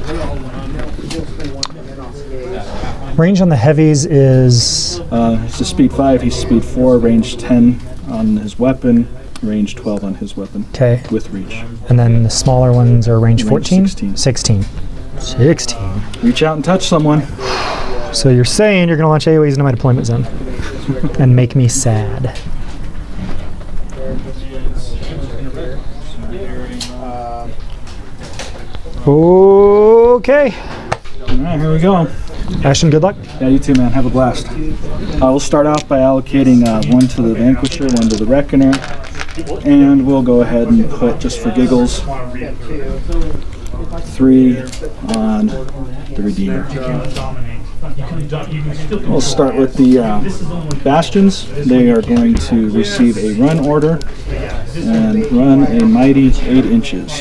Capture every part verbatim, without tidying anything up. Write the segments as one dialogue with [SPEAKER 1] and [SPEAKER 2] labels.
[SPEAKER 1] Range on the heavies is...
[SPEAKER 2] Uh, it's a speed five, he's speed four, range ten on his weapon, range twelve on his weapon.
[SPEAKER 1] Okay.
[SPEAKER 2] With reach.
[SPEAKER 1] And then the smaller ones are range, range fourteen?
[SPEAKER 2] sixteen.
[SPEAKER 1] sixteen. sixteen.
[SPEAKER 2] Reach out and touch someone.
[SPEAKER 1] So you're saying you're going to launch A O Es into my deployment zone and make me sad. Okay.
[SPEAKER 2] All right, here we go.
[SPEAKER 1] Ashton, good luck.
[SPEAKER 2] Yeah, you too, man. Have a blast. Uh, we'll start off by allocating uh, one to the Vanquisher, one to the Reckoner, and we'll go ahead and put, just for giggles, three on the Redeemer. We'll start with the uh, Bastions. They are going to receive a run order and run a mighty eight inches.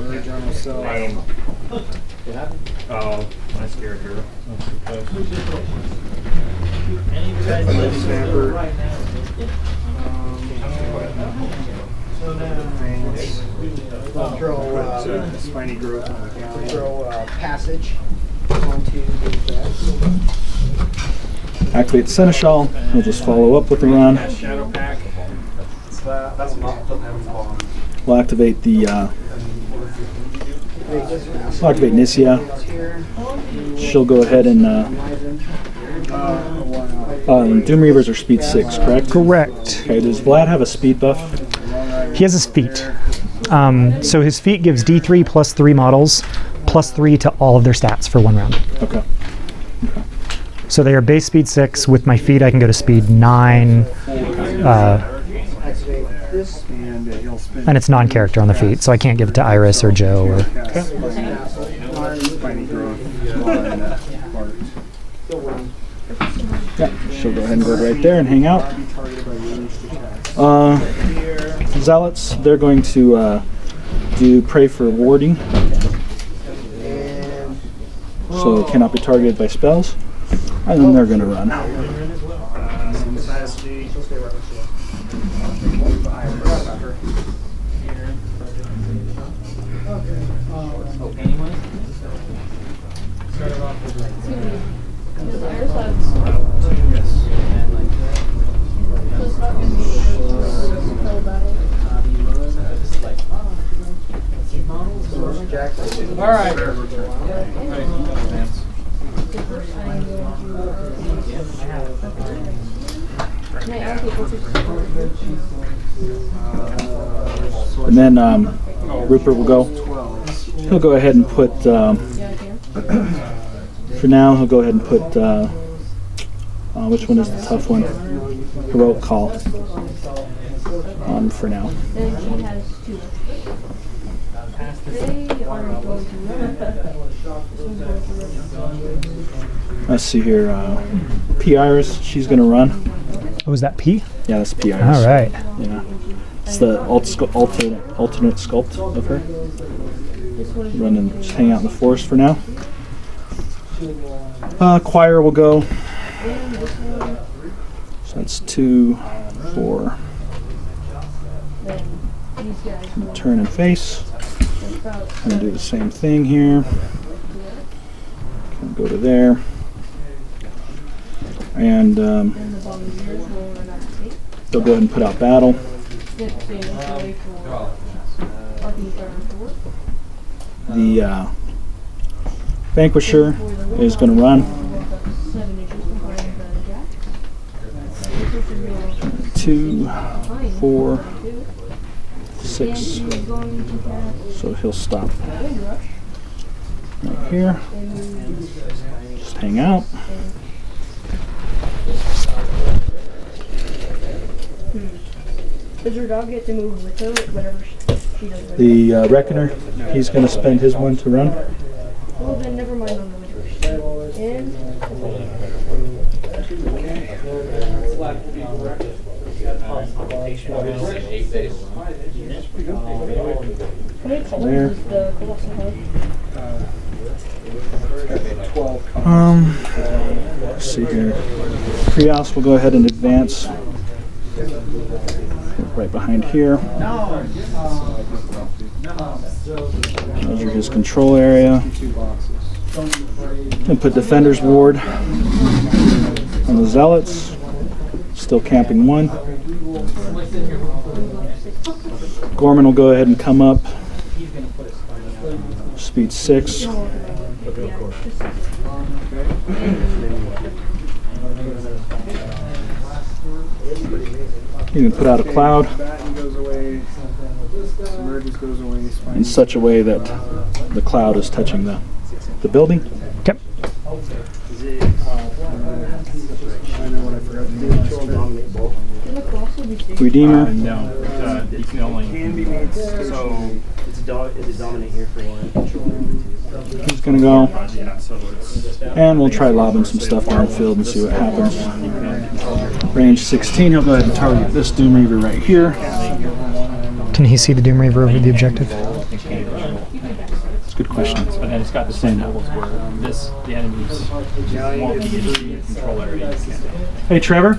[SPEAKER 3] Oh, I scared her.
[SPEAKER 4] I'll throw uh, spiny growth on the galleon. Throw uh, passage onto the
[SPEAKER 2] Activate the Seneschal. We'll just follow up with the run.
[SPEAKER 3] Shadow pack. That's
[SPEAKER 2] We'll activate the. Uh, we'll activate Nissia. She'll go ahead and. Uh, um, Doom Reavers are speed six, correct?
[SPEAKER 1] Correct.
[SPEAKER 2] Okay. Does Vlad have a speed buff?
[SPEAKER 1] He has his feet. Um, so his feet gives D three plus three models, plus three to all of their stats for one round.
[SPEAKER 2] Okay. Okay.
[SPEAKER 1] So they are base speed six. With my feet, I can go to speed nine. Uh, and it's non-character on the feet, so I can't give it to Iris or Joe. Or
[SPEAKER 2] yeah, she'll go ahead and go right there and hang out. Uh, Zealots, they're going to uh, do Pray for Warding. So it cannot be targeted by spells. And then they're going to run.
[SPEAKER 3] All right.
[SPEAKER 2] And then um, Rupert will go. He'll go ahead and put, um, for now, he'll go ahead and put, uh, uh, which one is the tough one? Heroic Call on for now. Let's see here. Uh, P. Iris, she's going to run.
[SPEAKER 1] Oh, is that P?
[SPEAKER 2] Yeah, that's P. Iris.
[SPEAKER 1] All right.
[SPEAKER 2] Yeah. It's the alt alternate, alternate sculpt of her. Run and just hang out in the forest for now. Uh, choir will go. So that's two, four. Turn and face. I'm going to do the same thing here. Go to there. And um, they'll go ahead and put out battle. The uh, Vanquisher is going to run. Two, four, six. So he'll stop right here. Just hang out.
[SPEAKER 5] Does your dog get to move with her whenever she does?
[SPEAKER 2] The uh, Reckoner, he's going to spend his one to run.
[SPEAKER 5] Well, then never mind on the winter. And
[SPEAKER 2] There.
[SPEAKER 5] the colossal
[SPEAKER 2] Um, let's see here. Krios will go ahead and advance right behind here. Those are his control area. And put Defender's Ward on the Zealots. Still camping one. Gorman will go ahead and come up. Speed six. You can put out a cloud in such a way that the cloud is touching the, the building.
[SPEAKER 1] Okay.
[SPEAKER 2] Redeemer.
[SPEAKER 3] No, uh, you can only.
[SPEAKER 4] Can be made so
[SPEAKER 6] It's a, do it's a dominate here for one, control for two.
[SPEAKER 2] He's gonna go.
[SPEAKER 3] Yeah, so it's.
[SPEAKER 2] And we'll try lobbing some stuff downfield and see what happens. Range sixteen, he'll go ahead and target this Doom Reaver right here.
[SPEAKER 1] Can he see the Doom Reaver over the objective?
[SPEAKER 2] It's a good question.
[SPEAKER 3] But then it's got the same rules where this, the enemies won't be in the control area. You can't.
[SPEAKER 2] Hey, Trevor.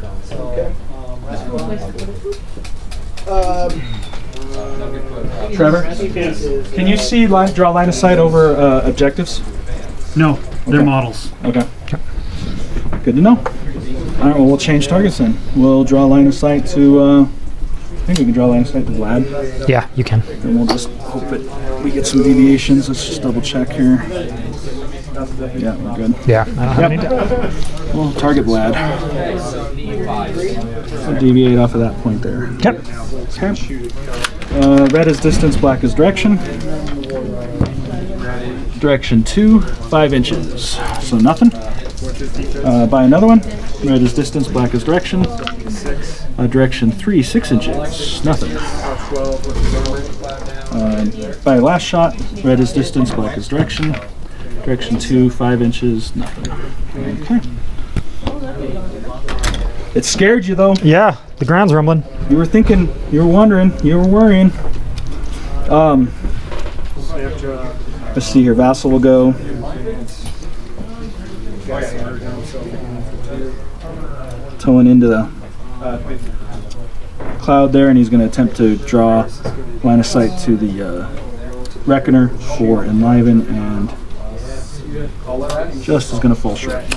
[SPEAKER 4] Um,
[SPEAKER 2] Trevor, can you see line, draw line of sight over uh, objectives?
[SPEAKER 7] No, they're
[SPEAKER 2] Okay.
[SPEAKER 7] models.
[SPEAKER 2] Okay. Good to know. All right, well, we'll change targets then. We'll draw line of sight to, uh, I think we can draw line of sight to Vlad.
[SPEAKER 1] Yeah, you can.
[SPEAKER 2] And we'll just hope that we get some deviations. Let's just double check here. Yeah, we're good.
[SPEAKER 1] Yeah, I don't have
[SPEAKER 2] Yep.
[SPEAKER 1] any doubt.
[SPEAKER 2] We'll target Vlad. We'll deviate off of that point there.
[SPEAKER 1] Yep.
[SPEAKER 2] Okay. Uh, red is distance, black is direction. Direction two, five inches. So nothing. Uh, buy another one. Red is distance, black is direction. Uh, direction three, six inches. Nothing. Uh, buy a last shot. Red is distance, black is direction. Direction two, five inches. Nothing. Okay. It scared you though.
[SPEAKER 1] Yeah, the ground's rumbling.
[SPEAKER 2] You were thinking, you were wondering, you were worrying. Um, let's see here. Vassal will go. Towing into the cloud there, and he's going to attempt to draw line of sight to the uh, Reckoner for Enliven, and just is going to fall short.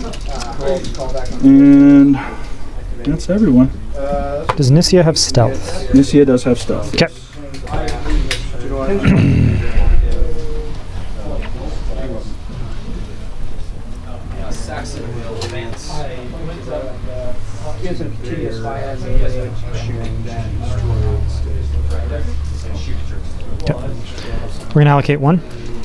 [SPEAKER 2] And that's everyone.
[SPEAKER 1] Does Nissia have stealth?
[SPEAKER 2] Nissia does have stealth.
[SPEAKER 1] Okay.
[SPEAKER 4] It's a continuous fire as a
[SPEAKER 1] We're going to allocate one.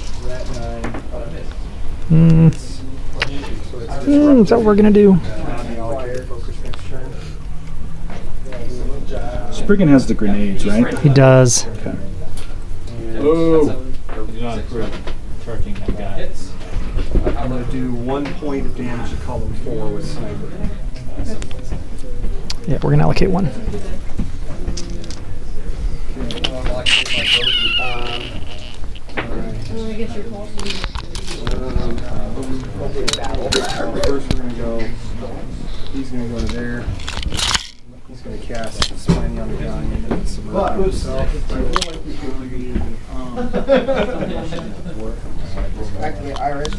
[SPEAKER 1] Mm. Mm, is that what we're going to do?
[SPEAKER 2] Spriggan has the grenades, right?
[SPEAKER 1] He does.
[SPEAKER 2] Okay.
[SPEAKER 3] Oh! Do not approve charging that guy.
[SPEAKER 6] I'm going to do one point of damage to column four with sniper.
[SPEAKER 1] Yeah, we're going to allocate one.
[SPEAKER 5] I guess your pulse is-
[SPEAKER 6] First we're going to go, he's going to go to there. He's going to cast Spiny on the guy and then submerge himself.
[SPEAKER 4] Activate Iris.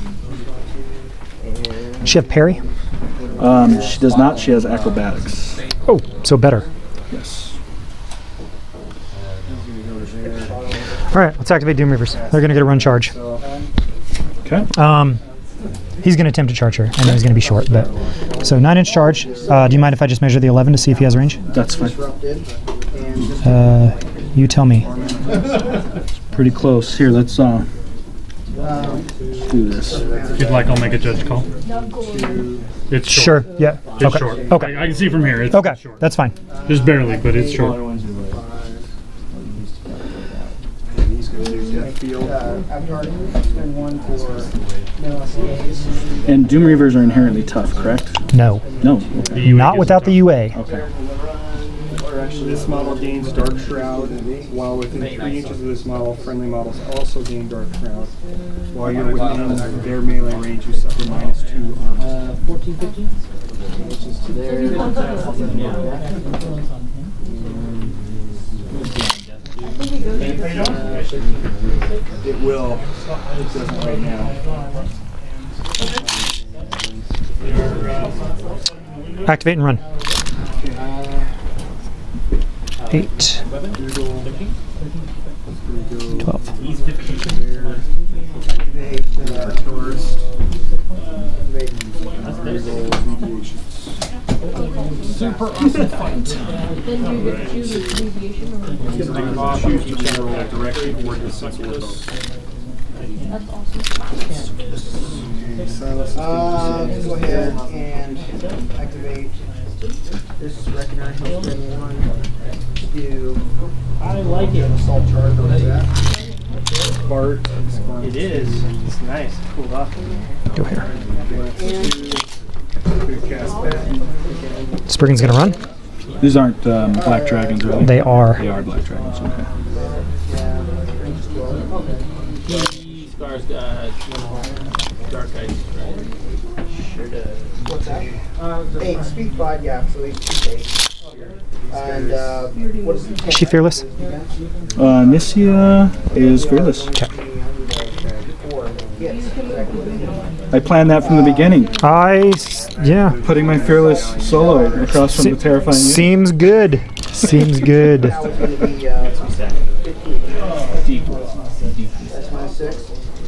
[SPEAKER 1] Does she have parry?
[SPEAKER 2] Um, she does not. She has acrobatics.
[SPEAKER 1] Oh, so better.
[SPEAKER 2] Yes.
[SPEAKER 1] All right, let's activate Doom Reavers. They're going to get a run charge.
[SPEAKER 2] Okay.
[SPEAKER 1] Um, he's going to attempt to charge her. I know he's going to be short, but so nine inch charge. Uh, do you mind if I just measure the eleven to see if he has range?
[SPEAKER 2] That's fine.
[SPEAKER 1] Uh, you tell me.
[SPEAKER 2] Pretty close. Here, let's uh, do this.
[SPEAKER 7] If you'd like, I'll make a judge call. It's short.
[SPEAKER 1] Sure. Yeah.
[SPEAKER 7] It's
[SPEAKER 1] Okay.
[SPEAKER 7] short.
[SPEAKER 1] Okay.
[SPEAKER 7] I, I can see from here. It's
[SPEAKER 1] Okay.
[SPEAKER 7] short.
[SPEAKER 1] That's fine.
[SPEAKER 7] Just barely, but it's short.
[SPEAKER 6] He's going to do Death Field.
[SPEAKER 4] Uh, after spend one for no S C As.
[SPEAKER 2] And Doom Reavers are inherently tough, correct?
[SPEAKER 1] No.
[SPEAKER 2] No.
[SPEAKER 7] The
[SPEAKER 2] Okay.
[SPEAKER 7] U A
[SPEAKER 1] Not
[SPEAKER 7] gives
[SPEAKER 1] without
[SPEAKER 7] it
[SPEAKER 1] the U A.
[SPEAKER 2] Okay.
[SPEAKER 6] This model gains Dark Shroud, while within three inches of this model, friendly models also gain Dark Shroud. While you're within their melee range, you suffer minus two armor.
[SPEAKER 4] Uh, fourteen, fifteen? Which is to there.
[SPEAKER 6] It will. It doesn't right now.
[SPEAKER 1] Activate and run. Eight. Twelve.
[SPEAKER 2] Super awesome fight.
[SPEAKER 5] Then you would choose a deviation or
[SPEAKER 2] Choose the general direction or distance or both.
[SPEAKER 5] that's awesome.
[SPEAKER 4] Uh, go ahead and activate this recognize he'll spend one. Do
[SPEAKER 3] I like it.
[SPEAKER 4] assault charge on that.
[SPEAKER 2] Bart.
[SPEAKER 3] It is. It's nice. Cool off.
[SPEAKER 1] Go here.
[SPEAKER 6] Good cast back.
[SPEAKER 1] Spriggan's gonna run.
[SPEAKER 2] These aren't um, black dragons, are they?
[SPEAKER 1] They are.
[SPEAKER 2] They are black dragons, okay.
[SPEAKER 3] He scars uh, dark ice, right? Sure does.
[SPEAKER 4] What's that? Eight, speed five, yeah, so eight, speed eight. And uh, what is the
[SPEAKER 1] Is she fearless?
[SPEAKER 2] Uh, Nissia is fearless. I planned that from the beginning.
[SPEAKER 1] I, s- yeah.
[SPEAKER 2] Putting my fearless solo across from
[SPEAKER 1] Se-
[SPEAKER 2] the terrifying unit.
[SPEAKER 1] Seems good. Seems good.
[SPEAKER 4] That was going to be uh, fifteen. That's minus six.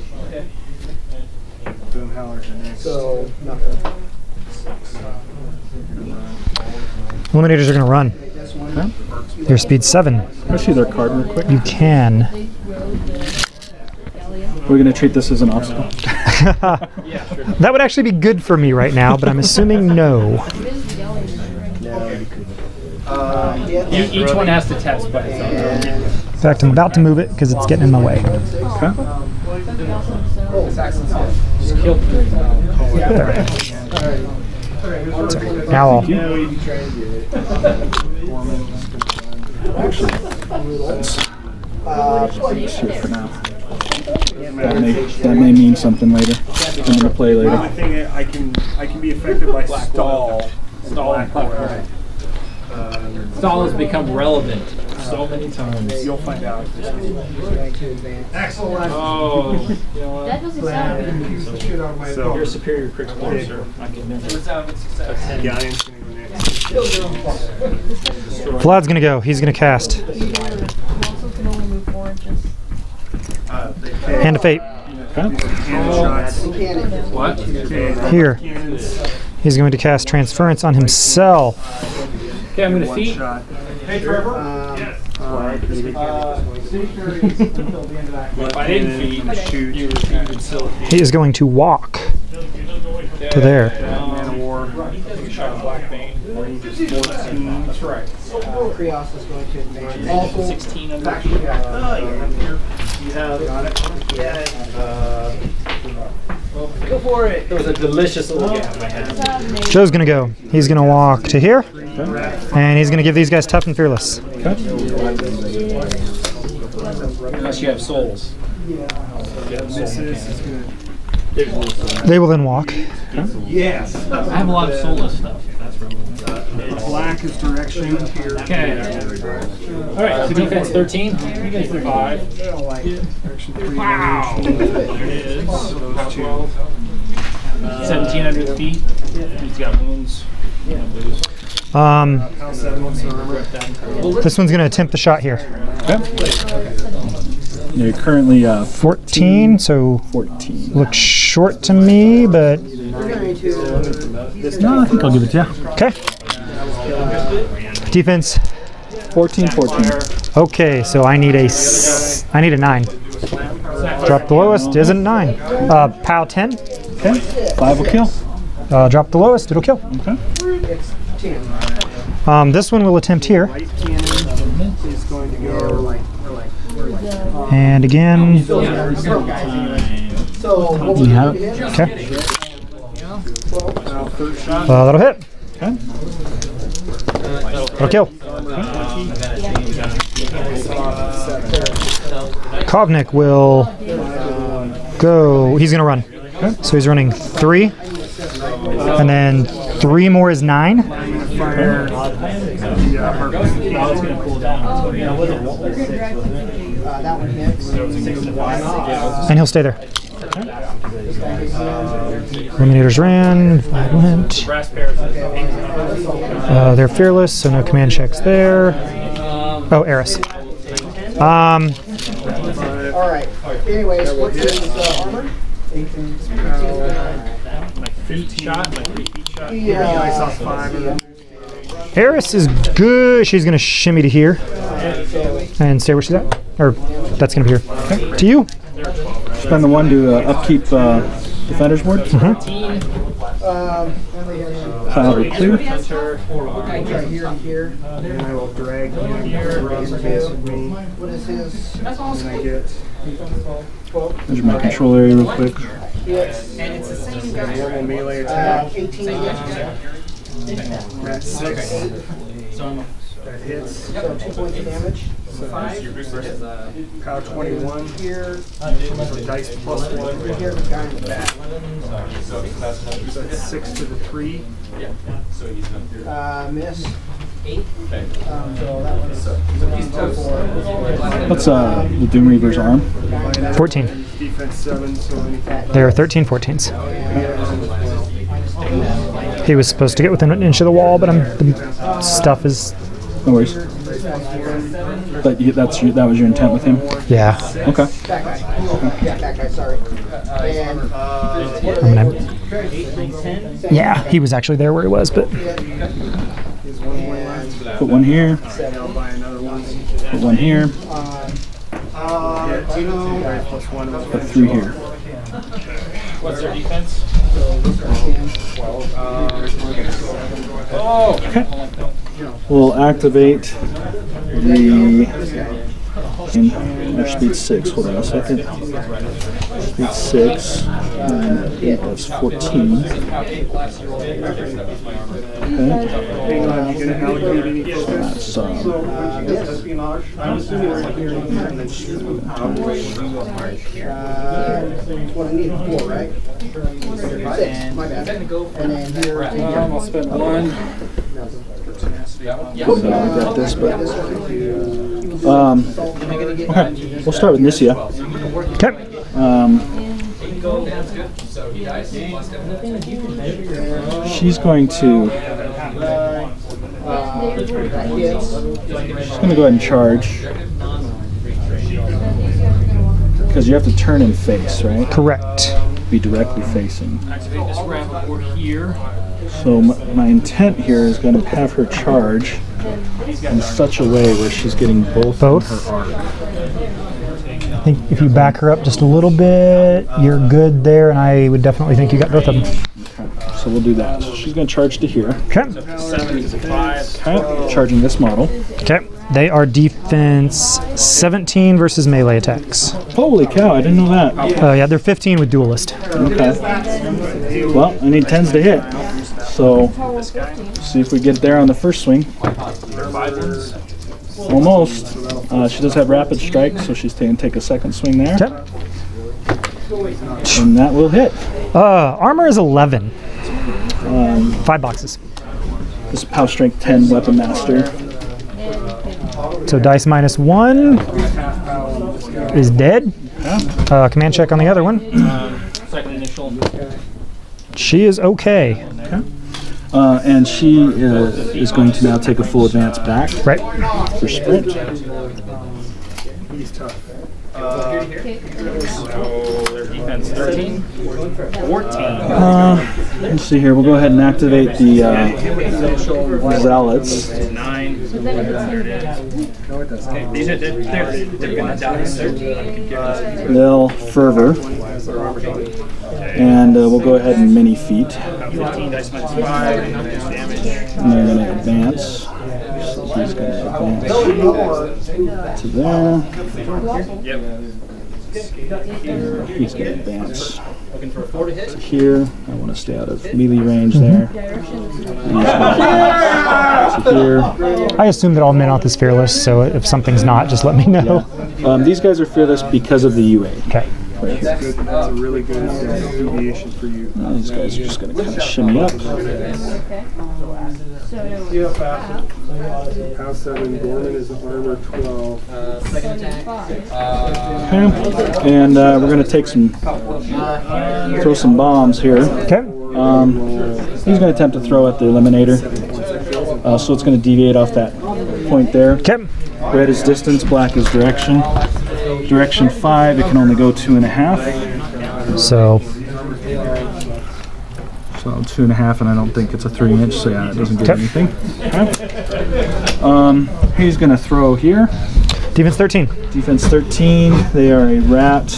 [SPEAKER 6] Boom howlers are next.
[SPEAKER 4] So, nothing.
[SPEAKER 1] Eliminators are gonna run.
[SPEAKER 4] This one.
[SPEAKER 2] Huh?
[SPEAKER 1] Your speed's seven.
[SPEAKER 2] Can I see their card real quick?
[SPEAKER 1] You can.
[SPEAKER 2] We're going to treat this as an obstacle.
[SPEAKER 1] That would actually be good for me right now, but I'm assuming no.
[SPEAKER 4] Uh, yeah.
[SPEAKER 3] You, each one has to test by its own.
[SPEAKER 4] And
[SPEAKER 1] In fact, I'm about to move it because it's getting in my way.
[SPEAKER 2] Okay.
[SPEAKER 3] Just kill.
[SPEAKER 1] There. Sorry. Now I'll.
[SPEAKER 4] uh,
[SPEAKER 2] Just here for now. That may, that may mean something later. I'm going to play
[SPEAKER 6] The
[SPEAKER 2] later.
[SPEAKER 6] only thing I I can I can be affected by stall.
[SPEAKER 3] Stall and
[SPEAKER 6] Black
[SPEAKER 3] puck,
[SPEAKER 6] oil.
[SPEAKER 3] right.
[SPEAKER 6] Um,
[SPEAKER 3] Stall has become relevant so many times.
[SPEAKER 6] You'll find out.
[SPEAKER 4] going to advance.
[SPEAKER 3] Oh,
[SPEAKER 5] That doesn't sound good.
[SPEAKER 6] So
[SPEAKER 3] you're a superior critical player, sir. I can never.
[SPEAKER 6] Galleon's gonna go next.
[SPEAKER 1] Vlad's gonna go. He's gonna cast.
[SPEAKER 5] Also can only move four inches.
[SPEAKER 1] Hand of Fate.
[SPEAKER 6] Cannon shots.
[SPEAKER 4] Cannon.
[SPEAKER 3] What?
[SPEAKER 6] Okay,
[SPEAKER 1] Here.
[SPEAKER 6] cannons.
[SPEAKER 1] He's going to cast Transference on himself.
[SPEAKER 3] Okay, I'm gonna
[SPEAKER 6] One
[SPEAKER 3] feed.
[SPEAKER 6] shot.
[SPEAKER 4] Um,
[SPEAKER 6] Uh,
[SPEAKER 3] If I didn't feed,
[SPEAKER 6] shoot.
[SPEAKER 3] you would, you would still feed.
[SPEAKER 1] He is going to walk to there.
[SPEAKER 6] Man of War.
[SPEAKER 3] Take a shot of Black Bane.
[SPEAKER 6] fourteen.
[SPEAKER 3] That's right.
[SPEAKER 4] Krios is going to advance. Also,
[SPEAKER 3] sixteen under.
[SPEAKER 4] uh, you have got it. Yeah. Uh,
[SPEAKER 3] Go for it. There was a delicious little gap I had.
[SPEAKER 1] Joe's going to go. He's going to walk to here. And he's going to give these guys Tough and Fearless.
[SPEAKER 3] Unless you have souls.
[SPEAKER 6] Misses. It's gonna.
[SPEAKER 1] They will then walk.
[SPEAKER 6] Yes.
[SPEAKER 3] I have a lot of soulless stuff. If that's relevant.
[SPEAKER 6] Black is direction.
[SPEAKER 3] Okay. All right. So defense thirteen. You guys are five.
[SPEAKER 6] Direction three.
[SPEAKER 3] Wow. There it is.
[SPEAKER 6] Those two.
[SPEAKER 3] seventeen under the feet. He's got wounds. Yeah, lose.
[SPEAKER 1] Um,
[SPEAKER 6] House seven. What's the armor?
[SPEAKER 1] this one's going to attempt the shot here.
[SPEAKER 2] You're currently uh,
[SPEAKER 1] fourteen, so
[SPEAKER 2] fourteen.
[SPEAKER 1] looks short to me, but
[SPEAKER 4] we're going to.
[SPEAKER 2] No, I think I'll give it to you.
[SPEAKER 1] okay. Defense.
[SPEAKER 2] fourteen, fourteen.
[SPEAKER 1] Okay, so I need a s- I need a nine. Drop the lowest isn't a nine. Uh, POW ten.
[SPEAKER 2] Okay. Five will kill.
[SPEAKER 1] Uh, drop the lowest, it'll kill.
[SPEAKER 2] Okay.
[SPEAKER 4] It's ten.
[SPEAKER 1] Um, this one will attempt here,
[SPEAKER 6] Right cannon is going to go.
[SPEAKER 1] and again.
[SPEAKER 4] So, what was
[SPEAKER 2] You
[SPEAKER 4] it?
[SPEAKER 2] have it.
[SPEAKER 1] Okay,
[SPEAKER 6] Uh, third shot.
[SPEAKER 1] uh, that'll hit.
[SPEAKER 2] Okay.
[SPEAKER 1] It'll kill. Kovnik will go. He's gonna run. So he's running three, and then three more is nine.
[SPEAKER 6] Fire. Yeah, perfect.
[SPEAKER 3] Now it's gonna cool down.
[SPEAKER 4] Uh, that one hits.
[SPEAKER 1] And he'll stay there. Eliminators ran. I went.
[SPEAKER 3] Brass pairs.
[SPEAKER 1] Uh, they're fearless, so no command checks there. Oh, Eris. Um,
[SPEAKER 4] All right. Anyways, what's his uh, armor?
[SPEAKER 3] My feet shot. My three feet shot.
[SPEAKER 4] Yeah.
[SPEAKER 6] I saw five of them.
[SPEAKER 1] Eris is good. She's gonna shimmy to here and stay where she's at. Or that's gonna be here. Okay. To you.
[SPEAKER 2] Spend the one to uh, upkeep uh, defender's board.
[SPEAKER 1] Mm-hmm.
[SPEAKER 4] Um,
[SPEAKER 2] Pile to clear.
[SPEAKER 4] right here and here.
[SPEAKER 6] And I will drag him around the base of me.
[SPEAKER 4] What is his?
[SPEAKER 6] And I get
[SPEAKER 2] Measure my control area real quick.
[SPEAKER 4] It's
[SPEAKER 6] normal melee
[SPEAKER 4] uh,
[SPEAKER 6] attack.
[SPEAKER 4] eighteen.
[SPEAKER 6] That's six. That hits.
[SPEAKER 4] So two points of damage.
[SPEAKER 6] Cow twenty-one.
[SPEAKER 4] Here,
[SPEAKER 6] So dice plus one.
[SPEAKER 4] here's the guy in the back.
[SPEAKER 6] So that's six to the three.
[SPEAKER 4] Uh, miss. Um, so that one's uh, four.
[SPEAKER 2] What's uh, the Doom Reaver's arm?
[SPEAKER 1] fourteen.
[SPEAKER 6] Defense seven. So anything.
[SPEAKER 1] There are thirteen fourteens. He was supposed to get within an inch of the wall, but I'm, the stuff is.
[SPEAKER 2] No worries. But you, that's your, that was your intent with him?
[SPEAKER 1] Yeah.
[SPEAKER 2] Okay.
[SPEAKER 4] That guy. Yeah, that guy, sorry. And
[SPEAKER 1] I'm gonna, yeah, he was actually there where he was, but.
[SPEAKER 2] Put one here.
[SPEAKER 6] I'll buy another one.
[SPEAKER 2] Put one here.
[SPEAKER 6] Uh, you know, dice plus one.
[SPEAKER 2] Put three here.
[SPEAKER 3] What's their defense?
[SPEAKER 2] We'll activate the. In, their speed six. Hold on a second. Speed six. Nine, eight, that's fourteen. Okay.
[SPEAKER 6] Hang on, you gonna allocate any focus?
[SPEAKER 2] That's um,
[SPEAKER 6] Espionage. I'm assuming we're in here and then shoot.
[SPEAKER 4] uh, what I need, four, right? Six, my bad. And then here,
[SPEAKER 2] Um, I'll spend one. So I got this, but um, okay. We'll start with Nissia.
[SPEAKER 1] Okay.
[SPEAKER 2] Um, she's going to. She's going to go ahead and charge because you have to turn and face, right?
[SPEAKER 1] Correct.
[SPEAKER 2] Be directly facing.
[SPEAKER 3] Activate this ramp over here.
[SPEAKER 2] So my, my intent here is going to have her charge in such a way where she's getting both,
[SPEAKER 1] Both?
[SPEAKER 2] in her arc.
[SPEAKER 1] I think if you back her up just a little bit, you're good there, and I would definitely think you got both of them.
[SPEAKER 2] Okay. So we'll do that. So she's going to charge to here.
[SPEAKER 1] Okay.
[SPEAKER 3] Seven is a five.
[SPEAKER 2] Okay. Charging this model.
[SPEAKER 1] Okay. They are defense seventeen versus melee attacks.
[SPEAKER 2] Holy cow! I didn't know that.
[SPEAKER 1] Oh yeah, they're fifteen with duelist.
[SPEAKER 2] Okay. Well, I need tens to hit. So see if we get there on the first swing. Almost. Uh, she does have rapid strike, so she's going to take a second swing there.
[SPEAKER 1] Okay.
[SPEAKER 2] And that will hit.
[SPEAKER 1] Uh, armor is eleven.
[SPEAKER 2] Um,
[SPEAKER 1] Five boxes.
[SPEAKER 2] this is Power Strength ten Weapon Master.
[SPEAKER 1] So dice minus one is dead. Uh, command check on the other one.
[SPEAKER 3] Second initial.
[SPEAKER 1] She is okay.
[SPEAKER 2] Okay. Uh, and she uh, is going to now take a full advance back
[SPEAKER 1] Right.
[SPEAKER 2] for sprint.
[SPEAKER 6] He's tough.
[SPEAKER 3] So their defense thirteen. fourteen.
[SPEAKER 2] Uh, let's see here. We'll go ahead and activate the uh, Zealots.
[SPEAKER 3] Nine. Okay, these are, they're, they're, they're gonna die. They're-
[SPEAKER 2] They'll fervor. And uh, we'll go ahead and mini feet.
[SPEAKER 3] fifteen dice minus five. Damage.
[SPEAKER 2] And they're going to advance. So he's going to advance to there.
[SPEAKER 3] Yep.
[SPEAKER 2] He's going to advance
[SPEAKER 3] Looking for a four to hit.
[SPEAKER 2] to here. I want to stay out of melee range there. And he's going to here.
[SPEAKER 1] I assume that all Minoth is fearless, so if something's not, just let me know.
[SPEAKER 2] Um, these guys are fearless because of the U A.
[SPEAKER 1] Okay.
[SPEAKER 2] Right here.
[SPEAKER 6] Good. That's a really good uh, deviation for you.
[SPEAKER 2] Now these guys are just going to kind of shimmy up.
[SPEAKER 5] So it
[SPEAKER 6] Yeah,
[SPEAKER 5] was
[SPEAKER 6] fast.
[SPEAKER 5] half.
[SPEAKER 6] House seven, Gorman is armor twelve.
[SPEAKER 5] seventy-five.
[SPEAKER 2] Okay. And uh, we're going to take some, throw some bombs here.
[SPEAKER 1] Okay.
[SPEAKER 2] Um, he's going to attempt to throw at the eliminator. Uh, so it's going to deviate off that point there.
[SPEAKER 1] Okay.
[SPEAKER 2] Red is distance, black is direction. Direction five, it can only go two and a half.
[SPEAKER 1] So
[SPEAKER 2] So two and a half, and I don't think it's a three inch, so yeah, it doesn't get
[SPEAKER 1] Okay.
[SPEAKER 2] anything. Okay. Um, he's going to throw here.
[SPEAKER 1] defense thirteen.
[SPEAKER 2] Defense thirteen, they are a rat.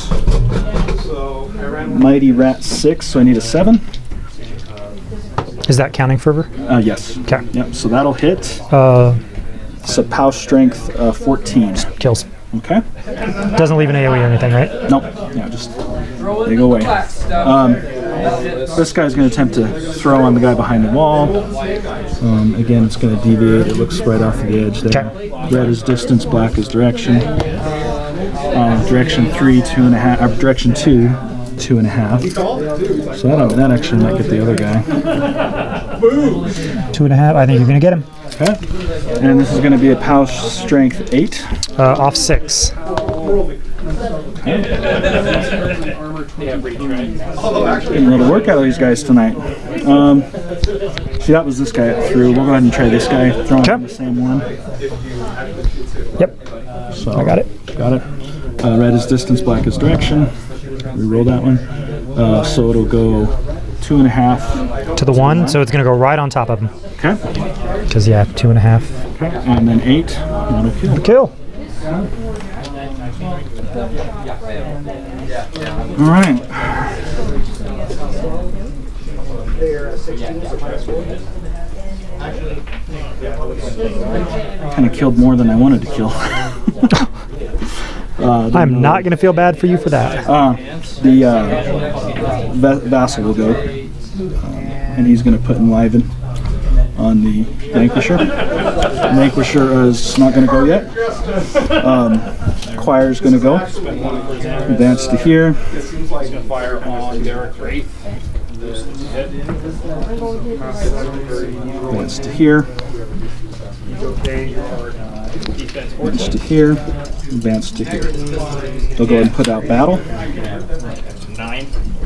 [SPEAKER 2] Mighty rat six, so I need a seven.
[SPEAKER 1] Is that counting fervor?
[SPEAKER 2] Uh, yes.
[SPEAKER 1] Okay.
[SPEAKER 2] Yep, so that'll hit.
[SPEAKER 1] Uh,
[SPEAKER 2] So pow strength uh, fourteen.
[SPEAKER 1] kills.
[SPEAKER 2] Okay.
[SPEAKER 1] Doesn't leave an AoE or anything, right?
[SPEAKER 2] Nope. Yeah, just they go away. Um, this guy's going to attempt to throw on the guy behind the wall. Um, again, it's going to deviate. It looks right off the edge there.
[SPEAKER 1] Okay.
[SPEAKER 2] Red is distance, black is direction. Uh, direction three, two and a half. Uh, direction two, two and a half. So that, that actually might get the other guy.
[SPEAKER 1] Two and a half. I think you're gonna get him.
[SPEAKER 2] Okay. And this is going to be a pow strength eight.
[SPEAKER 1] Uh, off six.
[SPEAKER 2] Getting a little work out of these guys tonight. Um, see, that was this guy that threw. We'll go ahead and try this guy. Throw him
[SPEAKER 1] Okay.
[SPEAKER 2] on the same one.
[SPEAKER 1] Yep.
[SPEAKER 2] So
[SPEAKER 1] I got it.
[SPEAKER 2] Got it. Uh, red is distance, black is direction. Reroll that one. Uh, so it'll go two and a half.
[SPEAKER 1] To the one, so it's gonna go right on top of him.
[SPEAKER 2] Okay.
[SPEAKER 1] Cause yeah, two and a half.
[SPEAKER 2] Okay. And then eight. That'll kill.
[SPEAKER 1] Kill.
[SPEAKER 2] All right. Kind of killed more than I wanted to kill. uh,
[SPEAKER 1] I'm not gonna feel bad for you for that.
[SPEAKER 2] Uh, the uh, Va- Vassal will go, um, and he's going to put Enliven on the Vanquisher. Vanquisher is not going to go yet. Um, Choir's going to go. Advance to here.
[SPEAKER 3] Fire on Derek Wraith.
[SPEAKER 2] Advance to here. Advance to here. Advance to here. They'll go ahead and put out battle.
[SPEAKER 3] Nine.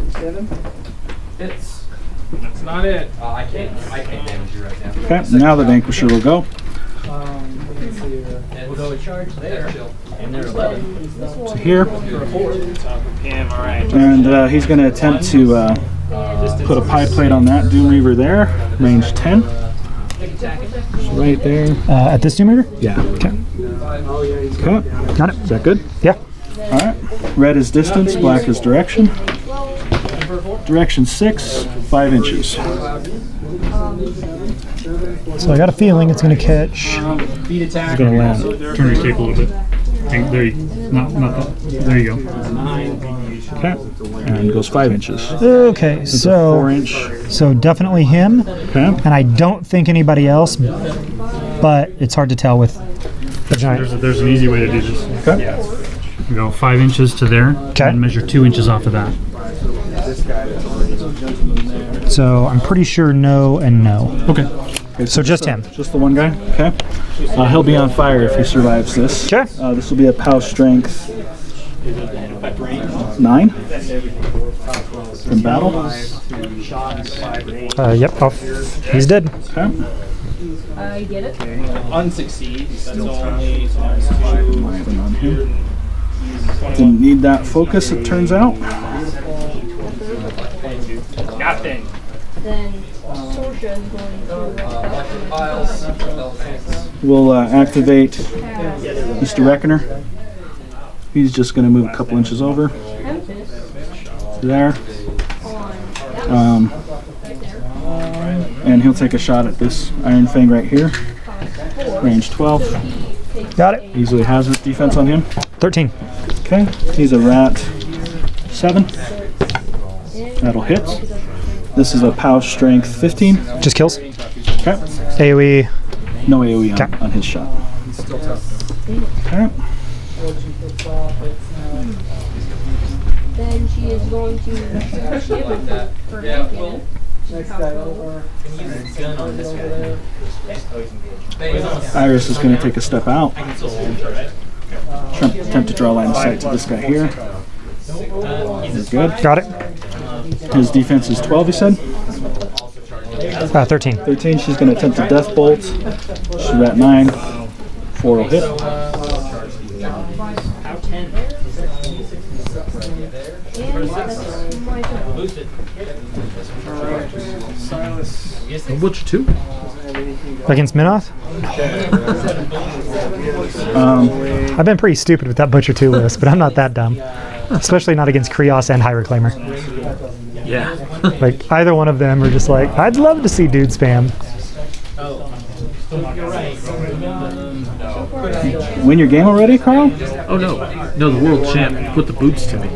[SPEAKER 3] It's. That's not it.
[SPEAKER 8] Uh, I can't. I can't damage you right now.
[SPEAKER 2] Okay, now the Vanquisher will go.
[SPEAKER 8] And we'll go charge there.
[SPEAKER 3] And they're eleven.
[SPEAKER 2] To here.
[SPEAKER 3] Him, all right.
[SPEAKER 2] And uh, he's going to attempt to uh, put a pie plate on that Doom Reaver there. Range ten. So right there.
[SPEAKER 1] Uh, at this Doom Reaver?
[SPEAKER 2] Yeah.
[SPEAKER 1] Okay.
[SPEAKER 2] Okay.
[SPEAKER 1] Got it.
[SPEAKER 2] Is that good?
[SPEAKER 1] Yeah.
[SPEAKER 2] All right. Red is distance, black is direction. Direction six, five inches.
[SPEAKER 1] So I got a feeling it's gonna catch.
[SPEAKER 3] Beat attack.
[SPEAKER 2] It's going to land.
[SPEAKER 7] Turn your cape a little bit. Hang- There you, not, not that. There you go.
[SPEAKER 2] Okay. And goes five inches.
[SPEAKER 1] Okay,
[SPEAKER 2] It's a four
[SPEAKER 1] so
[SPEAKER 2] inch.
[SPEAKER 1] so definitely him,
[SPEAKER 2] Okay.
[SPEAKER 1] and I don't think anybody else, but it's hard to tell with the
[SPEAKER 7] There's,
[SPEAKER 1] giant.
[SPEAKER 7] a, there's an easy way to do this.
[SPEAKER 2] Okay.
[SPEAKER 7] You go five inches to there,
[SPEAKER 1] Okay.
[SPEAKER 7] and measure two inches off of that.
[SPEAKER 1] So I'm pretty sure no and no.
[SPEAKER 7] Okay.
[SPEAKER 1] So just him.
[SPEAKER 2] Just the one guy? Okay. Uh, he'll be on fire if he survives this.
[SPEAKER 1] Okay.
[SPEAKER 2] Uh, this will be a pow strength nine from battle.
[SPEAKER 1] Uh, yep. Off. He's dead.
[SPEAKER 2] Okay.
[SPEAKER 5] I get it.
[SPEAKER 3] Unsucceed. That's only times two.
[SPEAKER 2] Put on him. Didn't need that focus, it turns out.
[SPEAKER 3] Nothing.
[SPEAKER 5] Then Sorsha is going to.
[SPEAKER 8] Piles.
[SPEAKER 2] We'll uh, activate Mister Reckoner. He's just going to move a couple inches over. There. Um, and he'll take a shot at this Iron Fang right here. Range twelve.
[SPEAKER 1] Got it.
[SPEAKER 2] Easily has it. Defense on him.
[SPEAKER 1] thirteen.
[SPEAKER 2] Okay. He's a rat seven. That'll hit. This is a pow strength fifteen.
[SPEAKER 1] Just kills.
[SPEAKER 2] Okay.
[SPEAKER 1] AoE.
[SPEAKER 2] No AoE on,
[SPEAKER 1] Okay.
[SPEAKER 2] on his shot. Okay.
[SPEAKER 5] Then she is going to shield her
[SPEAKER 8] Yeah,
[SPEAKER 5] cannon.
[SPEAKER 2] Iris is going to take a step out. Try- Attempt to draw a line of sight to this guy here. He's good.
[SPEAKER 1] Got it.
[SPEAKER 2] His defense is twelve, you said?
[SPEAKER 1] Uh, thirteen.
[SPEAKER 2] thirteen, she's going to attempt a death bolt. She's at nine. four will hit.
[SPEAKER 5] And that's my turn.
[SPEAKER 6] Silas.
[SPEAKER 7] What's your two?
[SPEAKER 1] Against Minoth?
[SPEAKER 2] Um,
[SPEAKER 1] I've been pretty stupid with that Butcher two list, but I'm not that dumb. Especially not against Krios and High Reclaimer.
[SPEAKER 7] Yeah.
[SPEAKER 1] Like, either one of them are just like, I'd love to see dude spam.
[SPEAKER 2] win your game already, Carl?
[SPEAKER 7] Oh no. No, the world champ put the boots to me.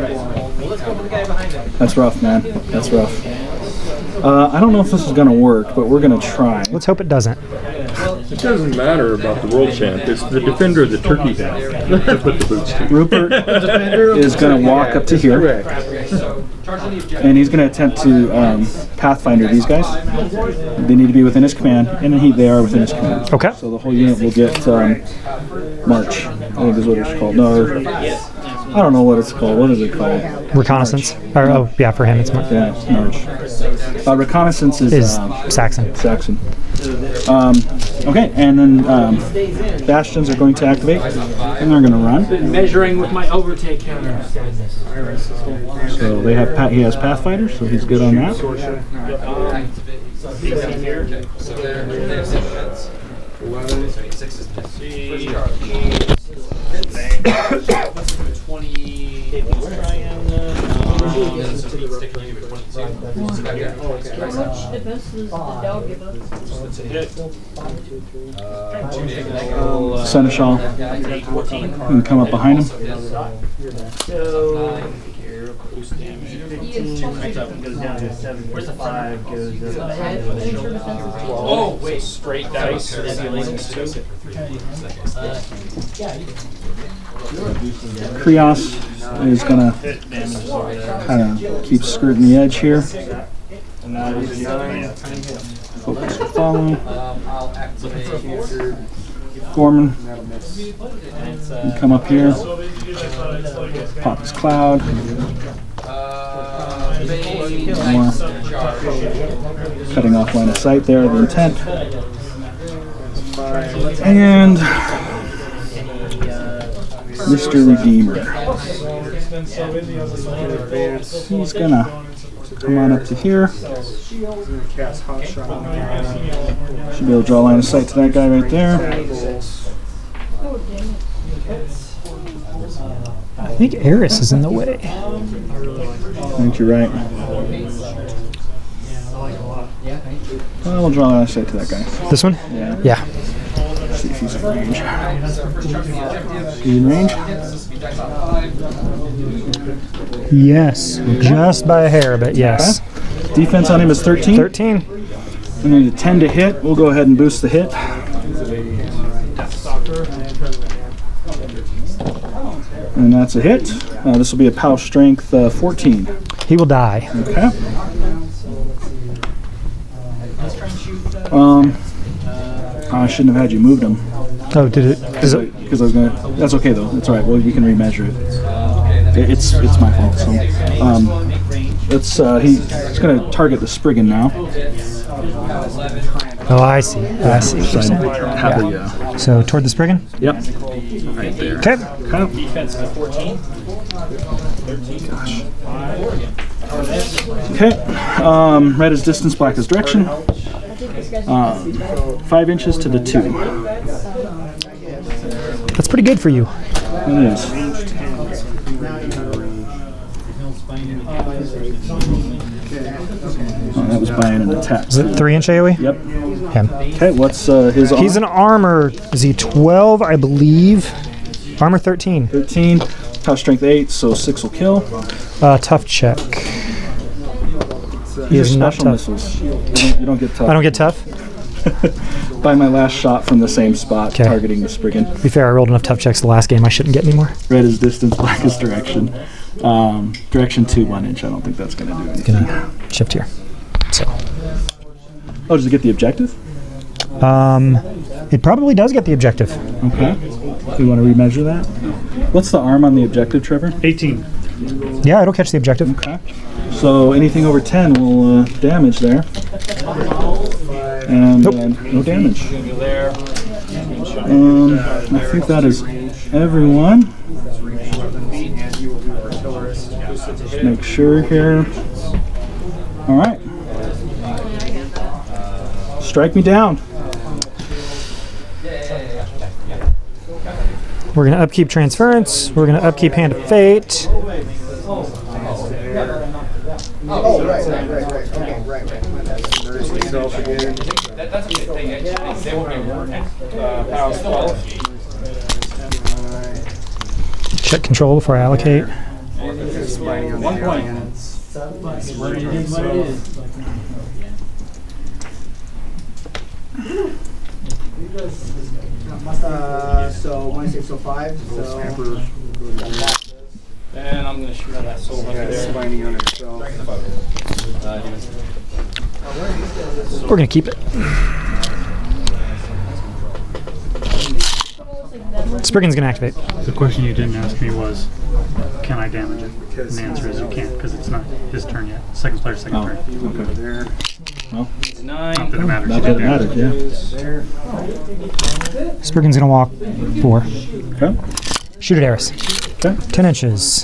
[SPEAKER 2] That's rough, man. That's rough. Uh, I don't know if this is going to work, but we're going to try.
[SPEAKER 1] Let's hope it doesn't.
[SPEAKER 9] It doesn't matter about the world champ. It's the defender of the turkey hat to put the boots to.
[SPEAKER 2] Rupert is going to walk up to here, and he's going to attempt to um, Pathfinder these guys. They need to be within his command, and he, they are within his command.
[SPEAKER 1] Okay.
[SPEAKER 2] So the whole unit will get um, March, I think is what it's called. No, I don't know what it's called. What is it called?
[SPEAKER 1] Reconnaissance. Or, oh, yeah, for him it's Mar-
[SPEAKER 2] Yeah, it's March. Uh, reconnaissance is,
[SPEAKER 1] is
[SPEAKER 2] um,
[SPEAKER 1] Saxon.
[SPEAKER 2] Saxon. Um, okay, and then um, Bastions are going to activate, and they're going to run.
[SPEAKER 3] Measuring with my overtake counter.
[SPEAKER 2] So they have Pat, he has Pathfinder, so he's good on that.
[SPEAKER 5] How much defense does the dog give us?
[SPEAKER 2] Seneschal can come up behind him.
[SPEAKER 3] Goes down to seventy-five, goes up. Oh, wait, straight dice.
[SPEAKER 2] Krios is going to kind of keep skirting the edge here. Focus will follow. Gorman can come up here. Pop his cloud. More. Cutting off line of sight there, the intent. And Mister Redeemer. He's gonna come on up to here. Should be able to draw a line of sight to that guy right there.
[SPEAKER 1] I think Eris is in the way.
[SPEAKER 2] I think you're right. Well, we'll draw a line of sight to that guy.
[SPEAKER 1] This one?
[SPEAKER 2] Yeah.
[SPEAKER 1] Yeah.
[SPEAKER 2] See if he's in range. Is he in range?
[SPEAKER 1] Yes. Just by a hair, but yes.
[SPEAKER 2] Okay. Defense on him is thirteen.
[SPEAKER 1] thirteen.
[SPEAKER 2] We need a ten to hit. We'll go ahead and boost the hit. And that's a hit. Uh, this will be a P O W strength uh, fourteen.
[SPEAKER 1] He will die.
[SPEAKER 2] Okay. Um, I shouldn't have had you moved him.
[SPEAKER 1] Oh, did it? Is it?
[SPEAKER 2] Because I was gonna. That's okay though. That's all right. Well, we can remeasure it. it it's it's my fault. So, um, it's uh, he, he's gonna target the Spriggan now.
[SPEAKER 1] Oh, I see. I see. what you're saying.
[SPEAKER 2] Have the, uh,
[SPEAKER 1] So toward the Spriggan?
[SPEAKER 2] Yep. Right there.
[SPEAKER 1] Okay.
[SPEAKER 2] Okay.
[SPEAKER 3] Defense of fourteen.
[SPEAKER 2] Gosh. Okay. Um, red is distance, black is direction. Um, five inches to the two.
[SPEAKER 1] That's pretty good for you.
[SPEAKER 2] It is. Oh, that was buying an attack.
[SPEAKER 1] Is it three inch AoE?
[SPEAKER 2] Yep.
[SPEAKER 1] Him.
[SPEAKER 2] Okay, what's uh, his armor?
[SPEAKER 1] He's an armor. Is he twelve, I believe? Armor thirteen.
[SPEAKER 2] thirteen. Tough strength eight, so six will kill.
[SPEAKER 1] Uh, tough check. He
[SPEAKER 2] These
[SPEAKER 1] is
[SPEAKER 2] are
[SPEAKER 1] not
[SPEAKER 2] special
[SPEAKER 1] tough.
[SPEAKER 2] missiles. You don't, you don't get tough.
[SPEAKER 1] I don't get tough.
[SPEAKER 2] By my last shot from the same spot,
[SPEAKER 1] Okay.
[SPEAKER 2] targeting the Spriggan.
[SPEAKER 1] To be fair, I rolled enough tough checks the last game. I shouldn't get any more.
[SPEAKER 2] Red is distance, black is direction. Um, direction two, one inch. I don't think that's going to do anything.
[SPEAKER 1] Gonna shift here. So,
[SPEAKER 2] Oh, does it get the objective?
[SPEAKER 1] um, it probably does get the objective.
[SPEAKER 2] Okay. Do you want to remeasure that? What's the arm on the objective, Trevor?
[SPEAKER 7] eighteen.
[SPEAKER 1] Yeah, it'll catch the objective.
[SPEAKER 2] Okay. So anything over ten will uh, damage there. And
[SPEAKER 1] Nope.
[SPEAKER 2] uh, no damage. Um, I think that is everyone. Just make sure here. All right. Strike me down.
[SPEAKER 1] We're going to upkeep transference. We're going to upkeep Hand of Fate.
[SPEAKER 4] Oh, right, right, right, right. Okay, right, right.
[SPEAKER 8] That, that's a good thing. They, they won't be working. Uh, power twelve.
[SPEAKER 1] Check control before I allocate.
[SPEAKER 6] One point.
[SPEAKER 4] Uh, so one six oh five. So
[SPEAKER 3] And I'm gonna shoot on that soul
[SPEAKER 6] Yeah, it's binding on itself.
[SPEAKER 1] We're going to keep it. Spriggan's going to activate.
[SPEAKER 7] The question you didn't ask me was, can I damage it? And the answer is you can't, because it's not his turn yet. Second player's second
[SPEAKER 2] Oh,
[SPEAKER 7] turn.
[SPEAKER 2] okay.
[SPEAKER 6] There.
[SPEAKER 2] Well,
[SPEAKER 7] Not that it matters.
[SPEAKER 2] not that it matters, yeah.
[SPEAKER 1] Spriggan's going to walk four.
[SPEAKER 2] Okay.
[SPEAKER 1] Shoot at Eris.
[SPEAKER 2] Okay.
[SPEAKER 1] ten inches.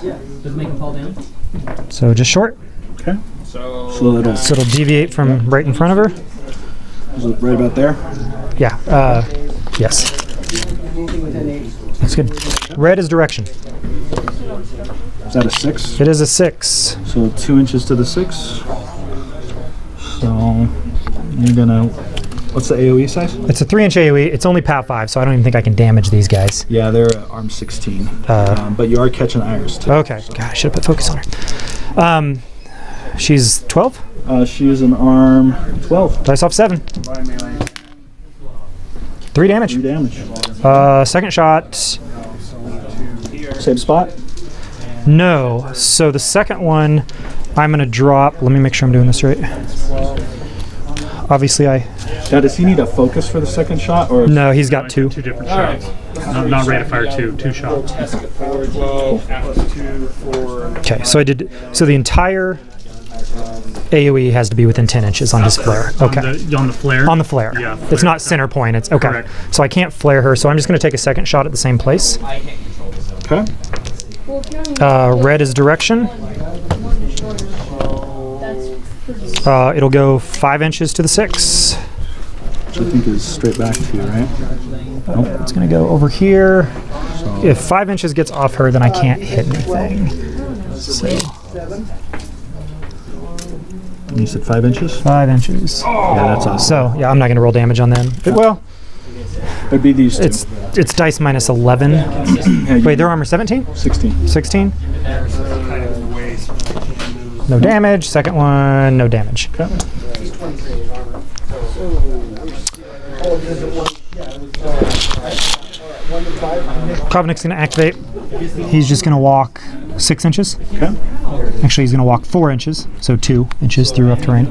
[SPEAKER 1] So just short.
[SPEAKER 2] Okay. So it'll,
[SPEAKER 1] So it'll deviate from right in front of her.
[SPEAKER 2] is it right about there?
[SPEAKER 1] Yeah. Uh, yes. That's good. Red is direction.
[SPEAKER 2] Is that a six?
[SPEAKER 1] It is a six.
[SPEAKER 2] So two inches to the six. So you're gonna. What's the A O E size?
[SPEAKER 1] It's a three inch A O E. It's only P O W five, so I don't even think I can damage these guys.
[SPEAKER 2] Yeah, they're uh, arm sixteen.
[SPEAKER 1] Uh,
[SPEAKER 2] um, but you are catching Iris too.
[SPEAKER 1] Okay. God, I should have put focus on her. Um, she's twelve.
[SPEAKER 2] Uh, she is an arm twelve.
[SPEAKER 1] Dice off seven.
[SPEAKER 6] Body melee.
[SPEAKER 1] Three damage.
[SPEAKER 2] Three damage.
[SPEAKER 1] Uh, second shot.
[SPEAKER 2] Same spot.
[SPEAKER 1] No. So the second one, I'm gonna drop. Let me make sure I'm doing this right. Obviously, I.
[SPEAKER 2] Now, does he need a focus for the second shot, or
[SPEAKER 1] No, he's got two.
[SPEAKER 7] Two different shots. Not, not rate of fire two, two shots.
[SPEAKER 6] twelve plus two, four.
[SPEAKER 1] Okay, so I did. So the entire A O E has to be within ten inches on his flare. Okay.
[SPEAKER 7] On the, on the flare?
[SPEAKER 1] On the flare.
[SPEAKER 7] Yeah.
[SPEAKER 1] It's not center point. It's okay.
[SPEAKER 7] Correct.
[SPEAKER 1] So I can't flare her. So I'm just going to take a second shot at the same place.
[SPEAKER 2] okay?
[SPEAKER 1] Uh, red is direction. Uh, it'll go five inches to the six.
[SPEAKER 2] Which I think is straight back to you, right?
[SPEAKER 1] Nope. It's going to go over here. If five inches gets off her, then I can't hit anything. So
[SPEAKER 2] You said five inches.
[SPEAKER 1] five inches.
[SPEAKER 2] Yeah, that's awesome.
[SPEAKER 1] So yeah, I'm not going to roll damage on them. It, well,
[SPEAKER 2] It'd be these two.
[SPEAKER 1] it's it's dice minus eleven.
[SPEAKER 2] Yeah, you-
[SPEAKER 1] Wait, their armor seventeen?
[SPEAKER 2] sixteen.
[SPEAKER 1] sixteen? No damage. Second one, no damage.
[SPEAKER 2] Okay.
[SPEAKER 1] Krovnik's going to activate. He's just going to walk six inches.
[SPEAKER 2] Okay.
[SPEAKER 1] Actually, he's going to walk four inches, so two inches through rough terrain.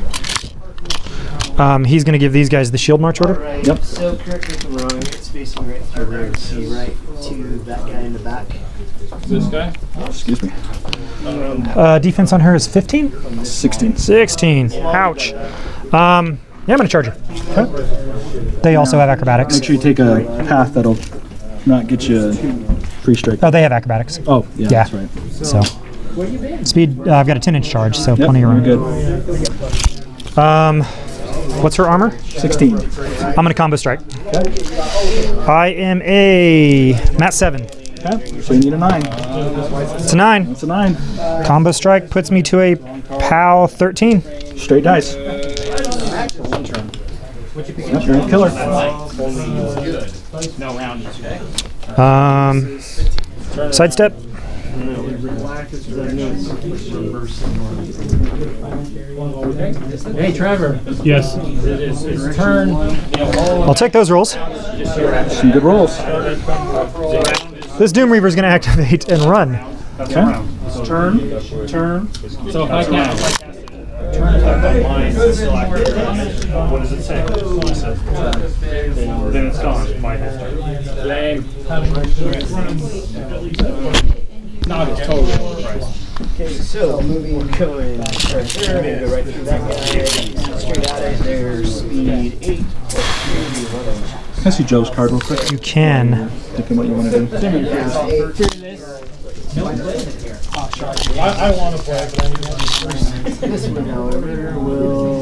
[SPEAKER 1] Um, he's going to give these guys the shield march order.
[SPEAKER 2] Yep.
[SPEAKER 4] So correct me if I'm wrong. It's facing right through there. See right to that guy in the back.
[SPEAKER 3] This guy?
[SPEAKER 2] Excuse me.
[SPEAKER 1] Uh, defense on her is fifteen?
[SPEAKER 2] sixteen.
[SPEAKER 1] sixteen. Ouch. Um, yeah, I'm going to charge her. They also have acrobatics.
[SPEAKER 2] Make sure you take a path that'll not get you free strike.
[SPEAKER 1] Oh, they have acrobatics.
[SPEAKER 2] Oh, yeah,
[SPEAKER 1] Yeah.
[SPEAKER 2] that's right.
[SPEAKER 1] So, speed, uh, I've got a ten inch charge, so
[SPEAKER 2] Yep,
[SPEAKER 1] plenty of room.
[SPEAKER 2] you're good.
[SPEAKER 1] Um, what's her armor?
[SPEAKER 2] sixteen.
[SPEAKER 1] I'm going to combo strike. I am a Mat seven.
[SPEAKER 2] Okay. So you need a nine.
[SPEAKER 1] It's a nine.
[SPEAKER 2] It's a nine.
[SPEAKER 1] Combo strike puts me to a P O W thirteen.
[SPEAKER 2] Straight dice. Yep, you're a killer.
[SPEAKER 3] No rounds.
[SPEAKER 1] Um, sidestep.
[SPEAKER 3] Hey, Trevor.
[SPEAKER 7] Yes.
[SPEAKER 3] It's, it's turn.
[SPEAKER 1] I'll take those rolls.
[SPEAKER 2] Some good rolls.
[SPEAKER 1] This Doom Reaver is going to activate and run.
[SPEAKER 2] Okay.
[SPEAKER 3] Turn. Turn. So if I cast, if I cast it, turn
[SPEAKER 7] Online, it's still active. What does it say? Then it's gone by history.
[SPEAKER 9] Lame.
[SPEAKER 6] Not as total overpriced.
[SPEAKER 4] Okay, so moving, going right there, I'm gonna go right through that guy, straight at it, there's speed eight.
[SPEAKER 2] Can I see Joe's card real quick?
[SPEAKER 1] You can.
[SPEAKER 2] Thinking what you want to do.
[SPEAKER 6] I, I want to play, but I need one first.
[SPEAKER 4] This one, however, will.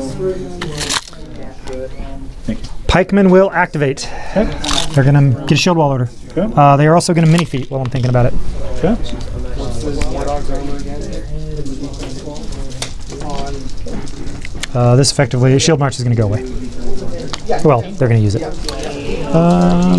[SPEAKER 2] Thank you.
[SPEAKER 1] Pikemen will activate. They're going to get a shield wall order.
[SPEAKER 2] Okay.
[SPEAKER 1] Uh, they are also going to mini feet while I'm thinking about it.
[SPEAKER 2] Okay.
[SPEAKER 1] Uh, this effectively, shield march is going to go away. Well, they're going to use it. Um,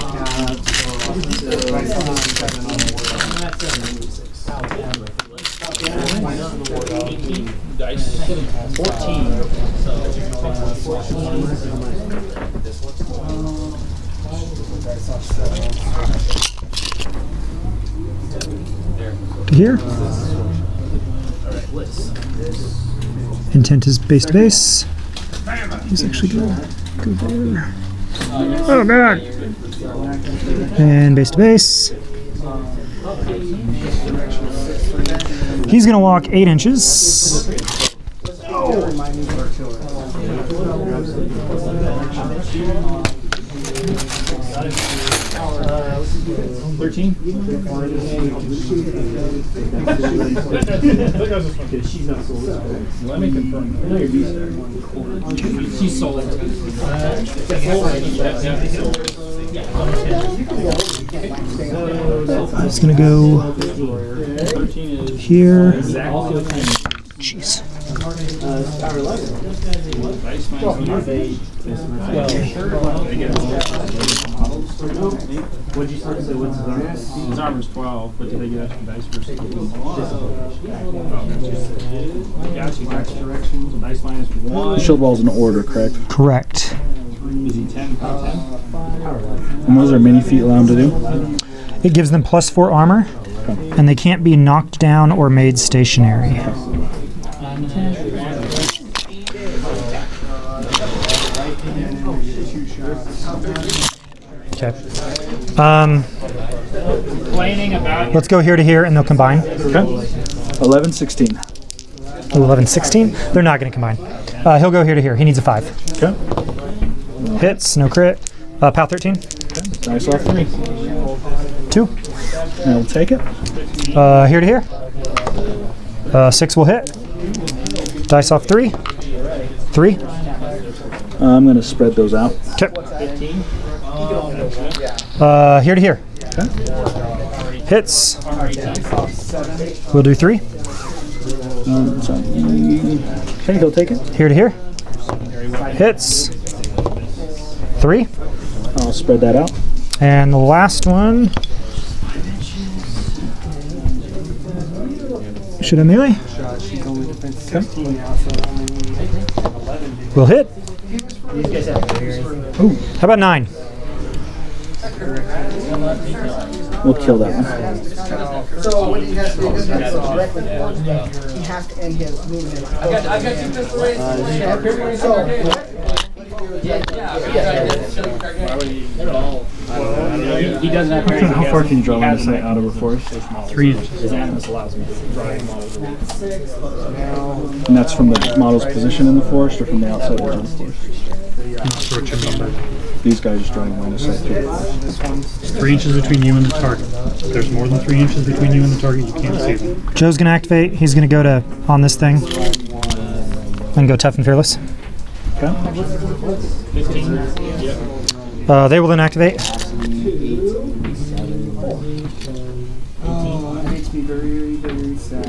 [SPEAKER 1] to here. Intent is base to base. He's actually going to go there. Oh, God! And base to base. He's going to walk eight inches.
[SPEAKER 6] thirteen? Let me confirm. She's sold.
[SPEAKER 1] He's going to go to here. Jeez.
[SPEAKER 6] What'd you say? What's his armor? His armor's twelve, but do they get extra dice for something? Gotcha, gotcha. Directions, dice minus one.
[SPEAKER 2] Shield wall's in order, correct?
[SPEAKER 1] Correct.
[SPEAKER 6] Is he ten? ten?
[SPEAKER 2] And what does our mini feet allow him to do?
[SPEAKER 1] It gives them plus four armor, and they can't be knocked down or made stationary. Okay. Um, let's go here to here, and they'll combine.
[SPEAKER 2] Okay. eleven, sixteen.
[SPEAKER 1] Ooh, eleven, sixteen. They're not going to combine. Uh, he'll go here to here. He needs a five.
[SPEAKER 2] Okay.
[SPEAKER 1] Hits, no crit. Uh, P O W thirteen.
[SPEAKER 2] Okay. Nice off three.
[SPEAKER 1] Two.
[SPEAKER 2] And we'll take it.
[SPEAKER 1] Uh, here to here. Uh, six will hit. Dice off three. Three.
[SPEAKER 2] Uh, I'm going to spread those out.
[SPEAKER 1] Okay. Uh, here to here.
[SPEAKER 2] Okay.
[SPEAKER 1] Hits. We'll do three.
[SPEAKER 2] Um, so, okay, he'll take it.
[SPEAKER 1] Here to here. Hits. Three.
[SPEAKER 2] I'll spread that out.
[SPEAKER 1] And the last one. Should I melee?
[SPEAKER 2] Okay.
[SPEAKER 1] We'll hit. Ooh. How about nine?
[SPEAKER 2] We'll kill that one.
[SPEAKER 4] So what he has to do is directly towards him. He has to end his movement. I got, I got two pistol rays.
[SPEAKER 6] He doesn't have to.
[SPEAKER 2] How far can you draw line of sight out of a forest?
[SPEAKER 7] Three inches.
[SPEAKER 6] His animus allows him to drive models.
[SPEAKER 2] And that's from the model's position in the forest or from the outside edge of the forest?
[SPEAKER 7] That's what you mean by that.
[SPEAKER 2] These guys just drawing line of sight through the forest.
[SPEAKER 7] It's three inches between you and the target. If there's more than three inches between you and the target, you can't see them.
[SPEAKER 1] Joe's going to activate. He's going to go to on this thing and go tough and fearless.
[SPEAKER 2] Okay.
[SPEAKER 1] Uh, they will then activate.
[SPEAKER 6] Oh, it makes me very, very sad.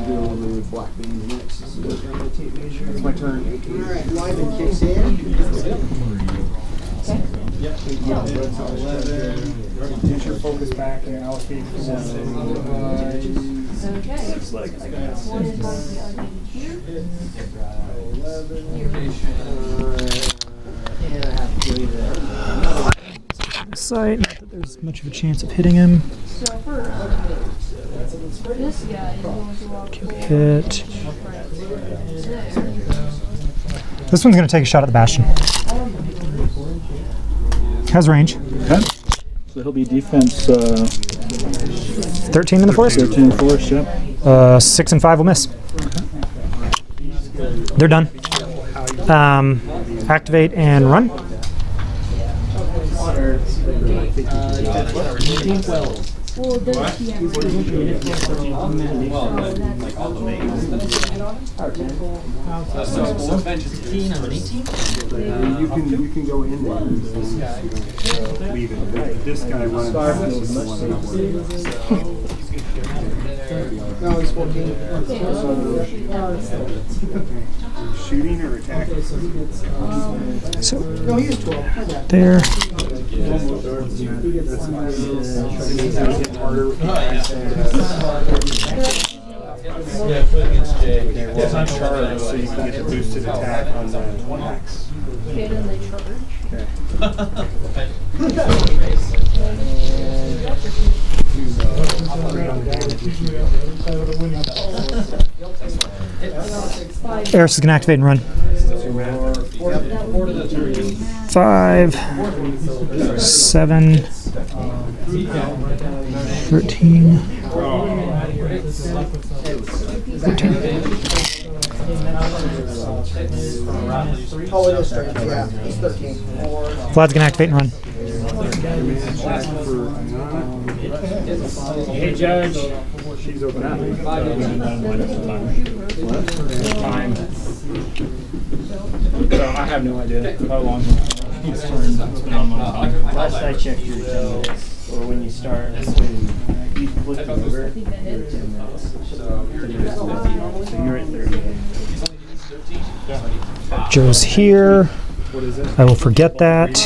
[SPEAKER 6] It's my turn.
[SPEAKER 4] Alright, Lyman kicks in.
[SPEAKER 6] Get your focus back and allocate for
[SPEAKER 1] Sight. Not that there's much of a chance of hitting him.
[SPEAKER 5] So for this guy is going to walk
[SPEAKER 1] Hit.
[SPEAKER 5] there.
[SPEAKER 1] This one's going to take a shot at the Bastion. Has range.
[SPEAKER 2] Okay. So he'll be defense uh,
[SPEAKER 1] thirteen in the forest.
[SPEAKER 2] thirteen in the forest, yep.
[SPEAKER 1] Uh, six and five will miss. They're done. Um, activate and run.
[SPEAKER 5] Well, does he have
[SPEAKER 6] You can you can go in there and leave it. This guy running back is the one that
[SPEAKER 4] No, he's fourteen.
[SPEAKER 6] shooting or attacking.
[SPEAKER 1] So
[SPEAKER 4] No, he is twelve. My bad.
[SPEAKER 1] there.
[SPEAKER 6] It's on charge, so you can get the boosted attack on the axe.
[SPEAKER 5] Okay, then they charge.
[SPEAKER 1] Eris is going to activate and run. Five, seven, thirteen, fourteen.
[SPEAKER 4] Oh, it is thirteen. Yeah, he's thirteen.
[SPEAKER 1] Vlad's going to activate and run.
[SPEAKER 3] Hey, Judge.
[SPEAKER 6] She's open.
[SPEAKER 3] Time. So I have no idea how long he's turned. It's been on my time. Last I checked, you're ten minutes. Or when you start, when you flip it over, you're ten minutes. So you're at thirty.
[SPEAKER 1] Joe's here. I will forget that.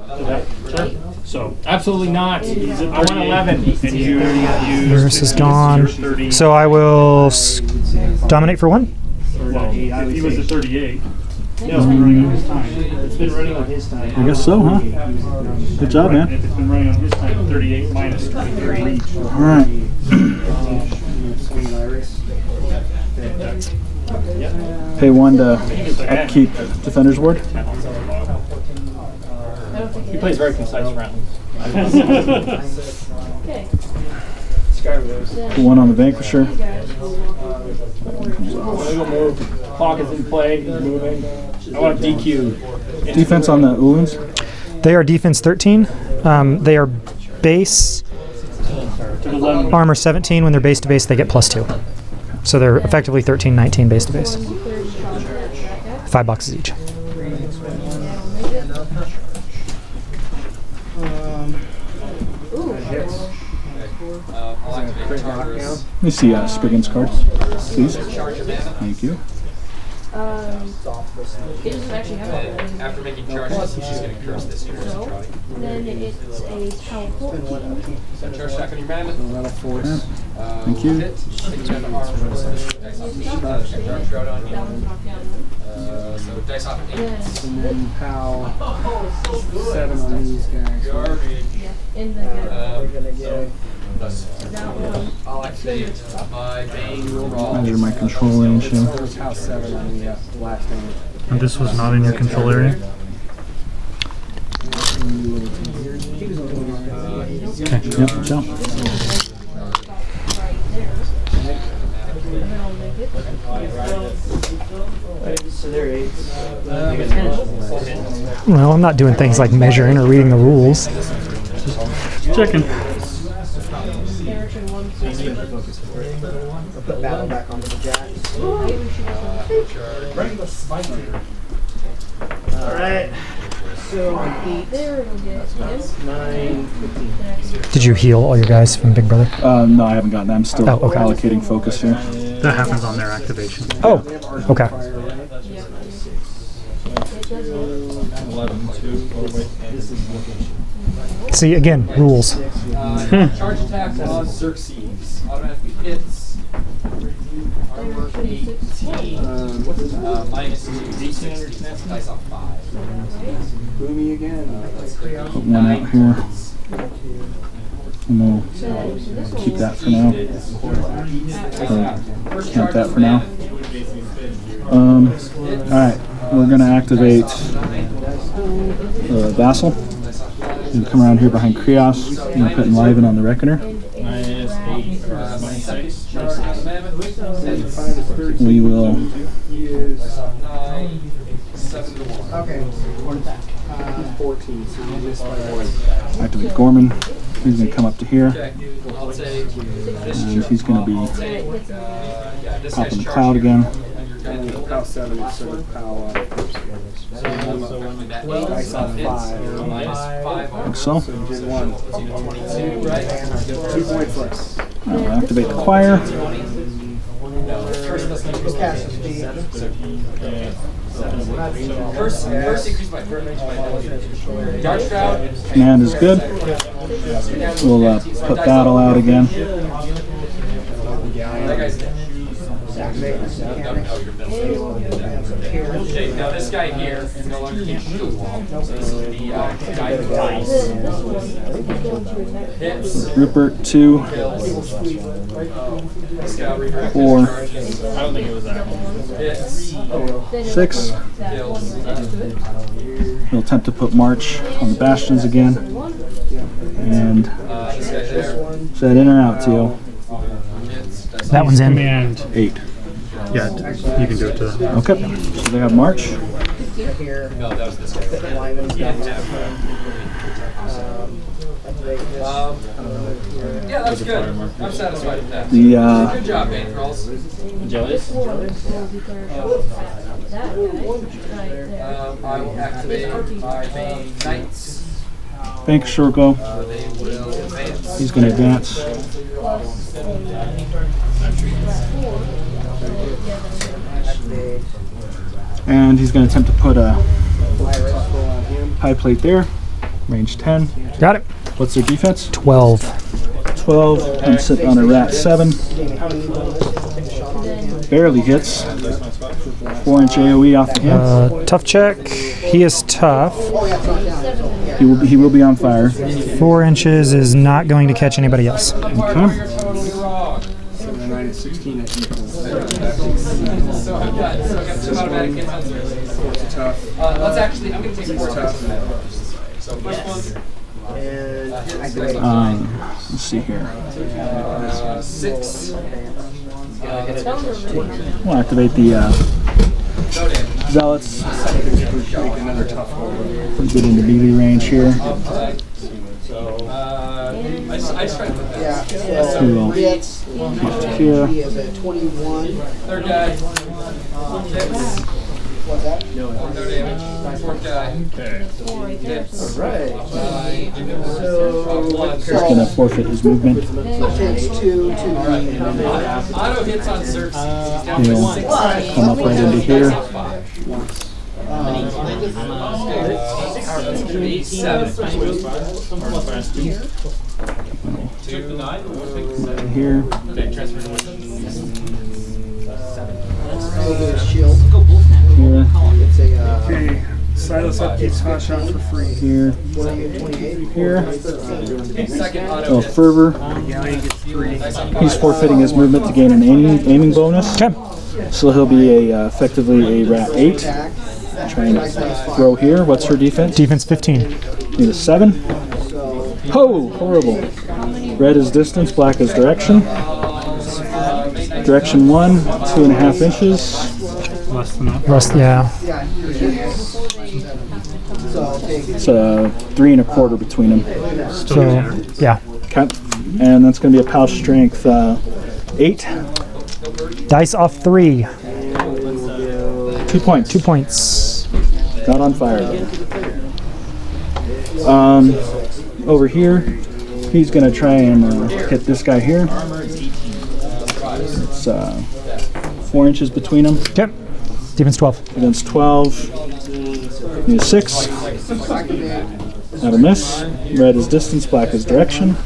[SPEAKER 3] So absolutely not. He's at I won eleven. And you
[SPEAKER 1] Eris is gone. So I will s dominate for one.
[SPEAKER 3] Well, he, he was at thirty-eight. No, it's been running on his time. It's been running on his time.
[SPEAKER 2] I guess so, huh? Good job, man.
[SPEAKER 3] If it's been running on his time, thirty-eight minus twenty-three.
[SPEAKER 2] All right. Pay one to upkeep Defender's Ward.
[SPEAKER 3] He plays very concise rounds.
[SPEAKER 5] Okay.
[SPEAKER 2] One on the Vanquisher.
[SPEAKER 3] Clock is in play. He's moving. I want D Q.
[SPEAKER 2] Defense on the Ulins.
[SPEAKER 1] They are defense thirteen. Um, they are base armor seventeen. When they're base to base, they get plus two. So they're effectively thirteen, nineteen base to base. Five boxes each.
[SPEAKER 2] Let me see uh, Spriggan's cards, please. Thank you.
[SPEAKER 5] Um, it doesn't actually have a
[SPEAKER 8] After making charges, she's going to curse this year.
[SPEAKER 5] So, then it's a power fourteen.
[SPEAKER 8] Charge attack on your man.
[SPEAKER 2] Yeah. Thank you.
[SPEAKER 8] Dark Shroud on you.
[SPEAKER 5] That one's knocked down.
[SPEAKER 8] Uh, so dice off eight.
[SPEAKER 5] Then,
[SPEAKER 6] And then pow seven on these guys.
[SPEAKER 8] Garbage.
[SPEAKER 5] yeah, in the
[SPEAKER 8] Um,
[SPEAKER 5] so
[SPEAKER 8] Thus,
[SPEAKER 5] that one.
[SPEAKER 8] I'll activate my main roll.
[SPEAKER 2] Measure my control range here.
[SPEAKER 6] Pow seven on the uh, last damage.
[SPEAKER 7] And this was not in your control area? Okay.
[SPEAKER 2] Yep, jump.
[SPEAKER 3] So they're eight.
[SPEAKER 1] Well, I'm not doing things like measuring or reading the rules.
[SPEAKER 7] Checking.
[SPEAKER 4] Put battle back onto the jacks.
[SPEAKER 3] Alright. So eight,
[SPEAKER 5] There it'll get yes.
[SPEAKER 3] nine, fifteen.
[SPEAKER 1] Did you heal all your guys from Big Brother?
[SPEAKER 2] Uh, no, I haven't gotten that. I'm still
[SPEAKER 1] Oh, okay.
[SPEAKER 2] allocating focus here.
[SPEAKER 7] That happens on their activation.
[SPEAKER 1] Oh, okay. See, again, rules.
[SPEAKER 8] Uh, charge attack on Xerxes. Automatically hits. Armor eighteen. Uh, minus two. D C dice off five.
[SPEAKER 6] Boomy again.
[SPEAKER 2] Put one out here. And we'll keep that for now. Or count that for now. Um, Alright, we're going to activate uh, Vassal. And come around here behind Krios. I'm going to put Enliven on the Reckoner. We will
[SPEAKER 4] Okay.
[SPEAKER 6] fourteen, so you missed by one.
[SPEAKER 2] activate Gorman. He's going to come up to here. And he's going to be popping the cloud again.
[SPEAKER 6] And POW seven instead of POW uh, dice off five.
[SPEAKER 2] Like so.
[SPEAKER 6] So you did one. Two points less.
[SPEAKER 2] I'll activate the choir.
[SPEAKER 4] Cast speed.
[SPEAKER 8] First, first increase my first Dark Shroud.
[SPEAKER 2] Command is good. We'll uh, put battle out again.
[SPEAKER 8] That guy's dead. Okay, now this guy here is no longer in shield wall. So this is the uh, guy who dies. Hits.
[SPEAKER 2] Rupert, two,
[SPEAKER 8] This guy redirect
[SPEAKER 2] four,
[SPEAKER 8] I don't think it was that one. Hits.
[SPEAKER 2] six.
[SPEAKER 8] Kills.
[SPEAKER 2] We'll attempt to put March on the bastions again. And
[SPEAKER 8] Uh, this guy there.
[SPEAKER 2] is that in or out, Teal?
[SPEAKER 8] Hits. That's
[SPEAKER 1] That one's in.
[SPEAKER 7] Command.
[SPEAKER 2] Eight.
[SPEAKER 7] Yeah, d- you can do it to them.
[SPEAKER 2] Okay. So they have March.
[SPEAKER 4] Here.
[SPEAKER 8] No, that was this guy.
[SPEAKER 4] Enliven's got one.
[SPEAKER 8] Um, yeah, that's good. I'm satisfied with that.
[SPEAKER 2] The uh,
[SPEAKER 8] Good job, Bane Trolls. Um, I will activate my main knights.
[SPEAKER 2] Vanquish will go.
[SPEAKER 8] Uh, they will advance.
[SPEAKER 2] He's going to advance. And he's going to attempt to put a high plate there. Range ten.
[SPEAKER 1] Got it.
[SPEAKER 2] What's their defense?
[SPEAKER 1] twelve.
[SPEAKER 2] twelve. And sit on a rat seven. Barely hits. four inch A O E off the him.
[SPEAKER 1] Uh, tough check. He is tough.
[SPEAKER 2] He will be, he will be on fire.
[SPEAKER 1] Four inches is not going to catch anybody else.
[SPEAKER 2] Okay.
[SPEAKER 6] seven, nine, sixteen at equal.
[SPEAKER 8] So I've got, so I've got two automatic hits on Xerxes.
[SPEAKER 6] It's tough.
[SPEAKER 8] Uh, let's actually, I'm going to take four
[SPEAKER 6] tough.
[SPEAKER 8] hits. So first one,
[SPEAKER 4] And
[SPEAKER 8] uh, hits
[SPEAKER 4] activate.
[SPEAKER 2] Um, let's see here.
[SPEAKER 8] uh, six. Uh, that's
[SPEAKER 2] We'll activate the uh,
[SPEAKER 8] no damage.
[SPEAKER 2] zealots.
[SPEAKER 6] Make another tough one.
[SPEAKER 2] Get into melee range here.
[SPEAKER 8] Uh, I just, I just tried to put that.
[SPEAKER 4] Yeah. So
[SPEAKER 2] We will
[SPEAKER 4] hits.
[SPEAKER 2] get here.
[SPEAKER 4] He is at twenty-one.
[SPEAKER 8] Third guy. Hits.
[SPEAKER 4] What's that?
[SPEAKER 8] No damage. Fourth guy. Hits.
[SPEAKER 4] Right.
[SPEAKER 8] Uh,
[SPEAKER 4] So
[SPEAKER 8] one.
[SPEAKER 2] He's going to forfeit his movement.
[SPEAKER 4] takes two to the.
[SPEAKER 8] Auto hits on Xerxes. He's down
[SPEAKER 2] He'll
[SPEAKER 8] to six.
[SPEAKER 2] come up right into here.
[SPEAKER 8] That's gonna be seven. Two.
[SPEAKER 2] Right here.
[SPEAKER 4] He'll get a shield.
[SPEAKER 2] Here.
[SPEAKER 4] It's a uh,
[SPEAKER 6] Okay, Silas upkeeps hot shot for free.
[SPEAKER 2] Here.
[SPEAKER 4] twenty-eight, twenty-eight.
[SPEAKER 2] Here.
[SPEAKER 8] Second auto
[SPEAKER 2] Oh,
[SPEAKER 8] hit.
[SPEAKER 2] fervor.
[SPEAKER 6] Galleon gets three.
[SPEAKER 2] He's forfeiting his movement to gain an aiming, aiming bonus.
[SPEAKER 1] Okay.
[SPEAKER 2] So he'll be a uh, effectively a rat eight. Trying to throw here. What's her defense?
[SPEAKER 1] Defense fifteen.
[SPEAKER 2] Need a seven. Oh, horrible. Red is distance, black is direction. Direction one, two and a half inches.
[SPEAKER 7] Less than that.
[SPEAKER 1] Rust, yeah.
[SPEAKER 4] So take
[SPEAKER 2] It's uh, three and a quarter between them.
[SPEAKER 1] So, yeah.
[SPEAKER 2] Okay. And that's going to be a POW strength uh, eight.
[SPEAKER 1] Dice off three.
[SPEAKER 2] Two points.
[SPEAKER 1] Two points.
[SPEAKER 2] Not on fire. Um, over here, he's going to try and uh, hit this guy here. It's uh, four inches between them.
[SPEAKER 1] Okay. Defense twelve.
[SPEAKER 2] Against twelve. Need a six. Not a miss. Red is distance, black is direction.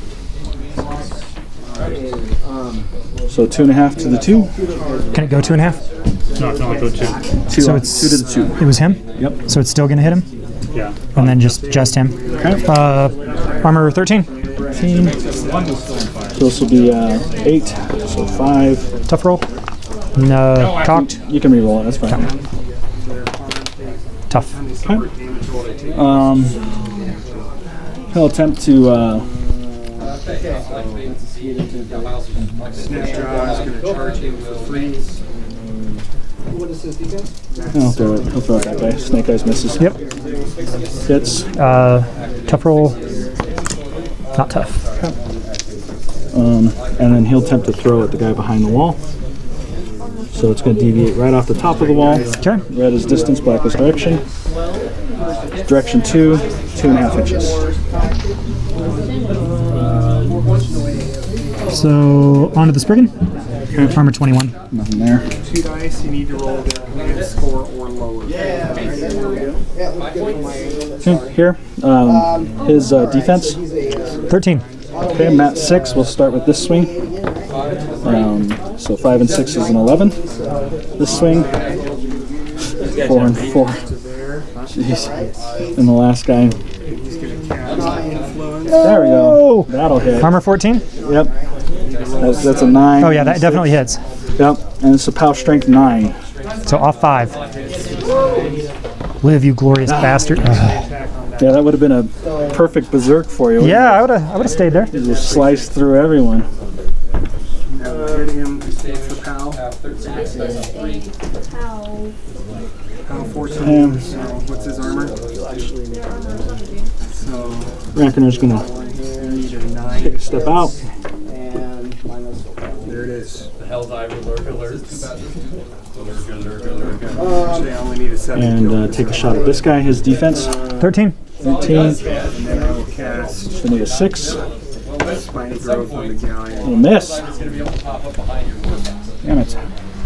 [SPEAKER 2] So two and a half to the two.
[SPEAKER 1] Can it go two and a half?
[SPEAKER 7] No, it's only go two.
[SPEAKER 2] Two,
[SPEAKER 1] So
[SPEAKER 2] uh,
[SPEAKER 1] it's
[SPEAKER 2] two to the two.
[SPEAKER 1] It was him.
[SPEAKER 2] Yep.
[SPEAKER 1] So it's still gonna hit him,
[SPEAKER 7] Yeah.
[SPEAKER 1] and then just just him.
[SPEAKER 2] Okay.
[SPEAKER 1] Uh, armor thirteen.
[SPEAKER 2] fifteen. So this will be uh, eight. So five.
[SPEAKER 1] Tough roll. No, cocked.
[SPEAKER 2] You can re-roll it. That's fine.
[SPEAKER 1] Tough.
[SPEAKER 2] Um, he'll attempt to. Uh,
[SPEAKER 6] Snapdragon is going to charge him for free.
[SPEAKER 4] What is his defense?
[SPEAKER 2] he'll throw it. He'll throw it that way. Snake Eyes misses.
[SPEAKER 1] Yep.
[SPEAKER 2] Hits.
[SPEAKER 1] Uh, tough roll. Not tough.
[SPEAKER 2] Um, and then he'll attempt to throw at the guy behind the wall. So it's going to deviate right off the top of the wall.
[SPEAKER 1] Okay.
[SPEAKER 2] Red is distance, black is direction. Direction two, two and a half inches.
[SPEAKER 1] So on to the Spriggan.
[SPEAKER 2] Okay.
[SPEAKER 1] Armor twenty-one.
[SPEAKER 2] Nothing there.
[SPEAKER 6] Two dice, you need to roll their command score or lower.
[SPEAKER 4] Yeah, right there we go. Yeah, looks good for my.
[SPEAKER 2] Okay, here. Um, his uh, defense.
[SPEAKER 1] thirteen.
[SPEAKER 2] Okay, mat six. We'll start with this swing. Um, so five and six is an eleven. This swing. Four and four. Jeez. And the last guy. There we go. That'll hit.
[SPEAKER 1] Armor fourteen?
[SPEAKER 2] Yep. That's, that's a nine.
[SPEAKER 1] Oh yeah, that definitely hits.
[SPEAKER 2] Yep. And it's a power strength nine.
[SPEAKER 1] So off five. Live, you glorious bastard.
[SPEAKER 2] Yeah, that would have been a perfect berserk for you.
[SPEAKER 1] Yeah, I would have I would have stayed there.
[SPEAKER 2] You just sliced through everyone.
[SPEAKER 6] Now hit him for POW.
[SPEAKER 5] How?
[SPEAKER 6] POW fourteen.
[SPEAKER 2] Um,
[SPEAKER 6] So what's his armor? So
[SPEAKER 2] Rankiner's gonna
[SPEAKER 6] need a nine.
[SPEAKER 2] take a step out.
[SPEAKER 4] And minus.
[SPEAKER 6] There it is.
[SPEAKER 8] The Hell's Eye alert alert.
[SPEAKER 6] Actually, I only need a seven.
[SPEAKER 2] And uh, take a shot at this guy, his defense.
[SPEAKER 1] thirteen.
[SPEAKER 2] thirteen.
[SPEAKER 6] And then I will cast
[SPEAKER 2] So need a six.
[SPEAKER 6] Spiny Growth on the galleon.
[SPEAKER 2] We'll miss.
[SPEAKER 8] It's gonna be able to pop up behind you.
[SPEAKER 2] Damn it.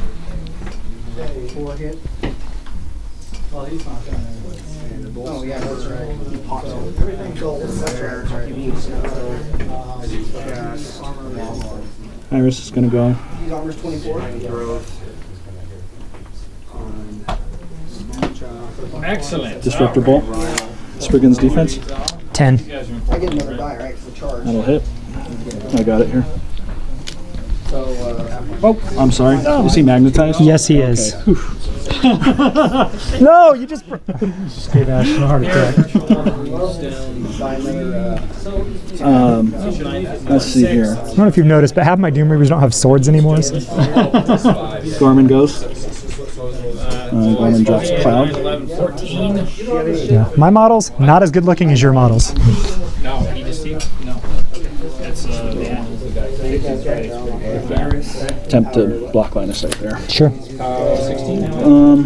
[SPEAKER 4] Four hit. Oh yeah, that's right. He pops it.
[SPEAKER 6] Cast
[SPEAKER 2] Iris is gonna go.
[SPEAKER 4] He's armor's twenty-four.
[SPEAKER 6] Growth on Smalljaw.
[SPEAKER 8] Excellent.
[SPEAKER 2] Disruptor Bolt. Spriggan's defense.
[SPEAKER 1] ten.
[SPEAKER 4] I get another die, right, for the charge.
[SPEAKER 2] That'll hit. I got it here.
[SPEAKER 4] So, uh,
[SPEAKER 2] Oh, I'm sorry. Is he magnetized?
[SPEAKER 1] Yes, he is. No, you just, just gave Ashton a heart attack.
[SPEAKER 4] buy another, uh,
[SPEAKER 2] Um, let's see here.
[SPEAKER 1] I don't know if you've noticed, but half my Doom Reavers don't have swords anymore. So.
[SPEAKER 2] Gorman goes. Uh, Gorman drops Cloud.
[SPEAKER 8] eleven, fourteen.
[SPEAKER 1] Yeah. My models, not as good looking as your models.
[SPEAKER 8] No, he just no. It's uh
[SPEAKER 2] Attempt to block line of sight there.
[SPEAKER 1] Sure.
[SPEAKER 2] Um,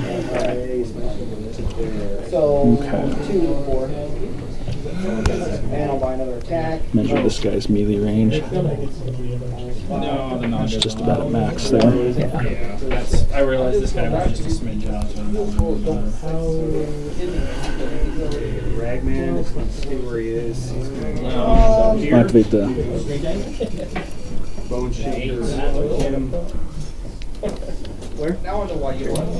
[SPEAKER 4] so,
[SPEAKER 2] okay.
[SPEAKER 4] two, four. And I'll buy another attack.
[SPEAKER 2] Measure this guy's melee range.
[SPEAKER 8] no, the non
[SPEAKER 2] It's just about at max there.
[SPEAKER 8] Yeah, that's. I realized this guy was just a smidge out.
[SPEAKER 6] Ragman, let's see where he is. He's going to
[SPEAKER 2] I'll activate the.
[SPEAKER 6] Bone Shaker. Him.
[SPEAKER 4] Where?
[SPEAKER 8] Now I know why you want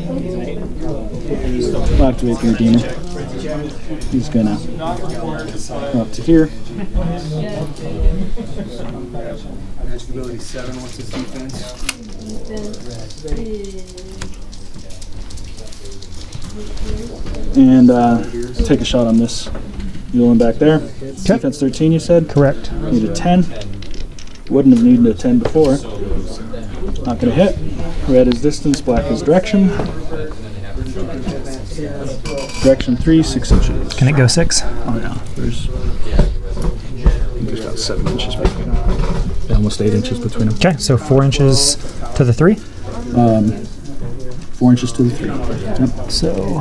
[SPEAKER 2] I'll activate the Redeemer. He's gonna go up to here.
[SPEAKER 6] Ability seven, what's his defense?
[SPEAKER 2] And uh, take a shot on this Yulin back there. Defense thirteen, you said?
[SPEAKER 1] Correct.
[SPEAKER 2] Need a ten. Wouldn't have needed a ten before. Not gonna hit. Red is distance, black is direction. Direction three, six inches.
[SPEAKER 1] Can it go six?
[SPEAKER 2] Oh yeah, there's, I think there's about seven inches between them. Almost eight inches between them.
[SPEAKER 1] Okay, so four inches to the three.
[SPEAKER 2] Um, four inches to the three. Yep.
[SPEAKER 1] So,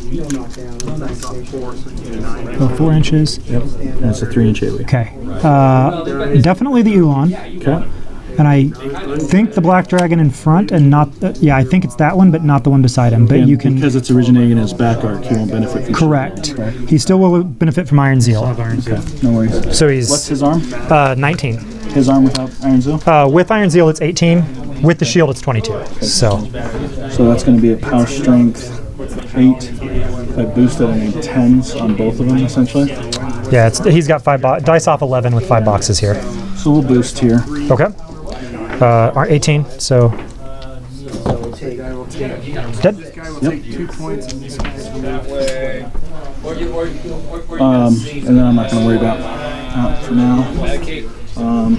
[SPEAKER 1] oh, four inches.
[SPEAKER 2] Yep. And it's a three inch AoE.
[SPEAKER 1] Okay. Uh, definitely the Ulan.
[SPEAKER 2] Okay.
[SPEAKER 1] And I think the Black Dragon in front, and not the, yeah, I think it's that one, but not the one beside him. But
[SPEAKER 2] And
[SPEAKER 1] you can
[SPEAKER 2] because it's originating in his back arc, he won't benefit from
[SPEAKER 1] correct. He still will benefit from Iron Zeal.
[SPEAKER 2] Okay, no worries.
[SPEAKER 1] So he's
[SPEAKER 2] What's his arm?
[SPEAKER 1] uh, nineteen.
[SPEAKER 2] His arm without Iron Zeal?
[SPEAKER 1] Uh, with Iron Zeal, it's eighteen. With the shield, it's twenty-two. So
[SPEAKER 2] So that's going to be a power strength eight. I boosted and made tens on both of them essentially.
[SPEAKER 1] yeah, it's, he's got five bo- dice off eleven with five boxes here.
[SPEAKER 2] So we'll boost here.
[SPEAKER 1] Okay. Uh, eighteen. So Dead.
[SPEAKER 6] This guy will
[SPEAKER 2] Yep.
[SPEAKER 6] take two points and this guy's
[SPEAKER 8] That way. Or you, or, or, or you
[SPEAKER 2] Um,
[SPEAKER 8] guys
[SPEAKER 2] and then I'm not going to worry about that for now.
[SPEAKER 8] medicate.
[SPEAKER 2] Um,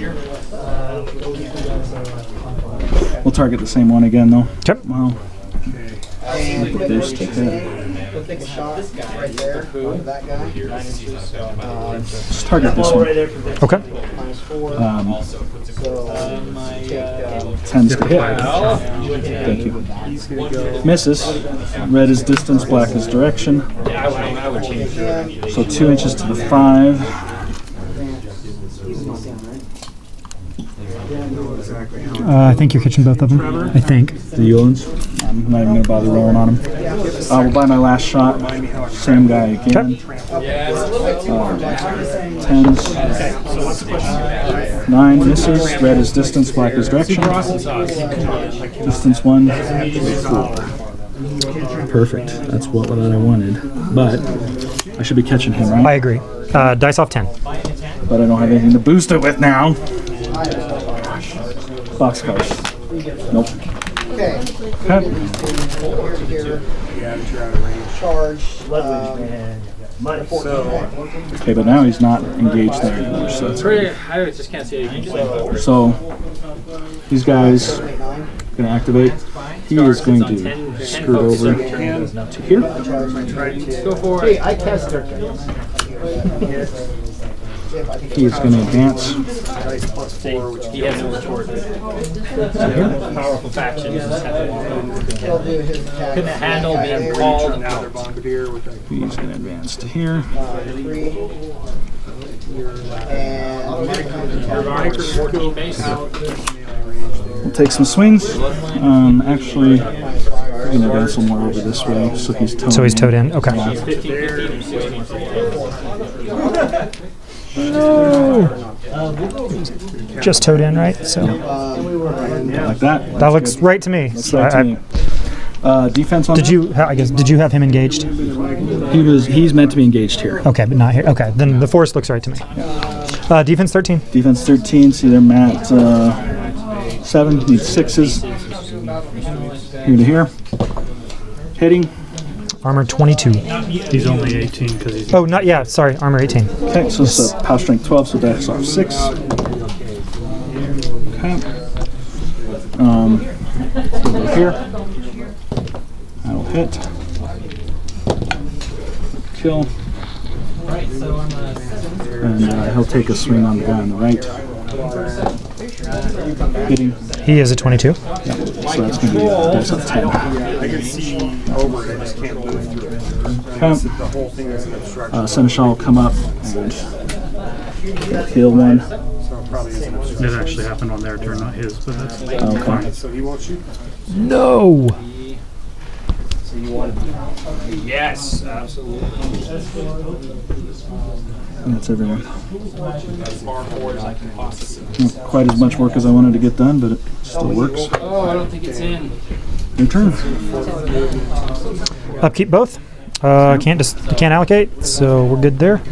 [SPEAKER 2] we'll target the same one again, though.
[SPEAKER 1] Yep.
[SPEAKER 2] Well,
[SPEAKER 4] And
[SPEAKER 2] put this to hit.
[SPEAKER 4] we'll take a shot right there onto that guy. Um,
[SPEAKER 2] Just target this one.
[SPEAKER 1] Okay.
[SPEAKER 4] minus four.
[SPEAKER 2] Um,
[SPEAKER 4] So take uh,
[SPEAKER 2] tens to hit. Thank you. Misses. Red is distance, black is direction. So two inches to the five.
[SPEAKER 1] Uh, I think you're catching both of them. I think.
[SPEAKER 2] The Yulins. I'm not even going to bother rolling on them. Uh, we'll buy my last shot. Same guy again. Uh, tens. Nine misses. Red is distance, black is direction. Distance one. Four. Perfect. That's what, what I wanted. But I should be catching him,
[SPEAKER 1] I
[SPEAKER 2] right?
[SPEAKER 1] agree. Uh, dice off ten.
[SPEAKER 2] But I don't have anything to boost it with now. Boxcars. Nope.
[SPEAKER 4] okay.
[SPEAKER 2] Okay.
[SPEAKER 4] Here, charge. Um,
[SPEAKER 2] Okay, but now he's not engaged there anymore, so that's
[SPEAKER 8] Pretty, I just can't see anything.
[SPEAKER 2] So these guys are going to activate. He is going to skirt over to here.
[SPEAKER 8] Go for it.
[SPEAKER 4] I cast her.
[SPEAKER 2] He is going to advance.
[SPEAKER 8] He has no retort. Powerful factions just have to
[SPEAKER 4] He'll do his attack.
[SPEAKER 8] couldn't handle being called
[SPEAKER 6] another
[SPEAKER 8] out.
[SPEAKER 6] bombardier with a
[SPEAKER 2] He's going to advance to here.
[SPEAKER 4] Uh, three. And
[SPEAKER 8] fourteen base.
[SPEAKER 2] We'll take some swings. Um, actually, we're going to advance a little more over this way, so he's towed
[SPEAKER 1] So he's towed in. Okay.
[SPEAKER 8] fifteen, fifteen, and sixteen, fifteen.
[SPEAKER 1] No. Just towed in, right? So
[SPEAKER 2] like that.
[SPEAKER 1] that looks right to me.
[SPEAKER 2] That's
[SPEAKER 1] So
[SPEAKER 2] right
[SPEAKER 1] I-
[SPEAKER 2] to me. Uh, defense on
[SPEAKER 1] Did
[SPEAKER 2] that?
[SPEAKER 1] you? ha- I guess. Did you have him engaged?
[SPEAKER 2] He was. He's meant to be engaged here.
[SPEAKER 1] Okay, but not here. Okay, then the force looks right to me. Uh, defense thirteen.
[SPEAKER 2] Defense thirteen. See their mat uh, seven. Needs sixes. Here to here. Hitting.
[SPEAKER 1] Armor twenty-two.
[SPEAKER 7] He's only eighteen because he's.
[SPEAKER 1] Oh, not yeah. Sorry, armor eighteen.
[SPEAKER 2] Okay, so it's a power strength twelve, so that's off six. Okay. Um, over here. That'll hit. Kill. And uh, he'll take a swing on the guy on the right. Hitting.
[SPEAKER 1] He is a twenty-two.
[SPEAKER 2] Yep. So that's going to be uh, there's a ten.
[SPEAKER 6] I can see over it, I just can't move through it.
[SPEAKER 2] Okay.
[SPEAKER 6] The whole thing is an obstruction.
[SPEAKER 2] Uh, Seneschal will come up and heal one.
[SPEAKER 6] So it probably is an obstruction.
[SPEAKER 7] It actually happened on their turn, not his, but that's
[SPEAKER 2] Okay.
[SPEAKER 6] So he won't shoot?
[SPEAKER 1] No.
[SPEAKER 8] Yes, absolutely.
[SPEAKER 2] And that's everyone.
[SPEAKER 8] As far forward as I can possibly.
[SPEAKER 2] Not quite as much work as I wanted to get done, but it still works.
[SPEAKER 8] Oh, I don't think it's in.
[SPEAKER 2] Your turn.
[SPEAKER 1] Upkeep both. Uh, can't just can't allocate, so we're good there.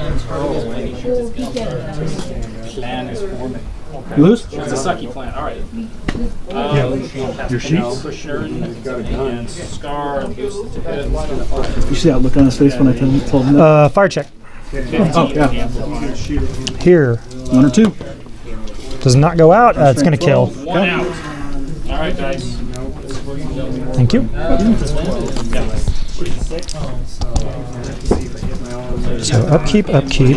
[SPEAKER 8] Plan is forming.
[SPEAKER 2] You lose?
[SPEAKER 8] It's a sucky plan. All right. Um,
[SPEAKER 7] your sheets.
[SPEAKER 8] Pusher and Scar and boost it to hit.
[SPEAKER 2] You see that look on his face when I told told him that?
[SPEAKER 1] Uh, fire check.
[SPEAKER 2] Oh, yeah.
[SPEAKER 1] Here.
[SPEAKER 2] One or two.
[SPEAKER 1] Does not go out. Uh, it's gonna kill.
[SPEAKER 8] One out. All right, guys.
[SPEAKER 1] Thank you. So upkeep, upkeep.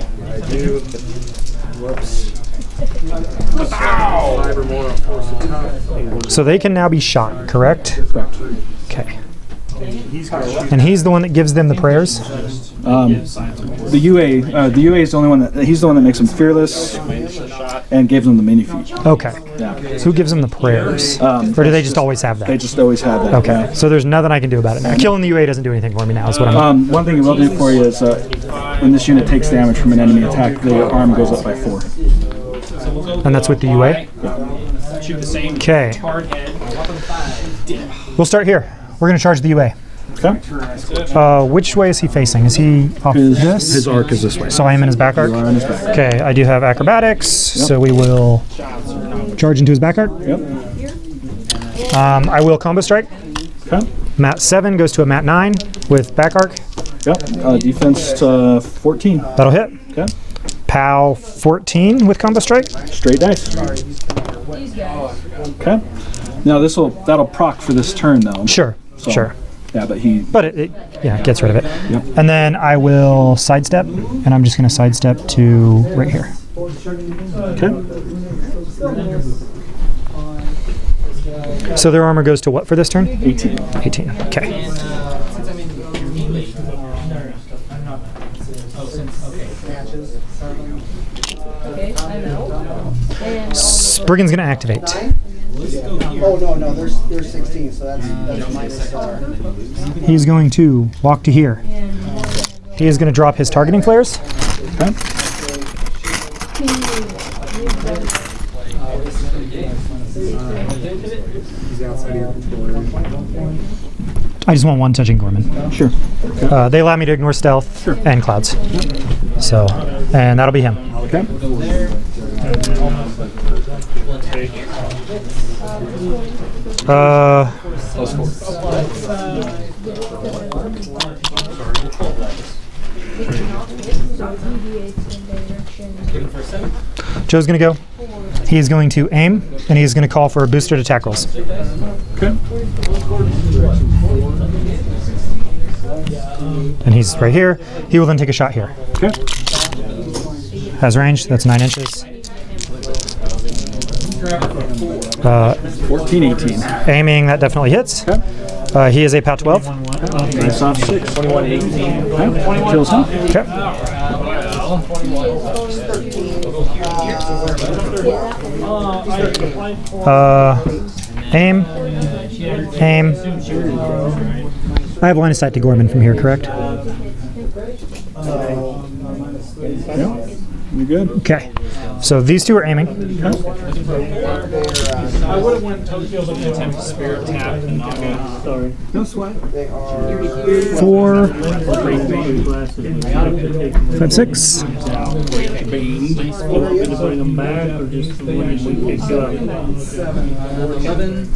[SPEAKER 6] Five or more on force attack.
[SPEAKER 1] So they can now be shot, correct? Okay.
[SPEAKER 6] He's got to shoot.
[SPEAKER 1] And he's the one that gives them the prayers.
[SPEAKER 2] Um, the U A, uh, the U A is the only one that he's the one that makes them fearless and gives them the mini feat.
[SPEAKER 1] Okay.
[SPEAKER 2] Yeah.
[SPEAKER 1] So who gives them the prayers?
[SPEAKER 2] Um,
[SPEAKER 1] Or do they just always have
[SPEAKER 2] They
[SPEAKER 1] that?
[SPEAKER 2] just always have that.
[SPEAKER 1] Okay.
[SPEAKER 2] yeah.
[SPEAKER 1] So there's nothing I can do about it now. Killing the U A doesn't do anything for me now. Is what I'm.
[SPEAKER 2] Um, one thing it will do for you is uh, when this unit takes damage from an enemy attack, the arm goes up by four.
[SPEAKER 1] And that's with the U A.
[SPEAKER 8] Shoot the same
[SPEAKER 1] Okay.
[SPEAKER 8] hard head.
[SPEAKER 1] We'll start here. We're gonna charge the U A.
[SPEAKER 2] Okay.
[SPEAKER 1] Uh, which way is he facing? Is he off
[SPEAKER 2] His,
[SPEAKER 1] this?
[SPEAKER 2] his arc is this way.
[SPEAKER 1] So I am in his back arc.
[SPEAKER 2] You are on his back.
[SPEAKER 1] Okay, I do have acrobatics, so we will charge into his back arc.
[SPEAKER 2] Yep.
[SPEAKER 1] Um, I will combo strike.
[SPEAKER 2] Okay.
[SPEAKER 1] Mat seven goes to a mat nine with back arc.
[SPEAKER 2] Yep. Uh, defense uh, fourteen.
[SPEAKER 1] That'll hit.
[SPEAKER 2] Okay.
[SPEAKER 1] Pow fourteen with combo strike.
[SPEAKER 2] Straight dice. Okay. Now this will that'll proc for this turn though.
[SPEAKER 1] Sure.
[SPEAKER 2] So,
[SPEAKER 1] Sure.
[SPEAKER 2] Yeah, but he.
[SPEAKER 1] But it, it yeah gets rid of it.
[SPEAKER 2] Yep.
[SPEAKER 1] And then I will sidestep, and I'm just going to sidestep to right here.
[SPEAKER 2] Okay.
[SPEAKER 1] So their armor goes to what for this turn?
[SPEAKER 2] eighteen.
[SPEAKER 1] eighteen. Okay. Spriggan's going to activate.
[SPEAKER 4] Oh no, no, there's there's sixteen, so that's that's minus R.
[SPEAKER 1] He's going to walk to here. He is going to drop his targeting flares.
[SPEAKER 2] Okay.
[SPEAKER 6] He's outside of your control area.
[SPEAKER 1] I just want one touching Gorman.
[SPEAKER 2] Sure.
[SPEAKER 1] Uh, they allow me to ignore stealth
[SPEAKER 2] Sure.
[SPEAKER 1] and clouds. So, and that'll be him.
[SPEAKER 2] Okay.
[SPEAKER 1] Uh, Joe's going to go. He's going to aim, and he's going to call for boosted attack rolls.
[SPEAKER 2] Okay.
[SPEAKER 1] And he's right here. He will then take a shot here.
[SPEAKER 2] Okay.
[SPEAKER 1] Has range. That's nine inches. Uh,
[SPEAKER 2] fourteen, eighteen.
[SPEAKER 1] Aiming, that definitely hits.
[SPEAKER 2] Okay.
[SPEAKER 1] Uh, he is a POW twelve.
[SPEAKER 2] Nice off six. twenty-one, eighteen. Okay. Kills him.
[SPEAKER 1] Okay. Uh, aim. Aim. I have line of sight to Gorman from here, correct?
[SPEAKER 2] Yep. You good?
[SPEAKER 1] Okay. So these two are aiming.
[SPEAKER 8] I would have went Tokyo's an attempt to spare tap and knock out. Sorry.
[SPEAKER 4] No sweat. They are
[SPEAKER 1] Four, five, six.
[SPEAKER 3] Putting them back or just the one we picked up?
[SPEAKER 8] Eleven.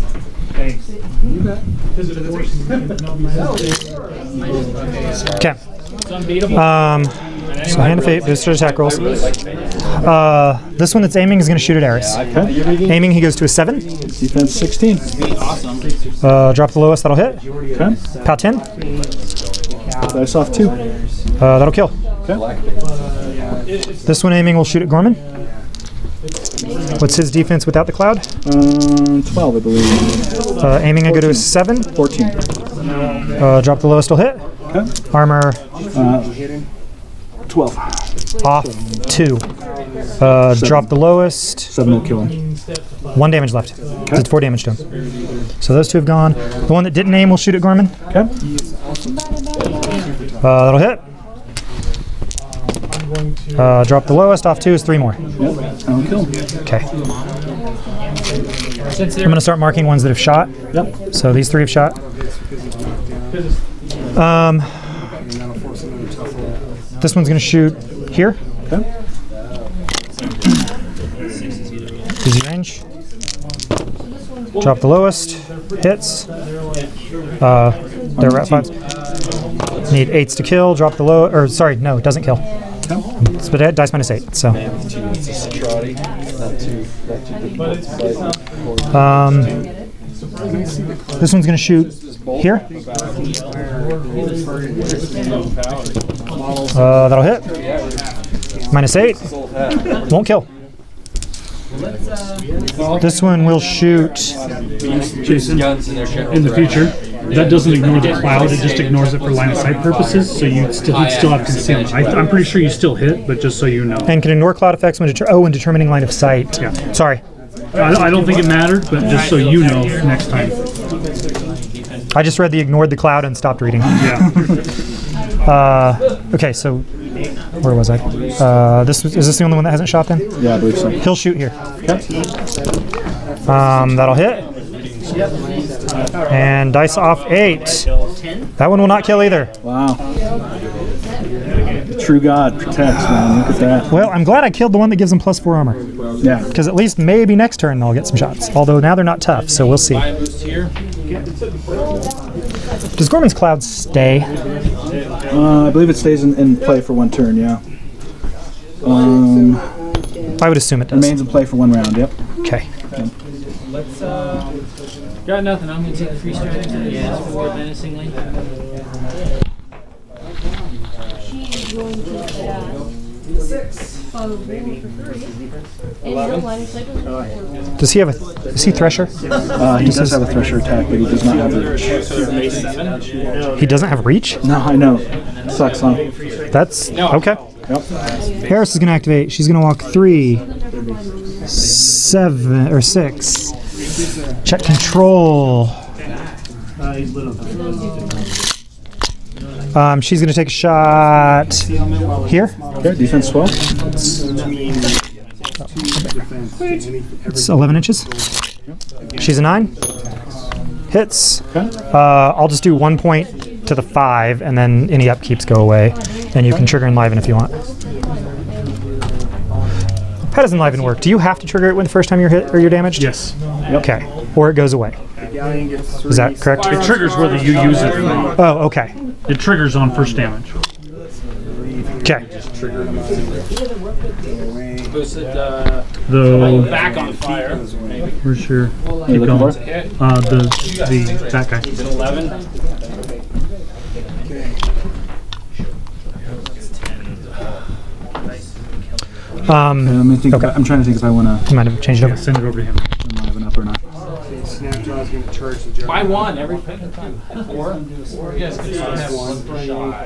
[SPEAKER 1] Okay. Um, so hand of fate, boosted attack rolls. Uh, this one that's aiming is going to shoot at Ares.
[SPEAKER 2] Okay.
[SPEAKER 1] Aiming, he goes to a seven.
[SPEAKER 2] Defense sixteen.
[SPEAKER 1] Uh, drop the lowest, that'll hit.
[SPEAKER 2] Okay.
[SPEAKER 1] POW ten.
[SPEAKER 2] Dice off two.
[SPEAKER 1] Uh, that'll kill.
[SPEAKER 2] Okay.
[SPEAKER 1] This one aiming will shoot at Gorman. What's his defense without the cloud?
[SPEAKER 2] Um, twelve, I believe.
[SPEAKER 1] Uh, aiming, I go to a seven.
[SPEAKER 2] fourteen.
[SPEAKER 1] Uh, drop the lowest, will hit.
[SPEAKER 2] Okay.
[SPEAKER 1] Armor
[SPEAKER 2] Uh, twelve.
[SPEAKER 1] off two. Uh, drop the lowest.
[SPEAKER 2] Seven will kill him.
[SPEAKER 1] One damage left.
[SPEAKER 2] Okay.
[SPEAKER 1] It's four damage to him. So those two have gone. The one that didn't aim will shoot at Gorman.
[SPEAKER 2] Okay.
[SPEAKER 1] Uh, that'll hit. Uh, drop the lowest, off two is three more.
[SPEAKER 2] Yep. That'll kill him.
[SPEAKER 1] Okay. I'm going to start marking ones that have shot.
[SPEAKER 2] Yep.
[SPEAKER 1] So these three have shot. Um, this one's going to shoot here.
[SPEAKER 2] Okay.
[SPEAKER 1] Easy range. Drop the lowest. Hits. Uh, they're rat fives. Need eights to kill. Drop the low. Or sorry, no, it doesn't kill. It's but dice minus eight. So. Um, this one's going to shoot here. Uh, that'll hit. Minus eight. Won't kill. This one will shoot.
[SPEAKER 7] Jason, in the future, that doesn't ignore the cloud, it just ignores it for line of sight purposes, so you still, you'd still have concealment. I, I'm pretty sure you still hit, but just so you know.
[SPEAKER 1] And can ignore cloud effects when deter oh, when determining line of sight.
[SPEAKER 7] Yeah.
[SPEAKER 1] Sorry.
[SPEAKER 7] I, I don't think it mattered, but just so you know next time.
[SPEAKER 1] I just read the ignored the cloud and stopped reading.
[SPEAKER 7] Yeah.
[SPEAKER 1] Uh, okay, so where was I? Uh, this was, is this the only one that hasn't shot then?
[SPEAKER 2] Yeah, I believe so.
[SPEAKER 1] He'll shoot here.
[SPEAKER 2] Okay.
[SPEAKER 1] Um, that'll hit. And dice off eight. That one will not kill either.
[SPEAKER 2] Wow. True God protects, man. Look at that.
[SPEAKER 1] Well, I'm glad I killed the one that gives him plus four armor.
[SPEAKER 2] Yeah.
[SPEAKER 1] Because at least maybe next turn I'll get some shots. Although now they're not tough, so we'll see.
[SPEAKER 8] Boost here.
[SPEAKER 1] Does Gorman's Cloud stay?
[SPEAKER 2] Uh, I believe it stays in, in play for one turn, yeah. Um,
[SPEAKER 1] I would assume it does.
[SPEAKER 2] remains in play for one round, yep.
[SPEAKER 1] Okay.
[SPEAKER 3] Let's, uh... Got nothing. I'm gonna take a free strike to the ass for menacingly.
[SPEAKER 5] She's going to attack. Follow Bull for three. And don't line of sight with her.
[SPEAKER 1] Does he have a? Is he Thresher?
[SPEAKER 2] Uh, he does have a Thresher attack, but he does not have reach.
[SPEAKER 1] He doesn't have reach?
[SPEAKER 2] No, I know. Sucks, huh?
[SPEAKER 1] That's okay.
[SPEAKER 2] Yep.
[SPEAKER 1] Harris is going to activate. She's going to walk three, seven, or six. Check control. Um, she's going to take a shot here.
[SPEAKER 2] Okay, defense twelve.
[SPEAKER 1] It's eleven inches. She's a nine. Hits.
[SPEAKER 2] Okay.
[SPEAKER 1] Uh, I'll just do one point to the five, and then any upkeeps go away. And you can trigger Enliven if you want. How does Enliven work? Do you have to trigger it when the first time you're hit or you're damaged?
[SPEAKER 7] Yes.
[SPEAKER 1] Okay. Or it goes away. Is that correct?
[SPEAKER 7] It triggers whether you use it or not.
[SPEAKER 1] Oh, okay.
[SPEAKER 7] It triggers on first damage.
[SPEAKER 1] Okay.
[SPEAKER 3] Uh,
[SPEAKER 7] The
[SPEAKER 3] back on fire.
[SPEAKER 7] where's your keep
[SPEAKER 2] looking
[SPEAKER 7] going?
[SPEAKER 2] for
[SPEAKER 7] Uh, the the that guy.
[SPEAKER 3] eleven.
[SPEAKER 1] Um,
[SPEAKER 2] Okay, let me think.
[SPEAKER 1] Okay.
[SPEAKER 2] About, I'm trying to think if I want to
[SPEAKER 1] you might have changed it
[SPEAKER 7] Yeah,
[SPEAKER 1] over.
[SPEAKER 7] send it over to him.
[SPEAKER 2] enliven up or not.
[SPEAKER 6] Snapjaw's going to charge the jar.
[SPEAKER 3] Buy one every fucking time. Four. Four. Yes, can have one per shot.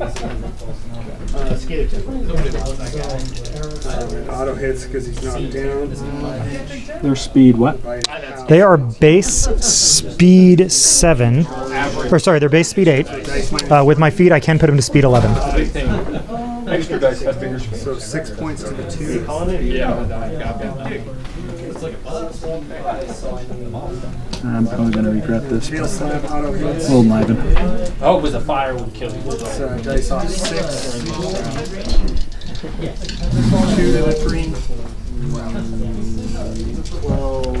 [SPEAKER 6] Auto hits because he's knocked down.
[SPEAKER 2] Their speed, what?
[SPEAKER 6] By half.
[SPEAKER 1] They are base speed seven. Or sorry, they're base speed eight. Uh, with my feet, I can put them to speed eleven.
[SPEAKER 9] Extra dice have bigger screen.
[SPEAKER 6] So six points to the two.
[SPEAKER 2] I'm probably going to regret this.
[SPEAKER 6] Tail slap, auto hits.
[SPEAKER 2] We'll enliven.
[SPEAKER 3] Oh, it was a fire would kill you.
[SPEAKER 6] It's uh, dice off six. Two to the three. Twelve.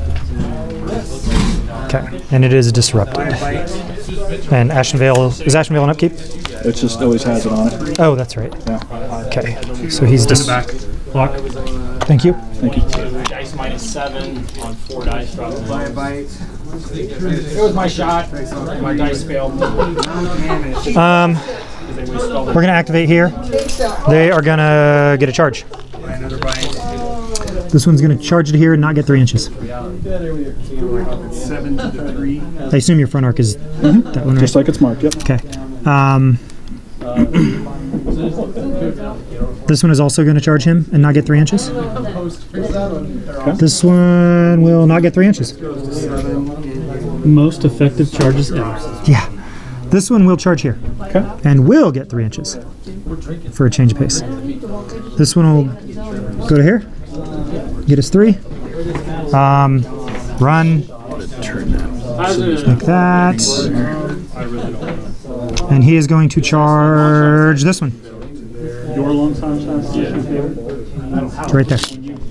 [SPEAKER 1] Okay. And it is disrupted.
[SPEAKER 6] Five bite.
[SPEAKER 1] And Ashen Vale, is Ashen Vale an upkeep?
[SPEAKER 2] It just always has it on it.
[SPEAKER 1] Oh, that's right.
[SPEAKER 2] Yeah.
[SPEAKER 1] Okay. So he's
[SPEAKER 7] Send it
[SPEAKER 1] just.
[SPEAKER 7] back. Block.
[SPEAKER 1] Thank you.
[SPEAKER 2] Thank you.
[SPEAKER 3] Dice minus seven on four dice. Probably.
[SPEAKER 6] By a bite.
[SPEAKER 3] It was my shot. My dice failed.
[SPEAKER 1] Um, we're going to activate here. They are going to get a charge.
[SPEAKER 6] By another bite.
[SPEAKER 1] This one's going to charge it here and not get three inches.
[SPEAKER 6] Seven to the three.
[SPEAKER 1] I assume your front arc is that one, right?
[SPEAKER 2] Just like it's marked, yep.
[SPEAKER 1] Okay. Um, this one is also going to charge him and not get three inches. This one will not get three inches.
[SPEAKER 7] Most effective charges ever.
[SPEAKER 1] Yeah. This one will charge here.
[SPEAKER 2] Okay.
[SPEAKER 1] And will get three inches for a change of pace. This one will go to here. Get us three. Um, run. Like that. And he is going to charge this one.
[SPEAKER 7] Your long time shots?
[SPEAKER 1] Right there.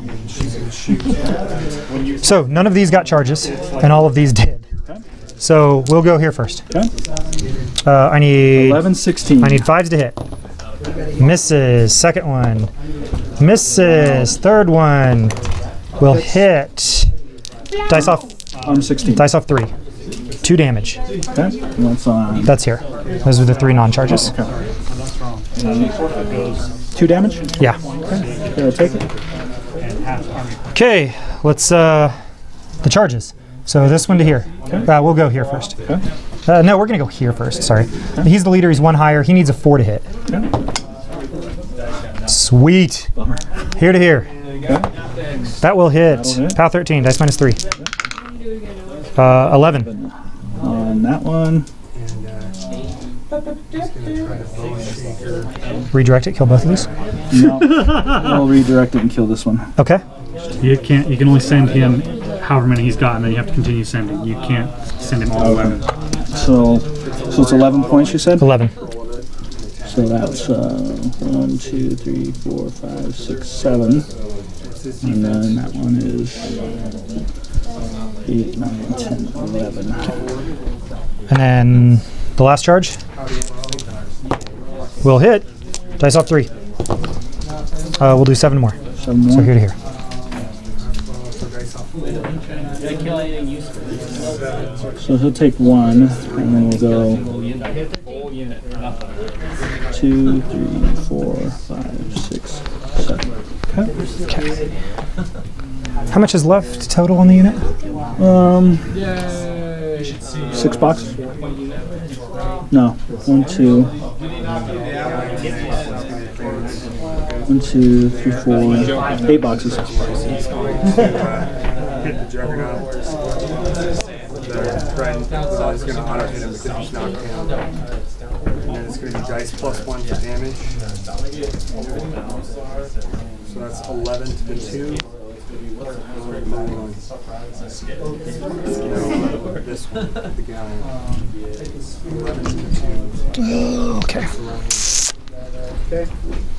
[SPEAKER 1] So none of these got charges, and all of these did. So we'll go here first.
[SPEAKER 2] Okay.
[SPEAKER 1] Uh, I need
[SPEAKER 2] eleven, sixteen.
[SPEAKER 1] I need fives to hit. Misses. Second one. Misses. Third one. Will hit. Dice off.
[SPEAKER 2] I'm sixteen.
[SPEAKER 1] Dice off three. Two damage.
[SPEAKER 2] Okay. And that's on.
[SPEAKER 1] That's here. Those are the three non-charges.
[SPEAKER 2] Two damage?
[SPEAKER 1] Yeah.
[SPEAKER 2] Okay, I'll take it.
[SPEAKER 1] Okay. Let's uh, the charges. So this one to here. Uh, we'll go here first.
[SPEAKER 2] Okay.
[SPEAKER 1] Uh, no, we're gonna go here first. Sorry. He's the leader. He's one higher. He needs a four to hit. Sweet.
[SPEAKER 2] Bummer.
[SPEAKER 1] Here to here.
[SPEAKER 2] Okay.
[SPEAKER 1] That will hit.
[SPEAKER 2] That will hit.
[SPEAKER 1] P O W thirteen. Dice minus three. Uh, eleven.
[SPEAKER 2] On that one.
[SPEAKER 1] Redirect it. Kill both of these.
[SPEAKER 2] No. I'll redirect it and kill this one.
[SPEAKER 1] Okay.
[SPEAKER 7] You can't. You can only send him however many he's got, and then you have to continue sending. You can't send him all eleven.
[SPEAKER 2] So, so it's eleven points, you said?
[SPEAKER 1] Eleven.
[SPEAKER 2] So that's uh, one, two, three, four, five, six, seven. And then that one is eight, nine, ten, eleven.
[SPEAKER 1] And then the last charge will hit. Dice off three. Uh, we'll do seven more.
[SPEAKER 2] Seven more.
[SPEAKER 1] So here to here.
[SPEAKER 2] So he'll take one, and then we'll go two, three, four, five, six, seven.
[SPEAKER 1] Okay. How much is left total on the unit?
[SPEAKER 2] Um, six boxes? No, one, two, one, two, three, four, eight boxes.
[SPEAKER 6] Hit the Juggernaut. The Trident, so it's going to auto hit him because he's knocked down. And then it's going to be dice plus one for damage. So that's eleven to the two. This one, the guy. eleven to the two.
[SPEAKER 1] Okay.
[SPEAKER 4] Okay.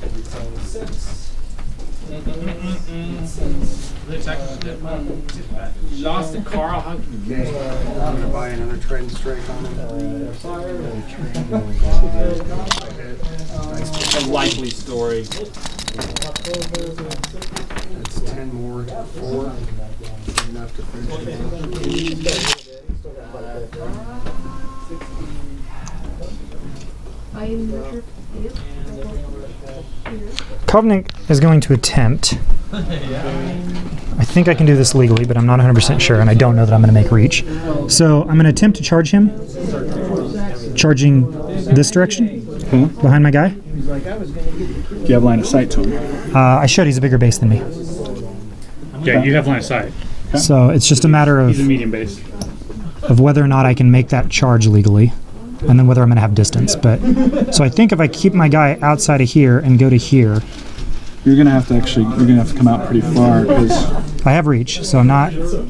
[SPEAKER 8] Lost the Carl Hunt.
[SPEAKER 6] Okay, I'm going to buy another Trident Strike on him.
[SPEAKER 8] A likely story.
[SPEAKER 6] That's ten more to four. Enough to finish.
[SPEAKER 5] I am measure.
[SPEAKER 1] Covenant is going to attempt. I think I can do this legally, but I'm not one hundred percent sure, and I don't know that I'm going to make reach. So I'm going to attempt to charge him, charging this direction,
[SPEAKER 2] Okay.
[SPEAKER 1] behind my guy.
[SPEAKER 2] Do you have line of sight to him?
[SPEAKER 1] Uh, I should. He's a bigger base than me.
[SPEAKER 7] Yeah, you have line of sight.
[SPEAKER 1] So it's just a matter of,
[SPEAKER 7] He's a medium base.
[SPEAKER 1] of whether or not I can make that charge legally, and then whether I'm going to have distance. But so I think if I keep my guy outside of here and go to here,
[SPEAKER 2] You're gonna have to actually. You're gonna have to come out pretty far because
[SPEAKER 1] I have reach, so I'm not.
[SPEAKER 7] Do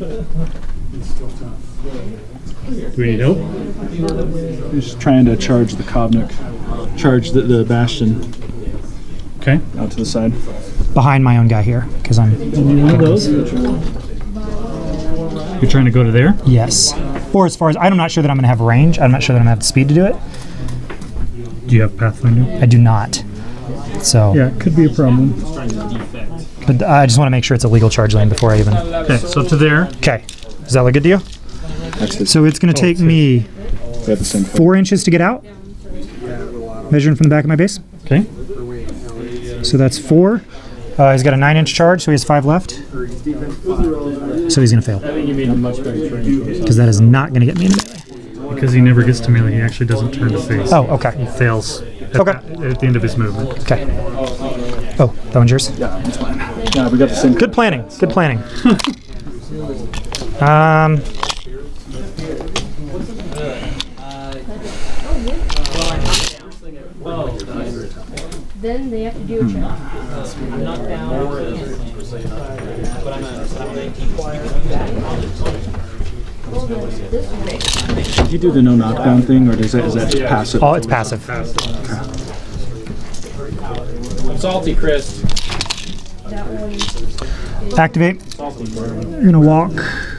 [SPEAKER 7] we need help?
[SPEAKER 2] you're just trying to charge the Kovnik, charge the, the Bastion
[SPEAKER 7] Okay.
[SPEAKER 2] out to the side.
[SPEAKER 1] Behind my own guy here, because I'm.
[SPEAKER 7] One of those? You're trying to go to there?
[SPEAKER 1] Yes. Or as far as I'm not sure that I'm going to have range. I'm not sure that I'm going to have the speed to do it.
[SPEAKER 7] Do you have Pathfinder?
[SPEAKER 1] I do not. So.
[SPEAKER 7] Yeah, it could be a problem.
[SPEAKER 1] But I just want to make sure it's a legal charge lane before I even.
[SPEAKER 7] Okay, so to there.
[SPEAKER 1] Okay. Does that look good to you?
[SPEAKER 2] Actually,
[SPEAKER 1] So it's going to take me
[SPEAKER 2] we have the same.
[SPEAKER 1] four inches to get out, measuring from the back of my base.
[SPEAKER 7] Okay.
[SPEAKER 1] So that's four. Uh, he's got a nine inch charge, so he has five left. So he's going to fail.
[SPEAKER 3] I think you made a much better training.
[SPEAKER 1] Because that is not going to get me into melee.
[SPEAKER 7] Because he never gets to melee, he actually doesn't turn to face.
[SPEAKER 1] Oh, okay.
[SPEAKER 7] He fails at,
[SPEAKER 1] Okay.
[SPEAKER 7] at the end of his movement.
[SPEAKER 1] Okay. Oh, that one's yours?
[SPEAKER 2] Yeah, that's fine. Yeah, we got the same.
[SPEAKER 1] Good planning. Good planning. um.
[SPEAKER 5] Then they have to do a check.
[SPEAKER 8] I'm not down. But I'm a nineteen.
[SPEAKER 5] Well, then this way.
[SPEAKER 2] Do you do the no knockdown thing, or does that is that just passive?
[SPEAKER 1] Oh, it's passive.
[SPEAKER 8] Salty Chris.
[SPEAKER 5] That one.
[SPEAKER 1] Activate. You're gonna walk.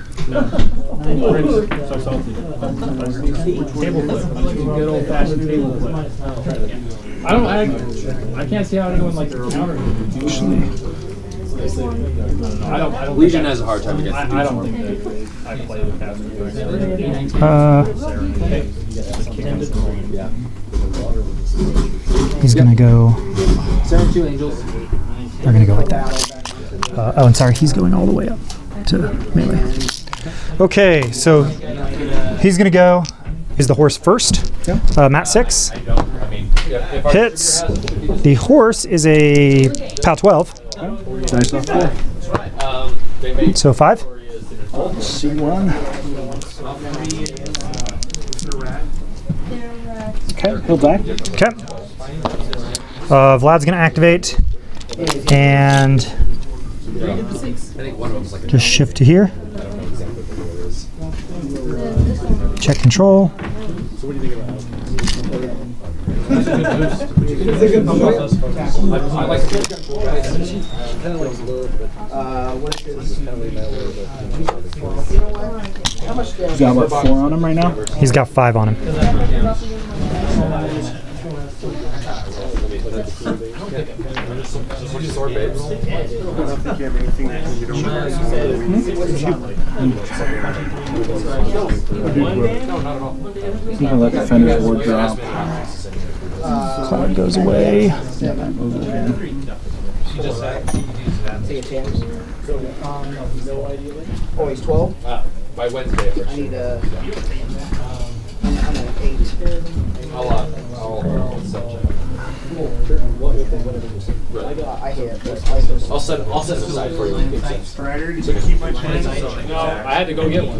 [SPEAKER 8] So salty. Table flip. Good old fashioned table flip. I don't. I, I can't see how anyone like the counter. I don't. I don't
[SPEAKER 10] Legion has a hard time against
[SPEAKER 8] I, I don't think that I play with that.
[SPEAKER 1] Uh, he's gonna go.
[SPEAKER 8] Two angels.
[SPEAKER 1] They're gonna go like that. Uh, oh, and sorry, he's going all the way up to melee. Okay, so he's gonna go. Is the horse first? Uh, Mat six. Hits. The horse is a POW twelve.
[SPEAKER 2] Dice off four.
[SPEAKER 1] So five.
[SPEAKER 2] C one. Okay, he'll die.
[SPEAKER 1] Okay. Uh, Vlad's gonna activate and just shift to here. Check control.
[SPEAKER 8] I like to
[SPEAKER 4] Uh, what is this? You know what? How much
[SPEAKER 2] He's got about four on him right now.
[SPEAKER 1] He's got five on him.
[SPEAKER 6] I don't think you have anything that you don't
[SPEAKER 2] I'm gonna let the Fender's Ward drop.
[SPEAKER 1] Cloud goes away.
[SPEAKER 4] Say a ten. Oh, he's twelve?
[SPEAKER 8] Uh, by Wednesday.
[SPEAKER 4] I need a. I'm, I'm an eight.
[SPEAKER 8] I'll, uh, I'll,
[SPEAKER 4] I hit. but I just-
[SPEAKER 8] I'll set, I'll set it aside for you.
[SPEAKER 6] Strider, did you keep my plans?
[SPEAKER 8] No, I had to go get one.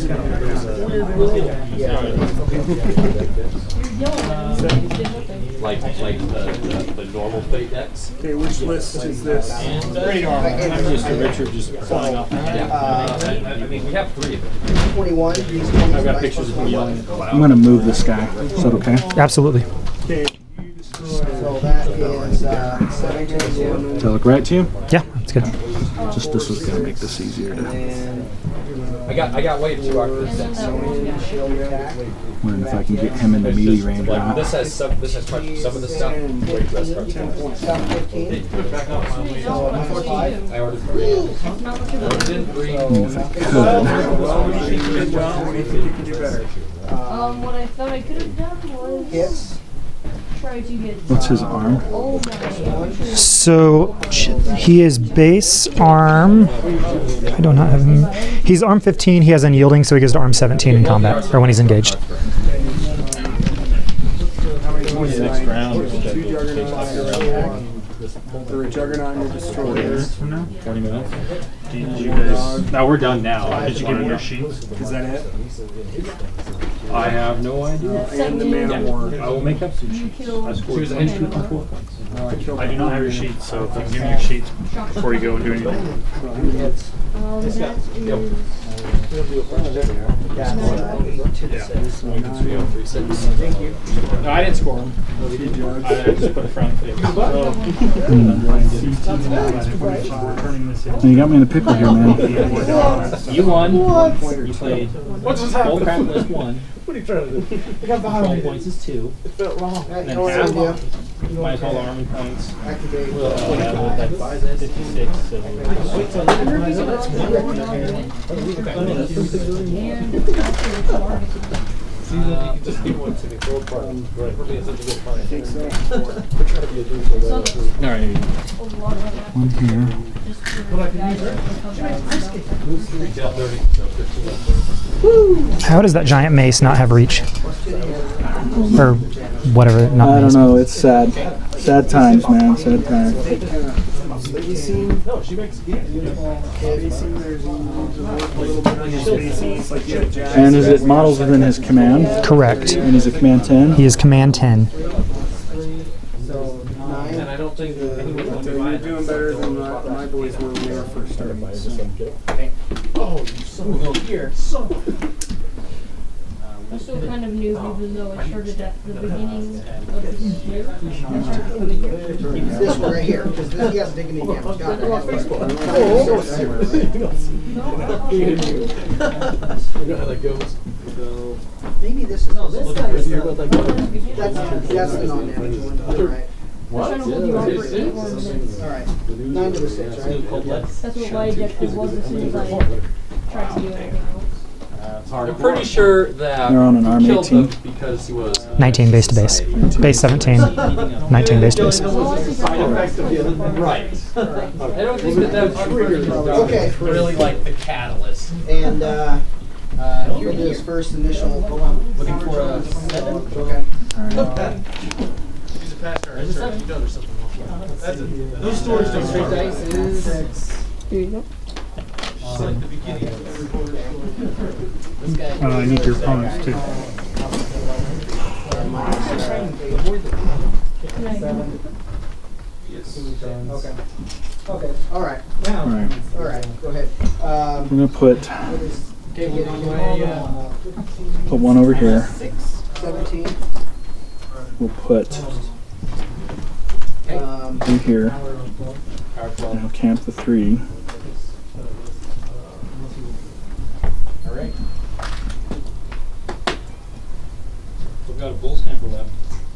[SPEAKER 8] Like, like the, the, the normal fate decks.
[SPEAKER 6] Okay, which list is this?
[SPEAKER 8] Mister Richard just flying off. Yeah.
[SPEAKER 4] Uh,
[SPEAKER 8] I, I mean, we have three of them.
[SPEAKER 4] twenty-one. He's twenty.
[SPEAKER 8] I've got pictures of him yelling at the cloud.
[SPEAKER 2] I'm gonna move this guy. Is that okay?
[SPEAKER 1] Absolutely.
[SPEAKER 6] Okay.
[SPEAKER 4] So that is uh, seventeen.
[SPEAKER 2] Does that look right to you?
[SPEAKER 1] Yeah, that's good.
[SPEAKER 2] Just this was gonna make this easier to.
[SPEAKER 4] And
[SPEAKER 8] I got, I got way too awkward.
[SPEAKER 4] shield attack.
[SPEAKER 2] Wondering if I can get him in the melee range or
[SPEAKER 8] Like,
[SPEAKER 2] not.
[SPEAKER 8] this has some, this has quite, some of the stuff, way too less stuff.
[SPEAKER 4] Stop fifteen. So minus five.
[SPEAKER 8] I ordered three. I ordered in three.
[SPEAKER 2] If I could.
[SPEAKER 6] Well, what do you think you did well? What do you think you could do better?
[SPEAKER 5] Um, what I thought I could have done was
[SPEAKER 4] Hits.
[SPEAKER 5] try to get.
[SPEAKER 2] What's his arm?
[SPEAKER 5] Oh my.
[SPEAKER 1] So he is base arm. I do not have him. He's arm fifteen. He has unyielding, so he goes to arm seventeen in combat or when he's engaged.
[SPEAKER 6] Next round. Two Juggernauts. Or a Juggernaut and a Destroyer.
[SPEAKER 7] twenty minutes. Did you guys? Now we're done now. Did you give me your sheets?
[SPEAKER 6] Is that it?
[SPEAKER 7] I have no idea.
[SPEAKER 6] And the Man of War.
[SPEAKER 7] I will make up some sheets. I scored
[SPEAKER 8] Choose a
[SPEAKER 7] twenty-two
[SPEAKER 8] henchman.
[SPEAKER 7] point four points. I do not have your sheets, so if you can give me your sheets before you go and do anything.
[SPEAKER 5] Um, that is.
[SPEAKER 4] Thank you.
[SPEAKER 8] No, I didn't score them. I just put a front page.
[SPEAKER 2] You got me in the pickle here, man.
[SPEAKER 8] You won. You played. What's just happening? Bullcrap list one.
[SPEAKER 4] What are you trying to do? I got
[SPEAKER 8] Control points is two.
[SPEAKER 4] It felt wrong.
[SPEAKER 8] And then
[SPEAKER 4] No
[SPEAKER 8] half
[SPEAKER 4] idea.
[SPEAKER 8] minus all army points.
[SPEAKER 4] Activate.
[SPEAKER 8] Well, uh, that's fifty-six. So. Uh, just give one to the gold part. Right. Probably it's such a good part. I think so. We're trying to be a dude for that. All right.
[SPEAKER 2] One here.
[SPEAKER 8] Retail thirty. So fifteen.
[SPEAKER 1] How does that giant mace not have reach? Or whatever, not
[SPEAKER 2] I
[SPEAKER 1] mace.
[SPEAKER 2] don't know. It's sad. Sad times, man. Sad times.
[SPEAKER 6] No, she makes spacing, there's a little bit of spacing. It's like you have jazz.
[SPEAKER 2] And is it models within his command?
[SPEAKER 1] Correct.
[SPEAKER 2] And he's a command ten?
[SPEAKER 1] He is command ten.
[SPEAKER 4] So nine.
[SPEAKER 8] And I don't think anyone will
[SPEAKER 6] So
[SPEAKER 8] be
[SPEAKER 6] you're
[SPEAKER 8] mine.
[SPEAKER 6] doing better than my, my boys were when they were first starting.
[SPEAKER 5] I'm still kind of new, even though I started at the beginning of this year.
[SPEAKER 4] This one right here, because this, he hasn't taken any damage. God, I have Facebook. Maybe this is. That's, that's the non-damage one. All right.
[SPEAKER 5] I was trying to hold you on for eight more minutes.
[SPEAKER 4] All right. Nine to the six, right?
[SPEAKER 5] That's what my objective was as soon as I tried to do anything else.
[SPEAKER 8] I'm pretty sure that
[SPEAKER 2] They're on an arm
[SPEAKER 8] he killed
[SPEAKER 2] eighteen.
[SPEAKER 8] them because he was
[SPEAKER 1] nineteen base to base. Base seventeen. nineteen base to base.
[SPEAKER 8] right. I don't think that that's
[SPEAKER 4] Okay.
[SPEAKER 8] really like the catalyst.
[SPEAKER 4] And uh, uh, here it is, first initial.
[SPEAKER 8] Looking for a seven.
[SPEAKER 4] Okay.
[SPEAKER 8] Those stores don't straight dice is.
[SPEAKER 5] Here you go.
[SPEAKER 7] Uh, I need your opponents too.
[SPEAKER 4] Okay. Okay. All right.
[SPEAKER 2] All right.
[SPEAKER 4] All right. Go ahead. Um,
[SPEAKER 2] We're gonna put
[SPEAKER 4] take it on my uh,
[SPEAKER 2] put one over here.
[SPEAKER 4] seventeen.
[SPEAKER 2] we'll put
[SPEAKER 4] Um,
[SPEAKER 2] you here. And we'll camp the three.
[SPEAKER 8] All right. We've got a bull snapper left.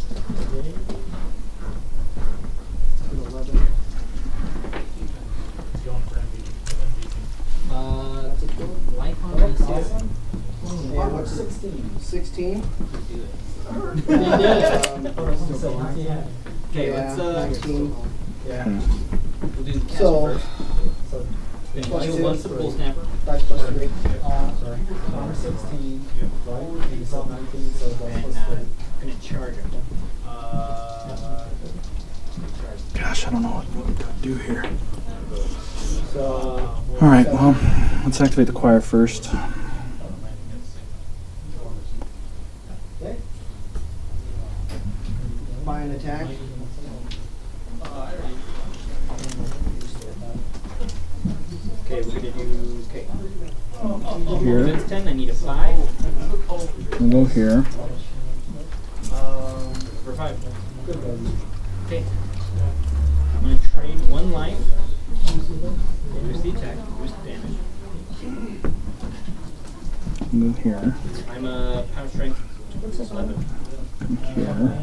[SPEAKER 8] Uh, life on this is
[SPEAKER 4] and what's sixteen? Sixteen. Um,
[SPEAKER 8] Okay,
[SPEAKER 4] yeah,
[SPEAKER 8] let's uh,
[SPEAKER 4] nineteen.
[SPEAKER 8] we'll do the
[SPEAKER 4] So,
[SPEAKER 8] castle first. Then
[SPEAKER 4] plus
[SPEAKER 8] you
[SPEAKER 4] two.
[SPEAKER 8] once the bull snapper.
[SPEAKER 4] Five plus three.
[SPEAKER 3] sixteen.
[SPEAKER 8] And uh, gonna charge him. Uh,
[SPEAKER 2] Gosh, I don't know what, what to do here.
[SPEAKER 4] So,
[SPEAKER 2] All right, well, let's activate the choir first.
[SPEAKER 4] buy an attack.
[SPEAKER 8] Okay, we're gonna do okay.
[SPEAKER 2] Here.
[SPEAKER 8] Defense ten. I need a five.
[SPEAKER 2] We'll go here.
[SPEAKER 8] Um, for five. Okay. I'm gonna trade one life. Reduce the attack. Reduce the damage.
[SPEAKER 2] We'll go here.
[SPEAKER 8] I'm a power strength eleven.
[SPEAKER 2] Come here.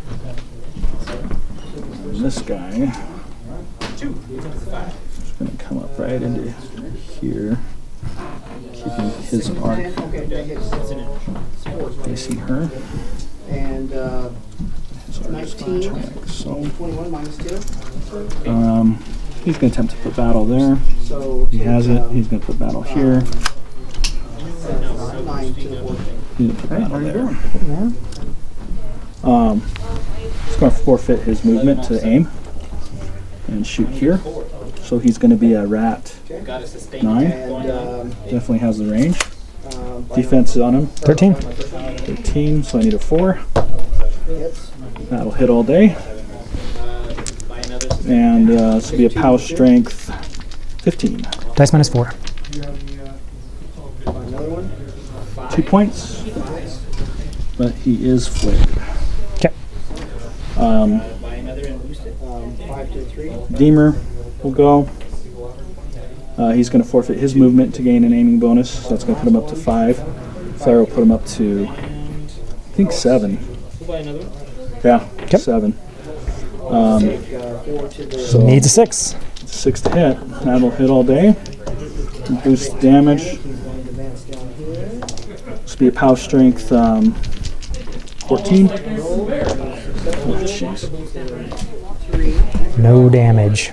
[SPEAKER 2] And this guy
[SPEAKER 8] Two. Five.
[SPEAKER 2] is going to come up right into here, keeping his arc
[SPEAKER 4] Okay, that hits.
[SPEAKER 8] It's an inch.
[SPEAKER 2] facing her.
[SPEAKER 4] And uh,
[SPEAKER 2] His arc is going to
[SPEAKER 4] nineteen.
[SPEAKER 2] check. So,
[SPEAKER 4] twenty-one minus two.
[SPEAKER 2] um, he's going to attempt to put battle there.
[SPEAKER 4] So
[SPEAKER 2] He has it.
[SPEAKER 4] um,
[SPEAKER 2] He's going to put battle here.
[SPEAKER 4] uh, nine to the board.
[SPEAKER 2] He's going to put battle there. Um, he's going to forfeit his movement to aim and shoot here. So he's going to be a rat
[SPEAKER 8] Got a sustain
[SPEAKER 2] nine.
[SPEAKER 8] attack going on.
[SPEAKER 4] And um,
[SPEAKER 2] Definitely has the range.
[SPEAKER 4] uh, buy
[SPEAKER 2] Defense on him.
[SPEAKER 1] thirteen.
[SPEAKER 2] thirteen, so I need a four.
[SPEAKER 4] hits.
[SPEAKER 2] That'll hit all day.
[SPEAKER 8] Uh, buy another sustain
[SPEAKER 2] And uh, this will be a power strength fifteen.
[SPEAKER 1] Dice minus four.
[SPEAKER 4] Buy another one.
[SPEAKER 2] Two points. But he is flared.
[SPEAKER 1] Okay.
[SPEAKER 2] Um,
[SPEAKER 8] Buy another and boost it.
[SPEAKER 4] Um, five to three.
[SPEAKER 2] Deemer will go. Uh, he's going to forfeit his movement to gain an aiming bonus. So that's going to put him up to five. Flare will put him up to, I think, seven.
[SPEAKER 8] We'll buy another one.
[SPEAKER 2] Yeah,
[SPEAKER 1] Yep.
[SPEAKER 2] seven. Um,
[SPEAKER 4] Take uh, four to the.
[SPEAKER 2] so
[SPEAKER 1] Needs a six.
[SPEAKER 2] six to hit. That'll hit all day. Boost damage.
[SPEAKER 4] Advance down here.
[SPEAKER 2] This will be a power strength um, fourteen. Oh, jeez.
[SPEAKER 4] Three.
[SPEAKER 1] No damage.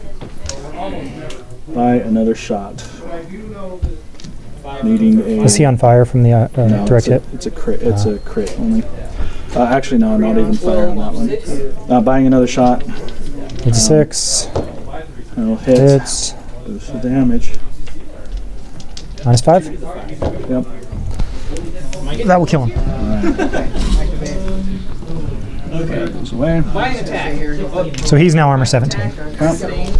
[SPEAKER 2] By another shot. Needing a.
[SPEAKER 1] Was he on fire from the uh, uh,
[SPEAKER 2] No,
[SPEAKER 1] direct
[SPEAKER 2] it's a,
[SPEAKER 1] hit?
[SPEAKER 2] it's a crit. It's a crit only. Uh, actually, no, not even fire on that one. Uh, buying another shot.
[SPEAKER 1] Needs a six.
[SPEAKER 2] It'll hit.
[SPEAKER 1] Hits.
[SPEAKER 2] Boost the damage.
[SPEAKER 1] Minus five.
[SPEAKER 2] Yep.
[SPEAKER 1] That will kill him.
[SPEAKER 2] Okay. Goes away.
[SPEAKER 8] Buy an attack.
[SPEAKER 1] So he's now armor seventeen.
[SPEAKER 2] Yep.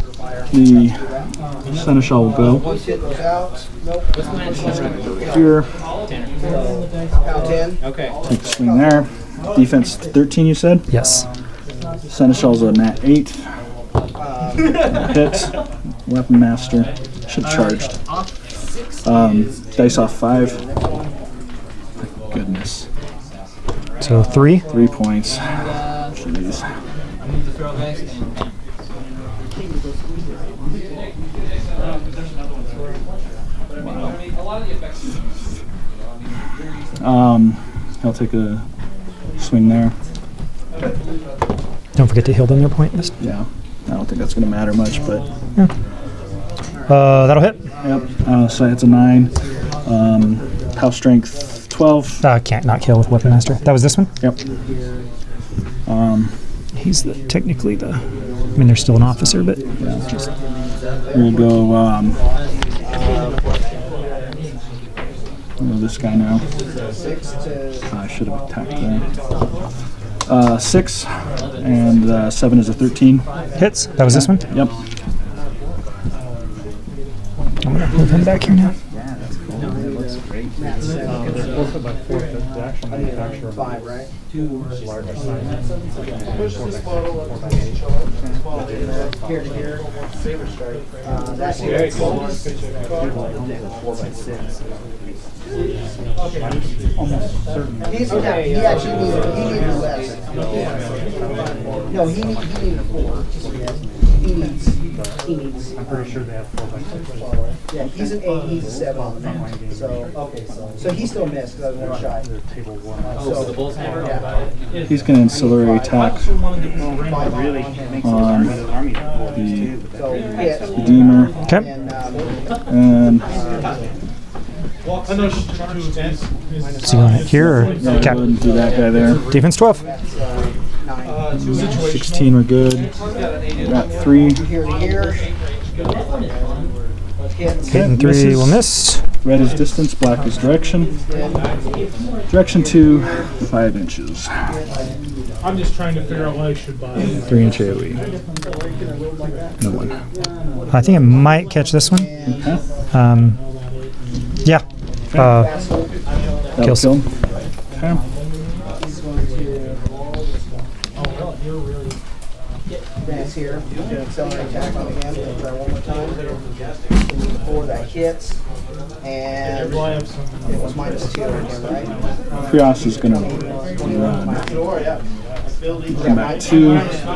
[SPEAKER 2] The seneschal will go
[SPEAKER 4] Once hit goes out. Nope.
[SPEAKER 8] What's my attack?
[SPEAKER 2] here.
[SPEAKER 8] Ten.
[SPEAKER 4] Out ten.
[SPEAKER 8] Okay.
[SPEAKER 2] Take a swing there. Defense thirteen, you said?
[SPEAKER 1] Yes.
[SPEAKER 2] Seneschal's a nat eight.
[SPEAKER 4] Uh,
[SPEAKER 2] Hit. Weapon master. Should have charged. Um, dice off five. Goodness.
[SPEAKER 1] So three.
[SPEAKER 2] Three points. Jeez.
[SPEAKER 8] I move the throw dice and bam.
[SPEAKER 2] Um, I'll take a swing there.
[SPEAKER 1] Don't forget to heal them their point. This-
[SPEAKER 2] Yeah. I don't think that's going to matter much, but
[SPEAKER 1] Uh, that'll hit.
[SPEAKER 2] yep. Uh, so it's a nine. Um, house strength twelve.
[SPEAKER 1] Uh, can't not kill with weapon master. That was this one.
[SPEAKER 2] Yep. Um,
[SPEAKER 1] He's the technically the. I mean, they're still an officer, but just
[SPEAKER 2] we'll go. Um, we'll go this guy now.
[SPEAKER 4] six to.
[SPEAKER 2] I should have attacked there. Uh, six and uh, seven is a thirteen.
[SPEAKER 1] hits. That was this one.
[SPEAKER 2] Yep.
[SPEAKER 1] I'm gonna move him back here now.
[SPEAKER 4] I need five, right?
[SPEAKER 10] Push this bottle up to the
[SPEAKER 4] Here to here. Uh, that's
[SPEAKER 10] Very
[SPEAKER 4] here.
[SPEAKER 10] cool.
[SPEAKER 4] Four by six.
[SPEAKER 10] Almost certain.
[SPEAKER 4] He's, yeah, he actually needed, he needed less. No, he need, he needed four. He needs, he needs.
[SPEAKER 7] I'm pretty sure they have four by six.
[SPEAKER 4] Yeah, he's an eight, he's a seven on the bench. So, okay, so, so he still missed because I was one shy.
[SPEAKER 7] Table one.
[SPEAKER 8] Oh, so the Bulls hammer?
[SPEAKER 4] Yeah.
[SPEAKER 2] He's going to ancillary attack
[SPEAKER 10] Really makes
[SPEAKER 2] on
[SPEAKER 10] his army
[SPEAKER 2] the
[SPEAKER 4] So, yeah.
[SPEAKER 2] Redeemer.
[SPEAKER 1] Okay.
[SPEAKER 4] And, um,
[SPEAKER 2] And
[SPEAKER 1] So you want it here or
[SPEAKER 2] yeah, go
[SPEAKER 1] okay.
[SPEAKER 2] ahead and do that guy there.
[SPEAKER 1] Defense twelve.
[SPEAKER 4] nine.
[SPEAKER 2] sixteen, we're good. Got three.
[SPEAKER 4] Here to here. Hits.
[SPEAKER 1] Eight and three will miss.
[SPEAKER 2] Red is distance, black is direction. Direction to five inches.
[SPEAKER 7] I'm just trying to figure out what I should buy.
[SPEAKER 2] Three inch AoE. No one.
[SPEAKER 1] I think I might catch this one.
[SPEAKER 2] Okay.
[SPEAKER 1] Um, yeah. Uh,
[SPEAKER 2] That'll
[SPEAKER 1] Kills.
[SPEAKER 2] kill him. Okay.
[SPEAKER 4] Advance here. Accelerate attack on again. We'll try one more time. Four that hits. And it was minus two right here, right?
[SPEAKER 2] Krios is gonna run. Come back two.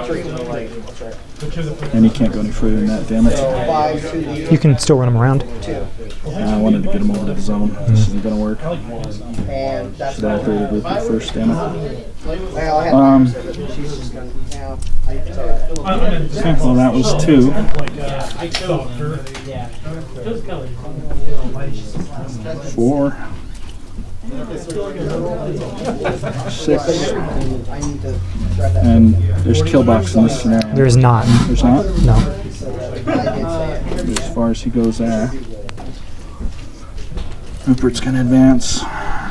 [SPEAKER 2] And he can't go any further than that, damn it.
[SPEAKER 4] Five to the
[SPEAKER 1] you can still run them around.
[SPEAKER 4] two.
[SPEAKER 2] I wanted to get him over to the zone. This isn't gonna work.
[SPEAKER 4] And that's
[SPEAKER 2] Should have activated with it first, damn it.
[SPEAKER 4] well, I had
[SPEAKER 2] Um,
[SPEAKER 4] to but she's just gonna now. It's all right.
[SPEAKER 2] Okay, well, that was two. Four. Six.
[SPEAKER 4] I need to grab that.
[SPEAKER 2] And there's kill box in this scenario.
[SPEAKER 1] There is not.
[SPEAKER 2] There's not?
[SPEAKER 1] No.
[SPEAKER 4] I did say it.
[SPEAKER 2] As far as he goes there. Rupert's gonna advance.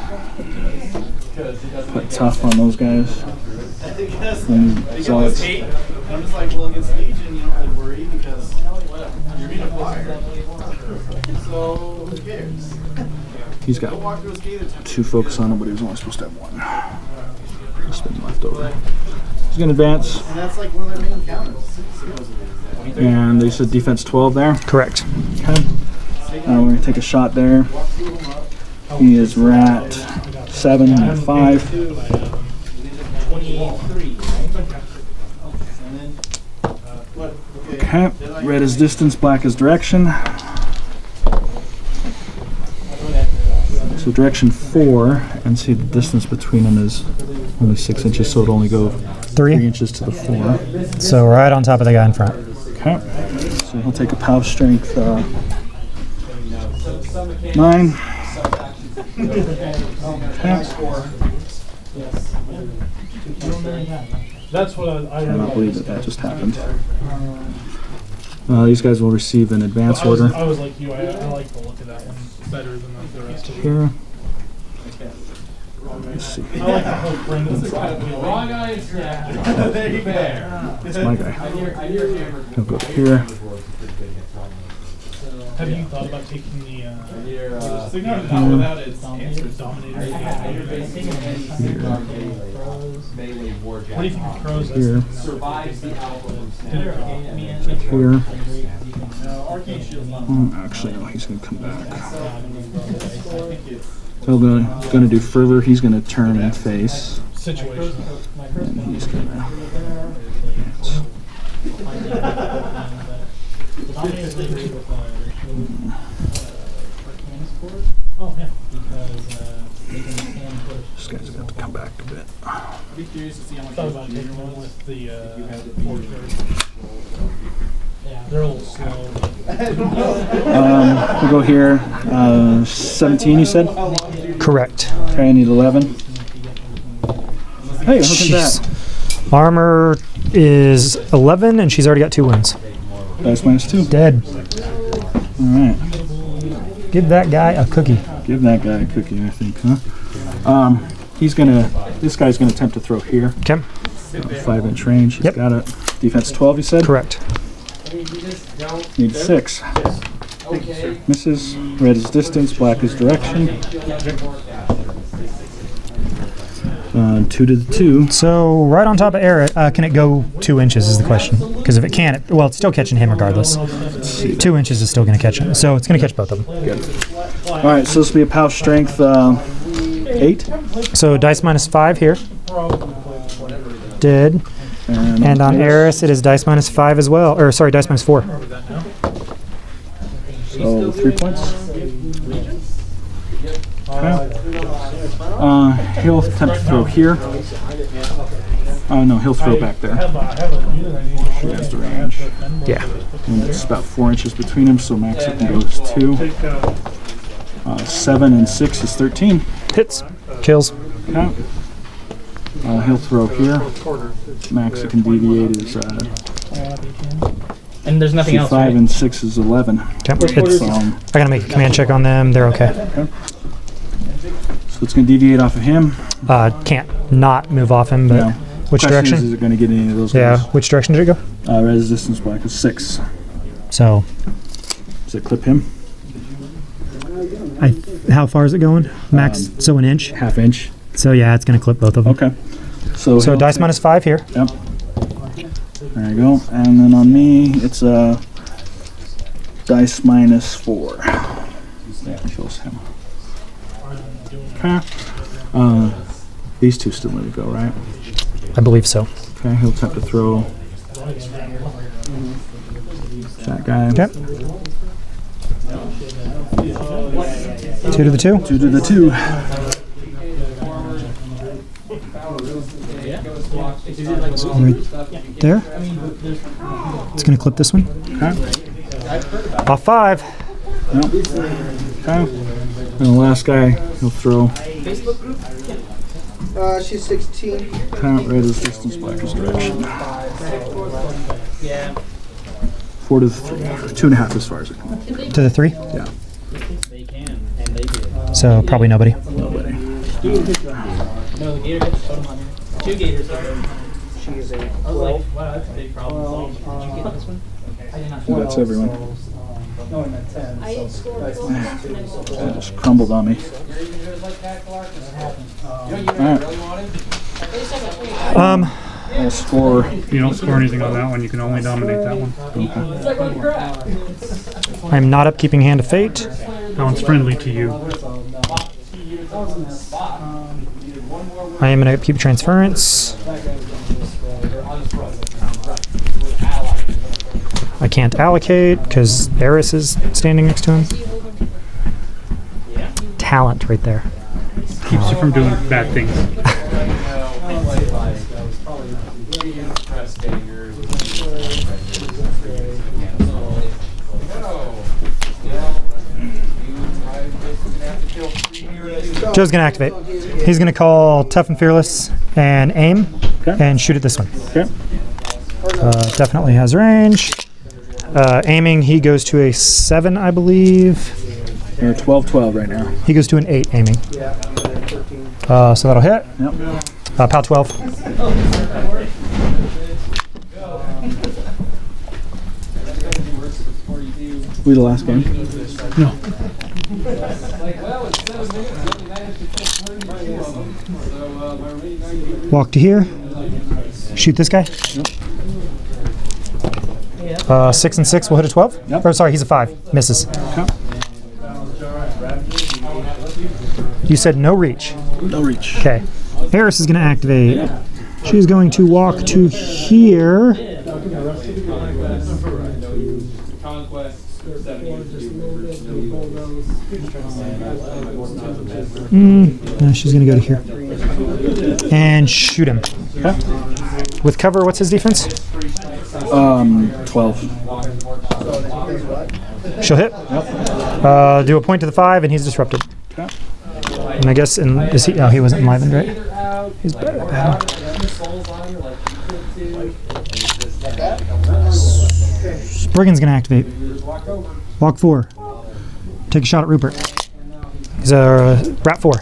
[SPEAKER 2] Put tough on those guys. And Zealots.
[SPEAKER 10] I'm just like, well, against Legion, you don't really worry because you're being acquired. So, who cares?
[SPEAKER 2] He's got two focus on him, but he was only supposed to have one. Just been left over. He's gonna advance.
[SPEAKER 10] And that's like one of their main counters, supposedly.
[SPEAKER 2] And they said defense twelve there.
[SPEAKER 1] Correct.
[SPEAKER 2] Okay. Now we're gonna take a shot there. He is rat seven and five. Okay. Red is distance, black is direction. So direction four, and see the distance between them is only six inches, so it'll only go three
[SPEAKER 1] Three.
[SPEAKER 2] inches to the four.
[SPEAKER 1] So right on top of the guy in front.
[SPEAKER 2] Okay. So he'll take a power strength uh, nine. Okay.
[SPEAKER 7] That's what I, I
[SPEAKER 2] I cannot believe that that just happened. Uh, these guys will receive an advance
[SPEAKER 7] I was,
[SPEAKER 2] order
[SPEAKER 7] I was like you, I, I like the look of that one better than the rest of it.
[SPEAKER 2] here. Let's see.
[SPEAKER 7] I like the whole Brendan style.
[SPEAKER 8] Wrong eyes, yeah. There you go.
[SPEAKER 2] That's my guy.
[SPEAKER 8] I hear, I hear hammer.
[SPEAKER 2] He'll go here.
[SPEAKER 7] Have you thought about taking the uh,
[SPEAKER 8] I hear, uh,
[SPEAKER 7] not without its answer dominator?
[SPEAKER 8] melee war
[SPEAKER 7] What do you think of crows?
[SPEAKER 2] Here.
[SPEAKER 8] survives the alpha from
[SPEAKER 2] Here.
[SPEAKER 7] Arcane shield's not.
[SPEAKER 2] Oh, actually, no, he's going to come back. So he'll go, he's going to do further. He's going to turn and face.
[SPEAKER 7] Situation.
[SPEAKER 2] And he's going to.
[SPEAKER 7] Oh, yeah.
[SPEAKER 2] This guy's going to come back a bit.
[SPEAKER 10] I'd be curious to see how much
[SPEAKER 7] Thought about taking one with the uh, forge. They're a little slow.
[SPEAKER 2] Um, we'll go here. Uh, seventeen, you said?
[SPEAKER 1] Correct.
[SPEAKER 2] Okay, I need eleven. Hey, look at that.
[SPEAKER 1] Jeez. Armor is eleven, and she's already got two wounds.
[SPEAKER 2] Dice minus two.
[SPEAKER 1] Dead.
[SPEAKER 2] All right.
[SPEAKER 1] Give that guy a cookie.
[SPEAKER 2] Give that guy a cookie, I think, huh? Um, he's gonna. This guy's gonna attempt to throw here.
[SPEAKER 1] Okay.
[SPEAKER 2] Uh, five inch range. He's
[SPEAKER 1] Yep.
[SPEAKER 2] got it. Defense twelve, you said?
[SPEAKER 1] Correct.
[SPEAKER 2] Need six. Misses. Red is distance. Black is direction. Uh, two to the two.
[SPEAKER 1] So right on top of Eric, uh, can it go two inches is the question. Because if it can't, it, well, it's still catching him regardless. Two inches is still going to catch him. So it's going to catch both of them.
[SPEAKER 2] Good. All right, so this will be a power strength uh, eight.
[SPEAKER 1] So dice minus five here. Did.
[SPEAKER 2] And,
[SPEAKER 1] And on Eris, it is dice minus five as well. Or sorry, dice minus four.
[SPEAKER 2] So three points. Okay. Uh, he'll attempt to throw here. Oh no, he'll throw back there. She has the range.
[SPEAKER 1] Yeah.
[SPEAKER 2] And it's about four inches between them, so max it can go is two. Uh, seven and six is thirteen.
[SPEAKER 1] Hits. Kills.
[SPEAKER 2] Okay. Uh, he'll throw here. Max it can deviate is uh,
[SPEAKER 3] And there's nothing
[SPEAKER 2] see,
[SPEAKER 3] else,
[SPEAKER 2] five
[SPEAKER 3] right?
[SPEAKER 2] and six is eleven.
[SPEAKER 1] Okay. Hits.
[SPEAKER 2] Um,
[SPEAKER 1] I got to make a command check on them. They're okay.
[SPEAKER 2] okay. So it's going to deviate off of him.
[SPEAKER 1] Uh, can't not move off him, but
[SPEAKER 2] No.
[SPEAKER 1] which
[SPEAKER 2] Question
[SPEAKER 1] direction?
[SPEAKER 2] Is, is it going to get any of those
[SPEAKER 1] Yeah.
[SPEAKER 2] guys?
[SPEAKER 1] Which direction did it go?
[SPEAKER 2] Uh, resistance black is six.
[SPEAKER 1] So.
[SPEAKER 2] Does it clip him?
[SPEAKER 1] I, how far is it going? Max,
[SPEAKER 2] Um,
[SPEAKER 1] so an inch.
[SPEAKER 2] Half inch.
[SPEAKER 1] So yeah, it's going to clip both of them.
[SPEAKER 2] Okay. So,
[SPEAKER 1] So
[SPEAKER 2] he'll
[SPEAKER 1] dice
[SPEAKER 2] take-
[SPEAKER 1] minus five here.
[SPEAKER 2] Yep. There you go. And then on me, it's a uh, dice minus four. That kills him. Okay. Uh, these two still let it go, right?
[SPEAKER 1] I believe so.
[SPEAKER 2] Okay, he'll attempt to throw that guy.
[SPEAKER 1] Okay. Two to the two.
[SPEAKER 2] Two to the two.
[SPEAKER 1] So right there. It's going to clip this one.
[SPEAKER 2] Okay.
[SPEAKER 1] Off five.
[SPEAKER 2] Yep. Okay. And the last guy, he'll throw.
[SPEAKER 4] Uh, she's sixteen.
[SPEAKER 2] Count red is distance, black is direction. Four to the three. Two and a half as far as it goes.
[SPEAKER 1] To the three.
[SPEAKER 2] Yeah.
[SPEAKER 1] So probably nobody.
[SPEAKER 2] Nobody.
[SPEAKER 3] No, the gator hits. Put them on here. Two gators.
[SPEAKER 4] She is a
[SPEAKER 3] I was like,
[SPEAKER 4] twelve.
[SPEAKER 3] wow, that's a big problem. Did you get this one? I did not.
[SPEAKER 2] That's everyone.
[SPEAKER 10] No, I'm at ten.
[SPEAKER 5] I
[SPEAKER 10] so
[SPEAKER 5] scored
[SPEAKER 10] that's
[SPEAKER 5] twelve
[SPEAKER 10] minus
[SPEAKER 5] points
[SPEAKER 10] two,
[SPEAKER 5] and I
[SPEAKER 10] so-
[SPEAKER 5] scored
[SPEAKER 2] It just crumbled on me. Alright.
[SPEAKER 1] Um,
[SPEAKER 2] I'll score.
[SPEAKER 7] You don't score anything on that one. You can only dominate that one.
[SPEAKER 1] I'm not upkeeping Hand of Fate.
[SPEAKER 7] That one's friendly to you.
[SPEAKER 1] I am going to upkeep Transference. I can't allocate because Eris is standing next to him. Talent right there.
[SPEAKER 7] Keeps you from doing bad things.
[SPEAKER 1] Joe's going to activate. He's going to call Tough and Fearless and aim
[SPEAKER 2] Okay.
[SPEAKER 1] and shoot at this one.
[SPEAKER 2] Okay.
[SPEAKER 1] Uh, definitely has range. Uh, aiming, he goes to a seven, I believe.
[SPEAKER 2] We're twelve twelve right now.
[SPEAKER 1] He goes to an eight aiming. Uh, so that'll hit.
[SPEAKER 2] Yep.
[SPEAKER 1] Uh, P O W twelve.
[SPEAKER 2] We the last game.
[SPEAKER 7] No.
[SPEAKER 1] Walk to here. Shoot this guy. Uh, six and six will hit a twelve.
[SPEAKER 2] Yep.
[SPEAKER 1] Or sorry, he's a five. Misses.
[SPEAKER 2] Okay.
[SPEAKER 1] You said no reach.
[SPEAKER 2] No reach.
[SPEAKER 1] Okay. Eris is going to activate. She's going to walk to here. Mm, no, she's going to go to here. And shoot him.
[SPEAKER 2] Okay.
[SPEAKER 1] With cover, what's his defense?
[SPEAKER 2] Um, twelve.
[SPEAKER 1] She'll hit. Uh, do a point to the five, and he's disrupted.
[SPEAKER 2] Okay.
[SPEAKER 1] And I guess, in, is he? Oh, he wasn't enlivened, right? He's better at battle. Spriggan's gonna activate. Walk four. Take a shot at Rupert. He's a uh, rat four.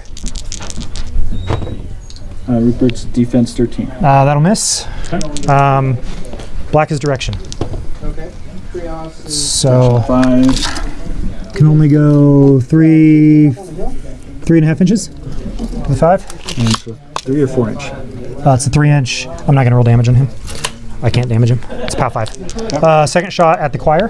[SPEAKER 2] Uh, Rupert's defense thirteen.
[SPEAKER 1] Uh, that'll miss. Um, black is direction.
[SPEAKER 4] Okay.
[SPEAKER 1] So
[SPEAKER 2] Five.
[SPEAKER 1] can only go three, three and a half inches. To the five.
[SPEAKER 2] And so Three or four inch?
[SPEAKER 1] Uh, it's a three inch. I'm not going to roll damage on him. I can't damage him. It's POW five. Uh, second shot at the choir.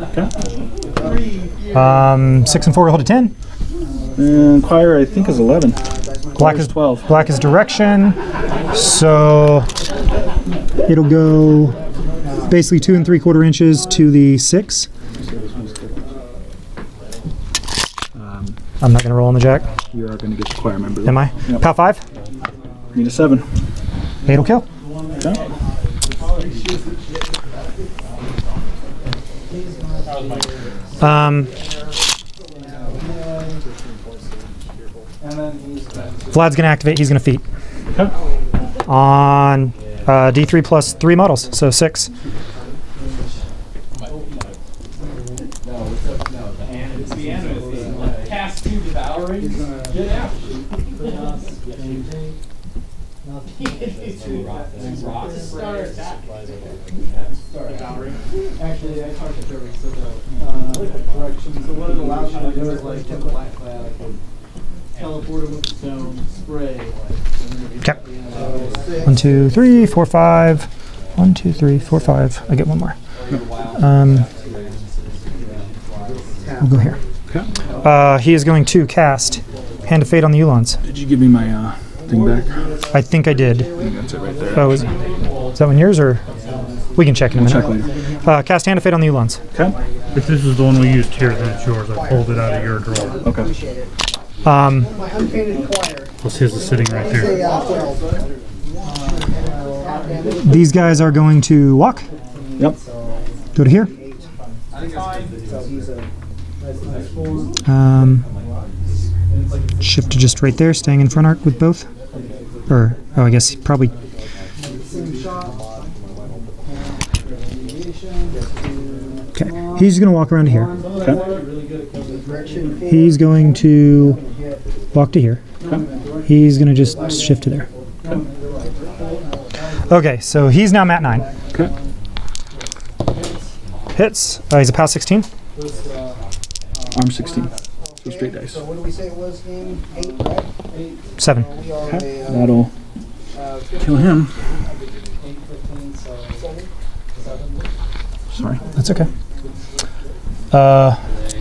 [SPEAKER 2] Okay.
[SPEAKER 1] Um, six and four will hold a ten.
[SPEAKER 2] And choir, I think, is eleven.
[SPEAKER 1] Black is
[SPEAKER 2] twelve.
[SPEAKER 1] Black is direction. So it'll go basically two and three quarter inches to the six.
[SPEAKER 2] Um,
[SPEAKER 1] I'm not going to roll on the jack.
[SPEAKER 2] You are going to get the choir member.
[SPEAKER 1] Am I?
[SPEAKER 2] Yep.
[SPEAKER 1] POW five.
[SPEAKER 2] Need a seven.
[SPEAKER 1] Eight'll kill.
[SPEAKER 2] Okay.
[SPEAKER 1] Um, Vlad's going to activate. He's going to feat.
[SPEAKER 2] Okay.
[SPEAKER 1] On uh, D three plus three models, so six.
[SPEAKER 8] Cast two devouring. Get out.
[SPEAKER 10] Actually, I talked to Jeremy, so the uh, direction. So what it allows you to do is like take a black cloud, I can teleport it with the stone, spray.
[SPEAKER 1] Okay. One, two, three, four, five. One, two, three, four, five. I get one more. Um, we'll go here.
[SPEAKER 2] Okay.
[SPEAKER 1] Uh, he is going to cast Hand of Fate on the Ulons.
[SPEAKER 2] Did you give me my uh, thing back?
[SPEAKER 1] I think I did.
[SPEAKER 2] I think that's it right there.
[SPEAKER 1] Oh, is, is that one yours, or we can check in a minute?
[SPEAKER 2] Check later.
[SPEAKER 1] Uh, cast Hand of Fate on the Ulons.
[SPEAKER 2] Okay.
[SPEAKER 7] If this is the one we used here, then it's yours. I pulled it out of your drawer.
[SPEAKER 2] Okay.
[SPEAKER 1] Um,
[SPEAKER 4] My unpainted choir.
[SPEAKER 7] Plus his is sitting right there.
[SPEAKER 4] Say, uh, twelve.
[SPEAKER 1] these guys are going to walk.
[SPEAKER 2] Yep.
[SPEAKER 1] Go to here. Um, shift to just right there, staying in front arc with both. Or, oh, I guess probably. Okay, he's going to walk around to here.
[SPEAKER 2] Okay.
[SPEAKER 1] He's going to walk to here.
[SPEAKER 2] Okay.
[SPEAKER 1] He's going to just shift to there. Okay, so he's now mat nine.
[SPEAKER 2] Okay.
[SPEAKER 1] Hits. Uh, he's a POW sixteen.
[SPEAKER 2] Arm sixteen. So straight dice.
[SPEAKER 4] So what do we say it was in eight, right?
[SPEAKER 1] Seven.
[SPEAKER 2] Okay. That'll kill him. Sorry.
[SPEAKER 1] That's okay. Uh,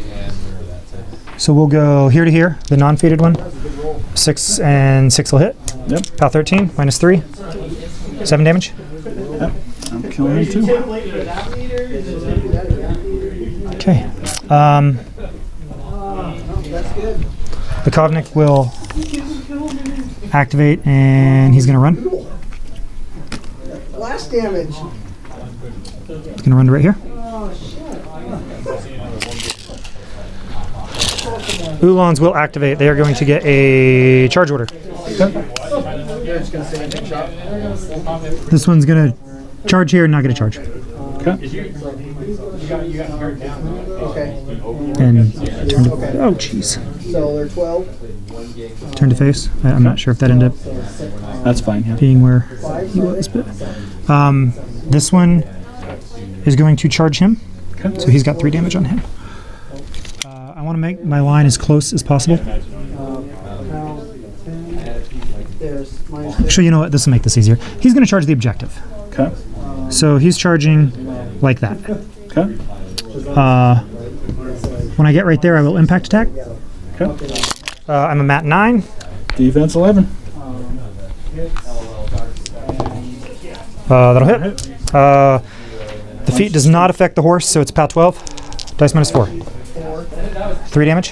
[SPEAKER 1] so we'll go here to here, the non-fated one. Six and six will hit.
[SPEAKER 2] Yep.
[SPEAKER 1] POW thirteen, minus three. Seven damage.
[SPEAKER 2] Yep. I'm killing him too.
[SPEAKER 1] Okay. Um, the Kovnik will activate, and he's going to run.
[SPEAKER 4] Blast damage.
[SPEAKER 1] He's going to run to right here. Ulons will activate. They are going to get a charge order. This one's going to charge here and not get a charge.
[SPEAKER 2] Okay.
[SPEAKER 4] Okay.
[SPEAKER 1] And turn to, oh, jeez.
[SPEAKER 4] So they're twelve.
[SPEAKER 1] Turn to face. I, I'm not sure if that ended up
[SPEAKER 2] That's fine. Yeah.
[SPEAKER 1] being where he was, but um, this one is going to charge him.
[SPEAKER 2] Okay.
[SPEAKER 1] So he's got three damage on him. Uh, I want to make my line as close as possible.
[SPEAKER 4] There's minus
[SPEAKER 1] Actually, you know what? This will make this easier. He's going to charge the objective.
[SPEAKER 2] Okay.
[SPEAKER 1] So he's charging like that.
[SPEAKER 2] Okay.
[SPEAKER 1] Uh, when I get right there, I will impact attack.
[SPEAKER 2] Okay.
[SPEAKER 1] Uh, I'm a mat nine.
[SPEAKER 2] Defense eleven.
[SPEAKER 1] Uh, that'll hit. Uh, the feat does not affect the horse, so it's POW twelve. Dice minus four. Three damage.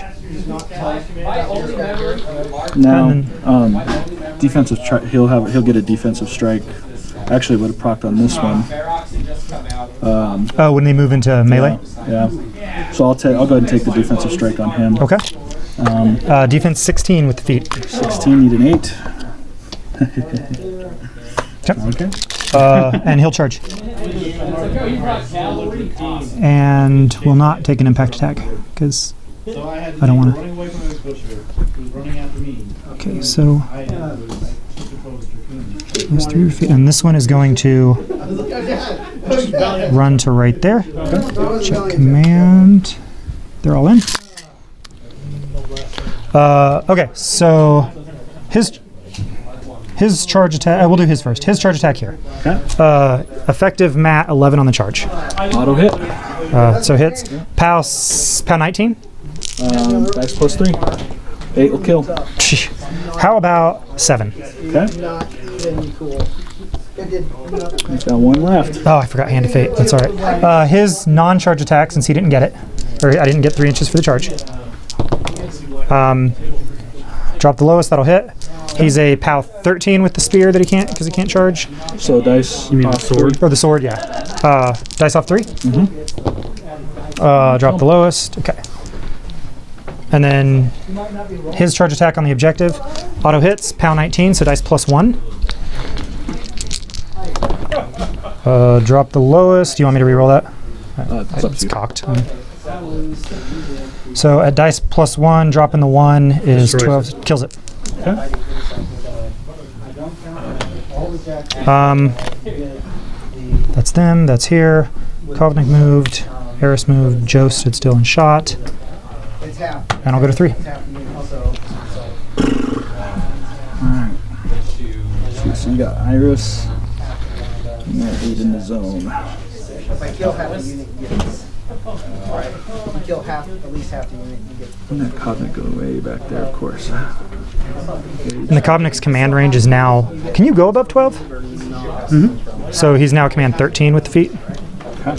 [SPEAKER 2] Now,
[SPEAKER 1] And
[SPEAKER 2] um, defensive. Tri- he'll have. He'll get a defensive strike. Actually, would have procced on this one. Um,
[SPEAKER 1] Oh, when they move into melee?
[SPEAKER 2] yeah. yeah. So I'll take. I'll go ahead and take the defensive strike on him.
[SPEAKER 1] Okay.
[SPEAKER 2] Um,
[SPEAKER 1] Uh, defense sixteen with the feet.
[SPEAKER 2] sixteen. Need an eight.
[SPEAKER 1] Yep.
[SPEAKER 2] Okay.
[SPEAKER 1] Uh, and he'll charge. And will not take an impact attack, because
[SPEAKER 10] So I had
[SPEAKER 1] I don't want
[SPEAKER 10] running away from this butcher. He was running after me.
[SPEAKER 1] Okay, so
[SPEAKER 10] I uh, proposed raccoon.
[SPEAKER 1] there's three feet, and this one is going to run to right there. Check command. They're all in. Uh, okay, so his his charge attack. Uh, we'll do his first. His charge attack here.
[SPEAKER 2] Okay.
[SPEAKER 1] Uh, effective mat eleven on the charge.
[SPEAKER 2] Auto hit.
[SPEAKER 1] Uh, so hits. Pow, s- pow nineteen.
[SPEAKER 2] Um, dice plus three. Eight will kill.
[SPEAKER 1] How about seven?
[SPEAKER 2] Okay.
[SPEAKER 4] Not even cool. It did nothing.
[SPEAKER 2] He's got one left.
[SPEAKER 1] Oh, I forgot Hand of Fate. That's all right. Uh, his non-charge attack, since he didn't get it, or I didn't get three inches for the charge. Um, drop the lowest. That'll hit. He's a pow thirteen with the spear that he can't because he can't charge.
[SPEAKER 2] So dice.
[SPEAKER 7] You mean the
[SPEAKER 2] off
[SPEAKER 7] sword?
[SPEAKER 1] Or the sword, yeah. Uh, dice off three.
[SPEAKER 2] Mm-hmm.
[SPEAKER 1] Uh, drop the lowest. Okay. And then his charge attack on the objective. Auto hits. Pow nineteen. So dice plus one. Uh, drop the lowest. Do you want me to reroll that?
[SPEAKER 2] Uh, it's up
[SPEAKER 1] It's
[SPEAKER 2] to you.
[SPEAKER 1] cocked. Um, So at dice plus one, dropping the one is
[SPEAKER 7] Destroys
[SPEAKER 1] twelve. Kills it.
[SPEAKER 2] Okay.
[SPEAKER 1] Um, that's them. That's here. Kovnik moved. Eris moved. Joe stood still and shot.
[SPEAKER 4] It's half.
[SPEAKER 1] And I'll go to three.
[SPEAKER 4] It's half the unit, so.
[SPEAKER 2] Alright. So you got Iris. And they're eight in the zone.
[SPEAKER 4] If I kill half the unit, you get this. Alright. If you kill half, at least half the unit, you get.
[SPEAKER 2] And that Kovnik go way back there, of course.
[SPEAKER 1] And the Kovnik's command range is now. Can you go above twelve?
[SPEAKER 2] Mm-hmm.
[SPEAKER 1] So he's now command thirteen with the feet.
[SPEAKER 2] Okay.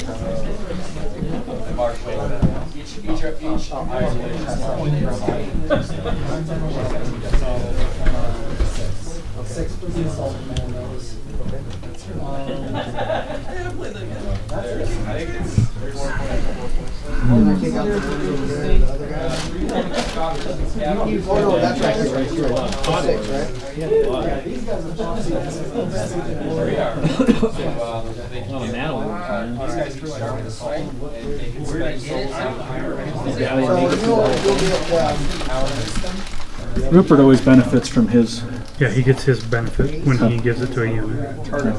[SPEAKER 4] Oh no, that's right here, right here. Six, right? Yeah, these guys are
[SPEAKER 2] Rupert always benefits from his.
[SPEAKER 7] Yeah, he gets his benefit when he gives it to a unit.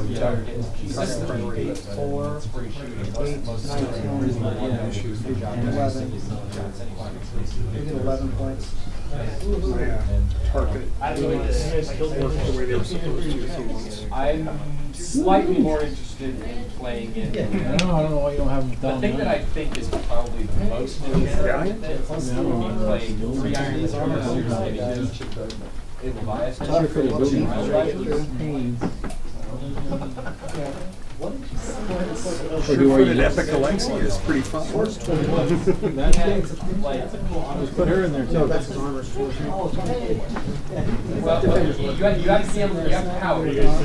[SPEAKER 4] four, eight, nineteen, eleven. We get eleven points.
[SPEAKER 6] Target. Worked the way they were supposed to. So once.
[SPEAKER 8] I'm slightly more interested in playing in.
[SPEAKER 10] I don't know, I don't know why you don't have them
[SPEAKER 8] The
[SPEAKER 10] done.
[SPEAKER 8] thing that I think is probably the most important is playing three iron armor in Leviathan.
[SPEAKER 6] Or do an epic Alexi is pretty fun.
[SPEAKER 10] Put her in there too.
[SPEAKER 4] No, that's his armor force.
[SPEAKER 8] Well, well, you, you have, you have to see him, you have power.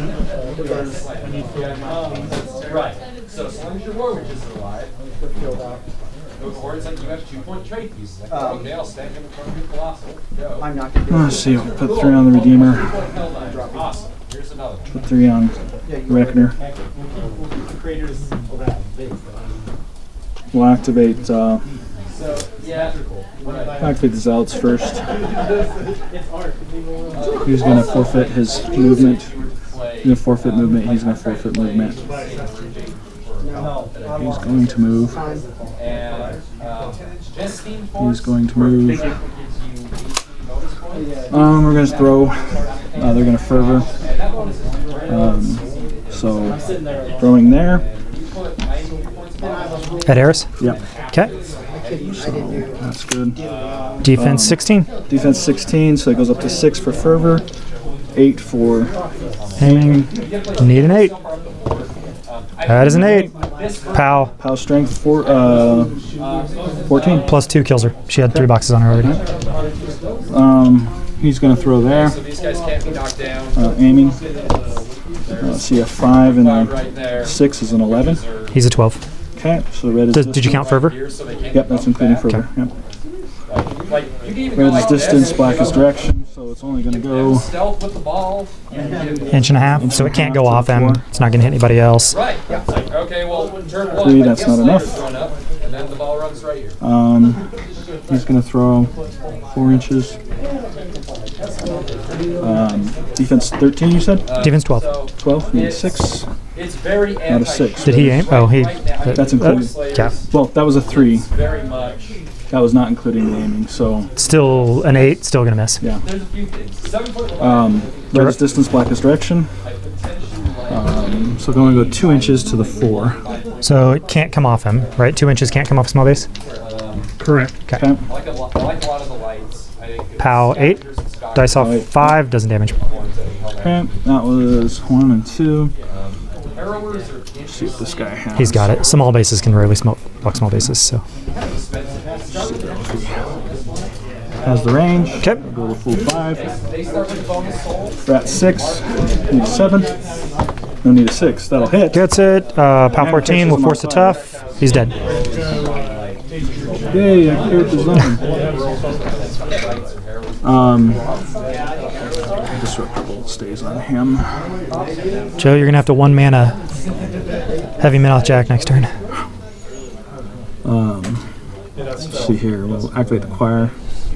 [SPEAKER 8] Right. So as long as your war witch is alive, or it's like you have two point trade pieces. Like,
[SPEAKER 4] Um,
[SPEAKER 8] okay, I'll stack him in front of your colossal. Go.
[SPEAKER 4] I'm not gonna do
[SPEAKER 2] Let's see. I'll put three on the Redeemer.
[SPEAKER 8] Awesome. Here's another one.
[SPEAKER 2] Put three on Reckoner. We'll activate. Uh,
[SPEAKER 8] So yeah.
[SPEAKER 2] activate the Zealots first. He's going to forfeit his movement. He's going to forfeit movement. He's going to forfeit movement. He's going to move.
[SPEAKER 8] And um,
[SPEAKER 2] He's going to move. Um, we're going to throw. Uh, they're going to fervor. Um, so throwing there.
[SPEAKER 1] At Eris?
[SPEAKER 2] Yep.
[SPEAKER 1] Okay.
[SPEAKER 2] So that's good.
[SPEAKER 1] Defense sixteen.
[SPEAKER 2] Defense sixteen, so it goes up to six for fervor, eight for
[SPEAKER 1] Aiming. Need an eight. That is an eight. Pow.
[SPEAKER 2] pow strength, four, uh, fourteen.
[SPEAKER 1] Plus two kills her. She had three boxes on her already.
[SPEAKER 2] Um, he's going to throw there.
[SPEAKER 8] So these guys can't be knocked down.
[SPEAKER 2] Uh, aiming. Uh, see a five and a six is an eleven.
[SPEAKER 1] He's a twelve.
[SPEAKER 2] Okay, so red is
[SPEAKER 1] Does, did you count fervor?
[SPEAKER 2] Yep, that's including fervor. Yep. Red is distance, black is direction, so it's only going to go.
[SPEAKER 8] Stealth with the ball.
[SPEAKER 1] Inch and a half. So it can't go off him. It's not going to hit anybody else.
[SPEAKER 8] Right. It's like, okay, well, turn one.
[SPEAKER 2] Three,
[SPEAKER 8] I
[SPEAKER 2] that's
[SPEAKER 8] guess
[SPEAKER 2] not enough.
[SPEAKER 8] Slayer's run up, and then the ball runs right here.
[SPEAKER 2] Um, he's going to throw four inches. Um, defense thirteen, you said?
[SPEAKER 1] Defense twelve.
[SPEAKER 2] twelve, need a six.
[SPEAKER 8] It's very
[SPEAKER 2] Not a six.
[SPEAKER 1] Did he aim? Oh, he.
[SPEAKER 2] That's included.
[SPEAKER 1] Yeah.
[SPEAKER 2] Well, that was a three.
[SPEAKER 8] Very much.
[SPEAKER 2] That was not including the aiming, so
[SPEAKER 1] Still an eight, still gonna miss.
[SPEAKER 2] yeah.
[SPEAKER 8] There's a few things. Seven foot wide.
[SPEAKER 2] Um, Red's distance, blackest direction. Um, so going to go two inches to the four.
[SPEAKER 1] So it can't come off him, right? Two inches can't come off small base.
[SPEAKER 7] Correct.
[SPEAKER 1] Okay.
[SPEAKER 2] Okay.
[SPEAKER 8] I like a lot, I like a lot of the lights. I think
[SPEAKER 1] Pow eight. Dice off
[SPEAKER 2] Right.
[SPEAKER 1] five, doesn't damage.
[SPEAKER 2] Okay. That was one and two.
[SPEAKER 8] Arrowers are
[SPEAKER 2] Let's see what this guy has.
[SPEAKER 1] He's got it. Small bases can rarely smoke block small bases, so.
[SPEAKER 2] Has the range.
[SPEAKER 1] Okay.
[SPEAKER 2] Go to full five.
[SPEAKER 8] They start with bonus soul.
[SPEAKER 2] We're at six. Need a seven. No need a six. That'll hit.
[SPEAKER 1] Gets it. Uh, Pow fourteen will force a tough. He's dead.
[SPEAKER 2] Yay, I cleared the zone. Um, Disruptible stays on him.
[SPEAKER 1] Joe, you're gonna have to one mana heavy Minoth Jack next turn.
[SPEAKER 2] Um, let's see here. We'll activate the choir.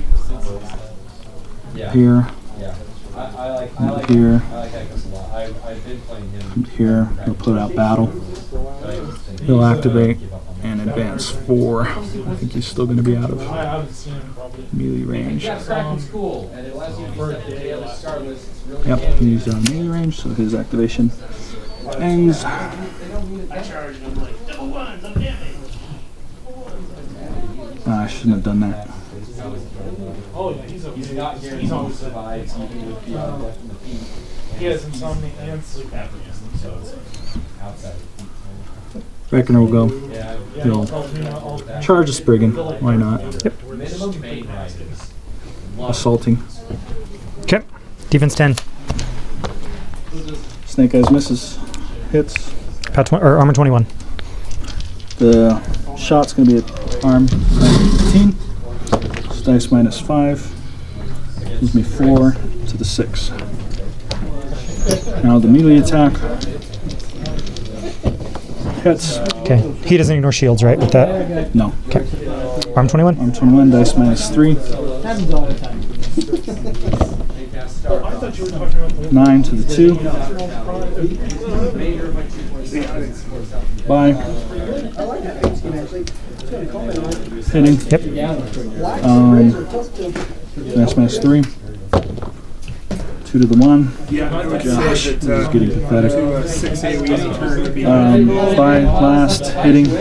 [SPEAKER 2] Here.
[SPEAKER 8] Yeah. I, I like, I like,
[SPEAKER 2] Here.
[SPEAKER 8] I like Ekos a lot. I've, I've been playing him.
[SPEAKER 2] Here. He'll put out battle. He'll activate and advance four. I think he's still going to be out of melee range.
[SPEAKER 8] Kraken's cool, and it allows you to use that daily star list. It's really
[SPEAKER 2] Yep,
[SPEAKER 8] handy.
[SPEAKER 2] he's on melee range, so his activation ends. Ah, I shouldn't have done that.
[SPEAKER 8] He's not guaranteed to survive even with the uh, death in the feet.
[SPEAKER 6] He has insomnia and sleep apnea, so it's
[SPEAKER 8] Outside.
[SPEAKER 2] Reckoner will go.
[SPEAKER 8] Yeah.
[SPEAKER 2] He'll charge a Spriggan. Why not?
[SPEAKER 1] Yep.
[SPEAKER 8] Minimum main rises.
[SPEAKER 2] Assaulting.
[SPEAKER 1] Okay. Defense ten.
[SPEAKER 2] Snake Eyes misses. Hits.
[SPEAKER 1] Pow tw or armor twenty-one.
[SPEAKER 2] The shot's going to be at arm fifteen. So dice minus five. Gives me four to the six. Now the melee attack. Hits.
[SPEAKER 1] Okay. He doesn't ignore shields, right? With that.
[SPEAKER 2] No.
[SPEAKER 1] Okay. Arm twenty-one.
[SPEAKER 2] Arm twenty-one, dice minus three.
[SPEAKER 10] Happens all the time.
[SPEAKER 2] Nine to the two. Bye. Hitting.
[SPEAKER 1] Yep.
[SPEAKER 2] Um, dice minus three. Two to the one.
[SPEAKER 6] Yeah, I would
[SPEAKER 2] Gosh,
[SPEAKER 6] say
[SPEAKER 2] this
[SPEAKER 6] that
[SPEAKER 2] is
[SPEAKER 6] uh,
[SPEAKER 2] getting pathetic.
[SPEAKER 6] to a six eight we easy turn would be
[SPEAKER 2] Um, by last hitting.
[SPEAKER 10] Yeah,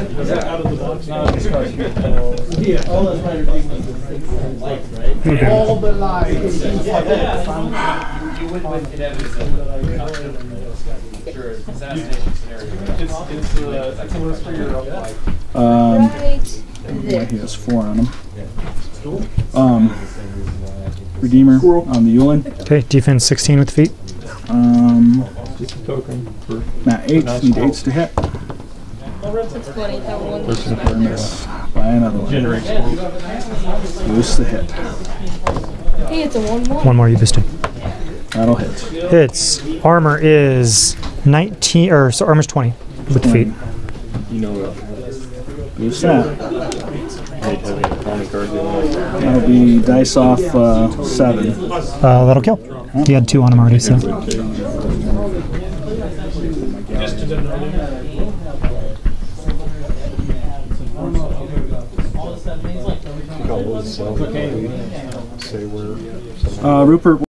[SPEAKER 10] all the spider things. All the lights.
[SPEAKER 8] You win with inevitably. Sure, assassination scenario.
[SPEAKER 6] It's, it's, uh, it's a list for your life.
[SPEAKER 2] Um,
[SPEAKER 5] Right.
[SPEAKER 2] yeah, he has four on him. Um, Redeemer on the Yulin.
[SPEAKER 1] Okay. Defense sixteen with the feet.
[SPEAKER 2] Um,
[SPEAKER 9] Just a token for
[SPEAKER 2] Matt eight, need eights to hit.
[SPEAKER 5] It's funny how one
[SPEAKER 2] For a miss by another one. Use the hit.
[SPEAKER 5] Hey, it's a one one.
[SPEAKER 1] One more you boosted.
[SPEAKER 2] That'll hit.
[SPEAKER 1] Hits. Armor is nineteen, or so armor's twenty with the feet.
[SPEAKER 9] you know uh,
[SPEAKER 2] Use that.
[SPEAKER 9] hate having a county card.
[SPEAKER 2] That'll be dice off uh, seven.
[SPEAKER 1] Uh, that'll kill. He had two on him already, so.
[SPEAKER 9] Say where
[SPEAKER 2] Uh, Rupert